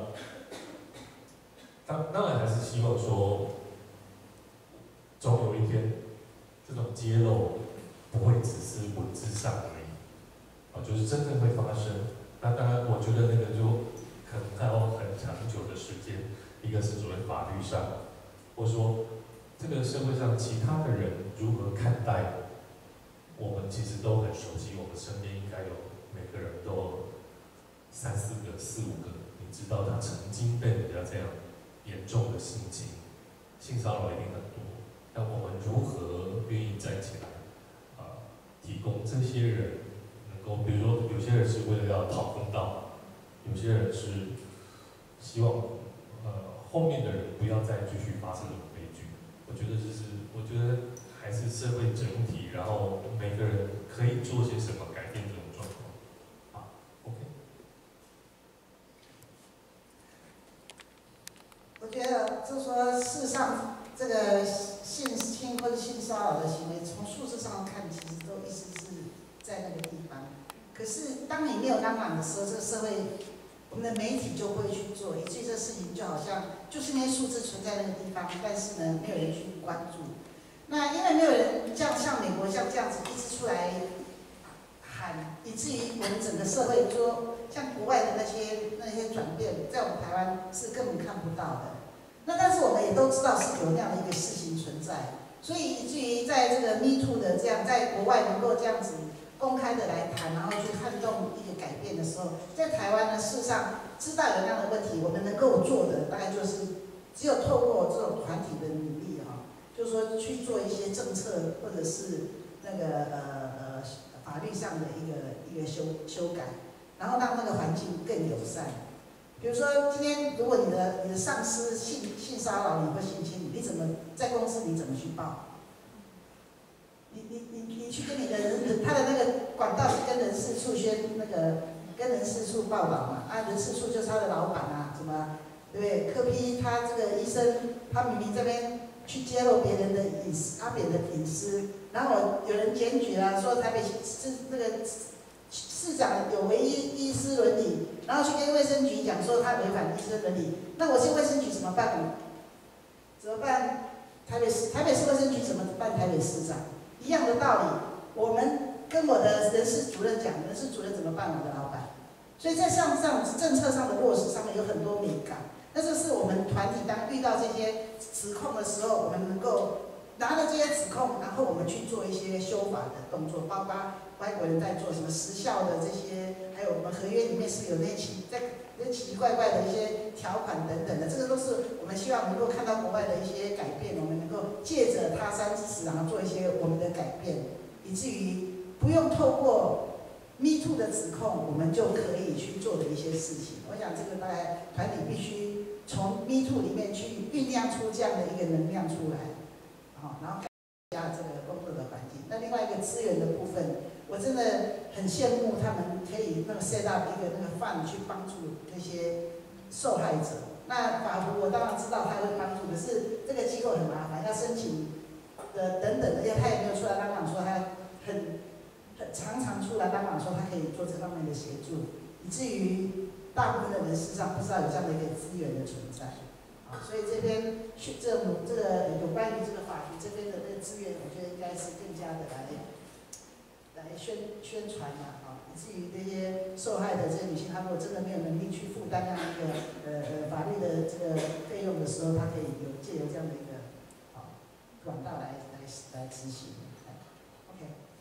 当当然还是希望说，总有一天，这种揭露不会只是文字上而已，啊，就是真正会发生。那当然，我觉得那个就可能还要很长久的时间。一个是所谓法律上，或者说这个社会上其他的人如何看待，我们其实都很熟悉。我们身边应该有每个人都有三四个、四五个。知道他曾经被人家这样严重的性侵、性骚扰一定很多，但我们如何愿意站起来，啊、呃，提供这些人能够，比如说有些人是为了要讨公道，有些人是希望呃后面的人不要再继续发生这种悲剧。我觉得这是，我觉得还是社会整体，然后每个人可以做些什么改变。 可是当你没有当然的时候，这个社会我们的媒体就会去做，以至于这个事情就好像就是那些数字存在那个地方，但是呢没有人去关注。那因为没有人这样像美国像这样子一直出来喊，以至于我们整个社会说像国外的那些那些转变，在我们台湾是根本看不到的。那但是我们也都知道是有那样的一个事情存在，所以以至于在这个 Me Too 的这样在国外能够这样子公开的来谈，然后去撼动一个改变的时候，在台湾呢，事实上知道有那样的问题，我们能够做的大概就是只有透过这种团体的努力哈，就是说去做一些政策或者是那个呃呃法律上的一个一个修修改，然后让那个环境更友善。比如说今天如果你的你的上司性性骚扰你或性侵你，你怎么在公司你怎么去报？你你你你去跟你的人，他的那个管道是跟人事处宣那个跟人事处报道嘛，啊，人事处就是他的老板啊，什么对不对？柯 P 他这个医生，他明明这边去揭露别人的隐私，阿扁的隐私，然后有人检举啊，说台北市那个市长有违医医师伦理，然后去跟卫生局讲说他违反医师伦理，那我去卫生局怎么办呢？怎么办？台北市台北市卫生局怎么办台北市长？一样的道理，我们跟我的人事主任讲，人事主任怎么办我的老板？所以在像这样政策上的落实上面有很多美感。那这是我们团体当遇到这些指控的时候，我们能够拿着这些指控，然后我们去做一些修法的动作，包括外国人在做什么时效的这些，还有我们合约里面是有那些奇在那奇奇怪怪的一些条款等等的，这个都是我们希望能够看到国外的一些改变，我们能够借着他山之石，然后做一些我们的改变，以至于不用透过 Me Too 的指控，我们就可以去做的一些事情。我想这个大概团体必须从 Me Too 里面去酝酿出这样的一个能量出来，好，然后改善这个工作的环境。那另外一个资源的部分，我真的很羡慕他们可以那个 set up 一个那个 fund 去帮助那些受害者。那法服我当然知道他会帮助，可是这个机构很麻烦，要申请的等等的，因为他也没有出来当场说他很很常常出来当场说他可以做这方面的协助，以至于大部分的人事实上不知道有这样的一个资源的存在。啊，所以这边去这种这个有关于这个法服这边的那个资源，我觉得应该是更加的来来宣宣传嘛，啊，以至于这些受害的这些女性，她如果真的没有能力去负担那一个呃呃法律的这个费用的时候，她可以有借由这样的一个啊管道来来来执行。OK。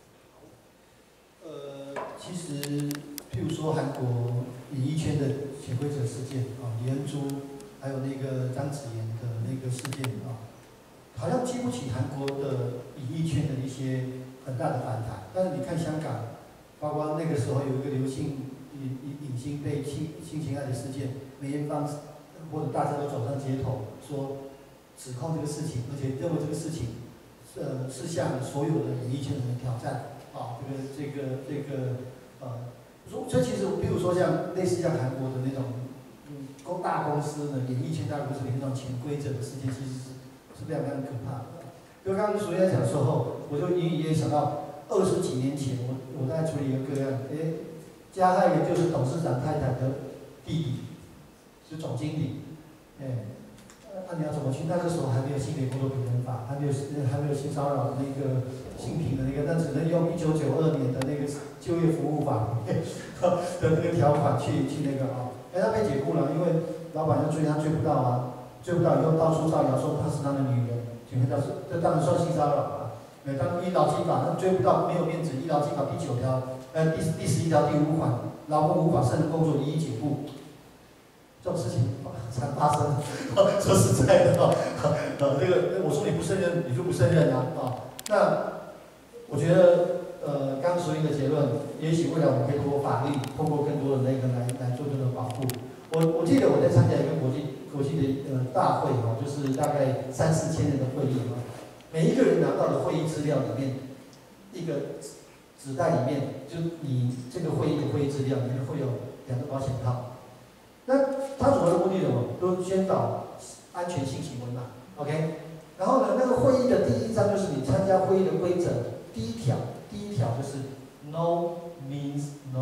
呃，其实譬如说韩国演艺圈的潜规则事件啊，李恩珠，还有那个张子妍的那个事件啊，好像激不起韩国的演艺圈的一些很大的反弹。但是你看香港，包括那个时候有一个刘姓影影影星被性性侵害的事件，梅艳芳或者大家都走上街头说指控这个事情，而且认为这个事情呃是向所有的演艺圈人的挑战。啊，这个这个这个呃，所以其实比如说像类似像韩国的那种嗯公大公司呢，演艺圈大公司里面那种潜规则的事件，其实是是非常非常可怕的。就刚刚所在讲的时候，我就隐隐约约想到二十几年前，我我在处理一个个案，哎，加害人就是董事长太太的弟弟，是总经理，哎。那你要怎么去？那个时候还没有性别工作平等法，还没有还没有性骚扰的那个性平的那个，那只能用一九九二年的那个就业服务法的那个条款去去那个啊。哎，他被解雇了，因为老板要追他追不到啊，追不到以后到处造谣说他是他的女人，请问他是这当然算性骚扰啊。哎，当医劳基法那追不到没有面子，医劳基法第九条呃第第十一条第五款，劳工无法胜任工作一一解雇，这种事情。才发生，说实在的，呃，这个我说你不胜任，你就不胜任啊，啊，那我觉得，呃，刚刚所有的结论，也许未来我们可以通过法律，通过更多的那个来来做这个保护。我我记得我在参加一个国际国际的呃大会哈，就是大概三四千人的会议哈，每一个人拿到的会议资料里面，一个纸袋里面，就你这个会议的会议资料里面会有两个保险套。那他主要的目的是什么？都宣导安全性行为嘛 ，OK。然后呢，那个会议的第一章就是你参加会议的规则，第一条，第一条就是 ，no means no 。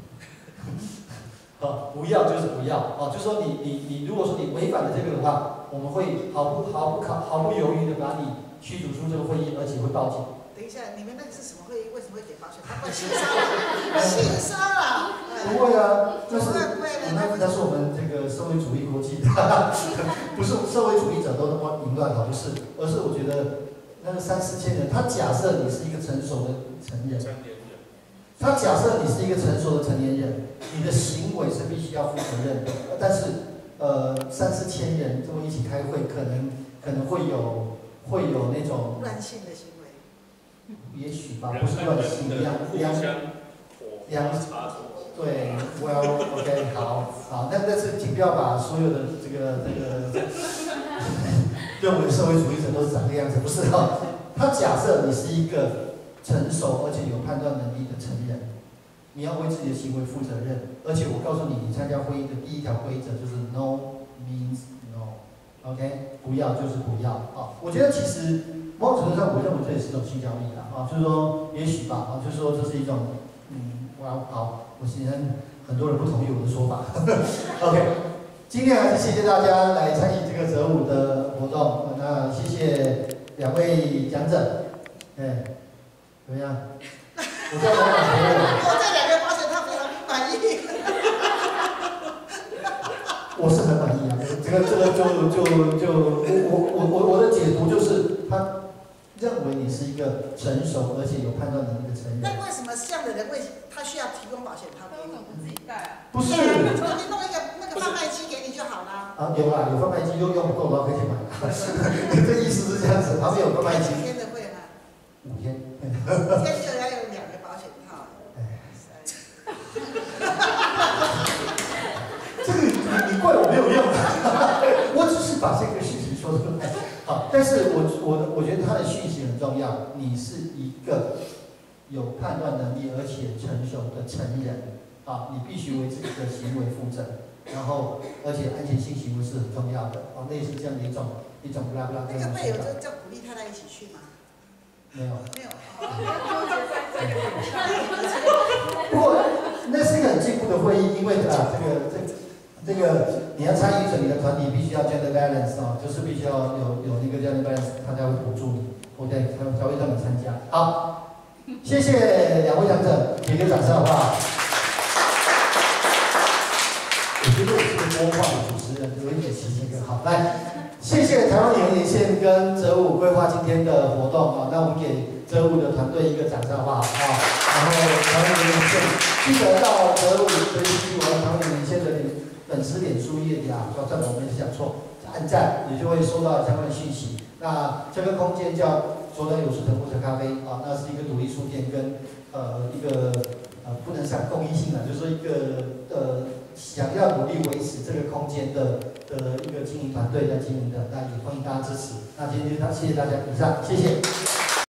好，不要就是不要，哦，就说你你你，如果说你违反了这个的话，我们会毫不毫不考毫不犹豫的把你驱逐出这个会议，而且会报警。 等一下，你们那个是什么会议？为什么会给保险？他会性骚扰，性骚扰。 不会啊，就是不会不会的， 那那是我们这个社会主义国际的，不是社会主义者都那么淫乱，好不是，而是我觉得那个三四千人，他假设你是一个成熟的成人，他假设你是一个成熟的成年人，你的行为是必须要负责任的，但是呃三四千人这么一起开会，可能可能会有会有那种乱性的行为， 也许吧，不是乱性，两两两对 ，well OK 好好，但但是请不要把所有的这个这个认为社会主义者都是长这个样子，不是哈。他假设你是一个成熟而且有判断能力的成人，你要为自己的行为负责任，而且我告诉你，你参加会议的第一条规则就是 no means no，OK， 不要就是不要啊。我觉得其实某种程度上，我认为这也是一种性教育啦啊，就是说也许吧啊，就是说这是一种嗯，哇好。我现在很多人不同意我的说法，OK， 今天还是谢谢大家来参与这个折舞的活动，那谢谢两位讲者，哎，怎么样？我在讲别人。 我这两个保险套非常满意。 我是很满意啊，这个这个就就就我我我我的解读就是他认为你是一个成熟而且有判断能力的成人。 那为什么这样的人会他需要提供保险套给你？ 不自己带啊？ 不是， 我就弄一个那个贩卖机给你就好啦。 啊，有啦，有贩卖机，用用不够的话可以去买。这意思是这样子，旁边有贩卖机。 五天的会吗？ 五天。 五天就要有两个保险套。 这个你你怪我没有用，我只是把这个事情说出来。好，但是我我我觉得他的讯息很重要，你是一个有判断能力而且成熟的成人，啊，你必须为自己的行为负责，然后而且安全性行为是很重要的，啊，类似这样的一种一种拉布拉。 那个会有就叫鼓励太太一起去吗？ 没有。 没有。 不过那是一个很进步的会议，因为啊，这个这个。这个你要参与者，你的团体必须要 gender balance 哦，就是必须要有有那个 gender balance， 他才会补助你 ，OK， 才才会让你参加。好，谢谢两位讲者，给个掌声好不好？我觉得我是个播话的主持人，有一点奇奇个好。来，谢谢台湾演艺线跟折舞规划今天的活动啊，那我们给折舞的团队一个掌声好不好？啊，然后台湾演艺线记得到折舞随机我们台湾演艺线的脸。粉丝脸书页呀，说正我没讲错，按赞你就会收到相关的讯息。那这个空间叫佐登有书藤或者咖啡啊，那是一个独立书店跟呃一个呃不能讲公益性的，就是说一个呃想要努力维持这个空间的的一个经营团队在经营的，那也欢迎大家支持。那今天就谢谢大家，以上谢谢。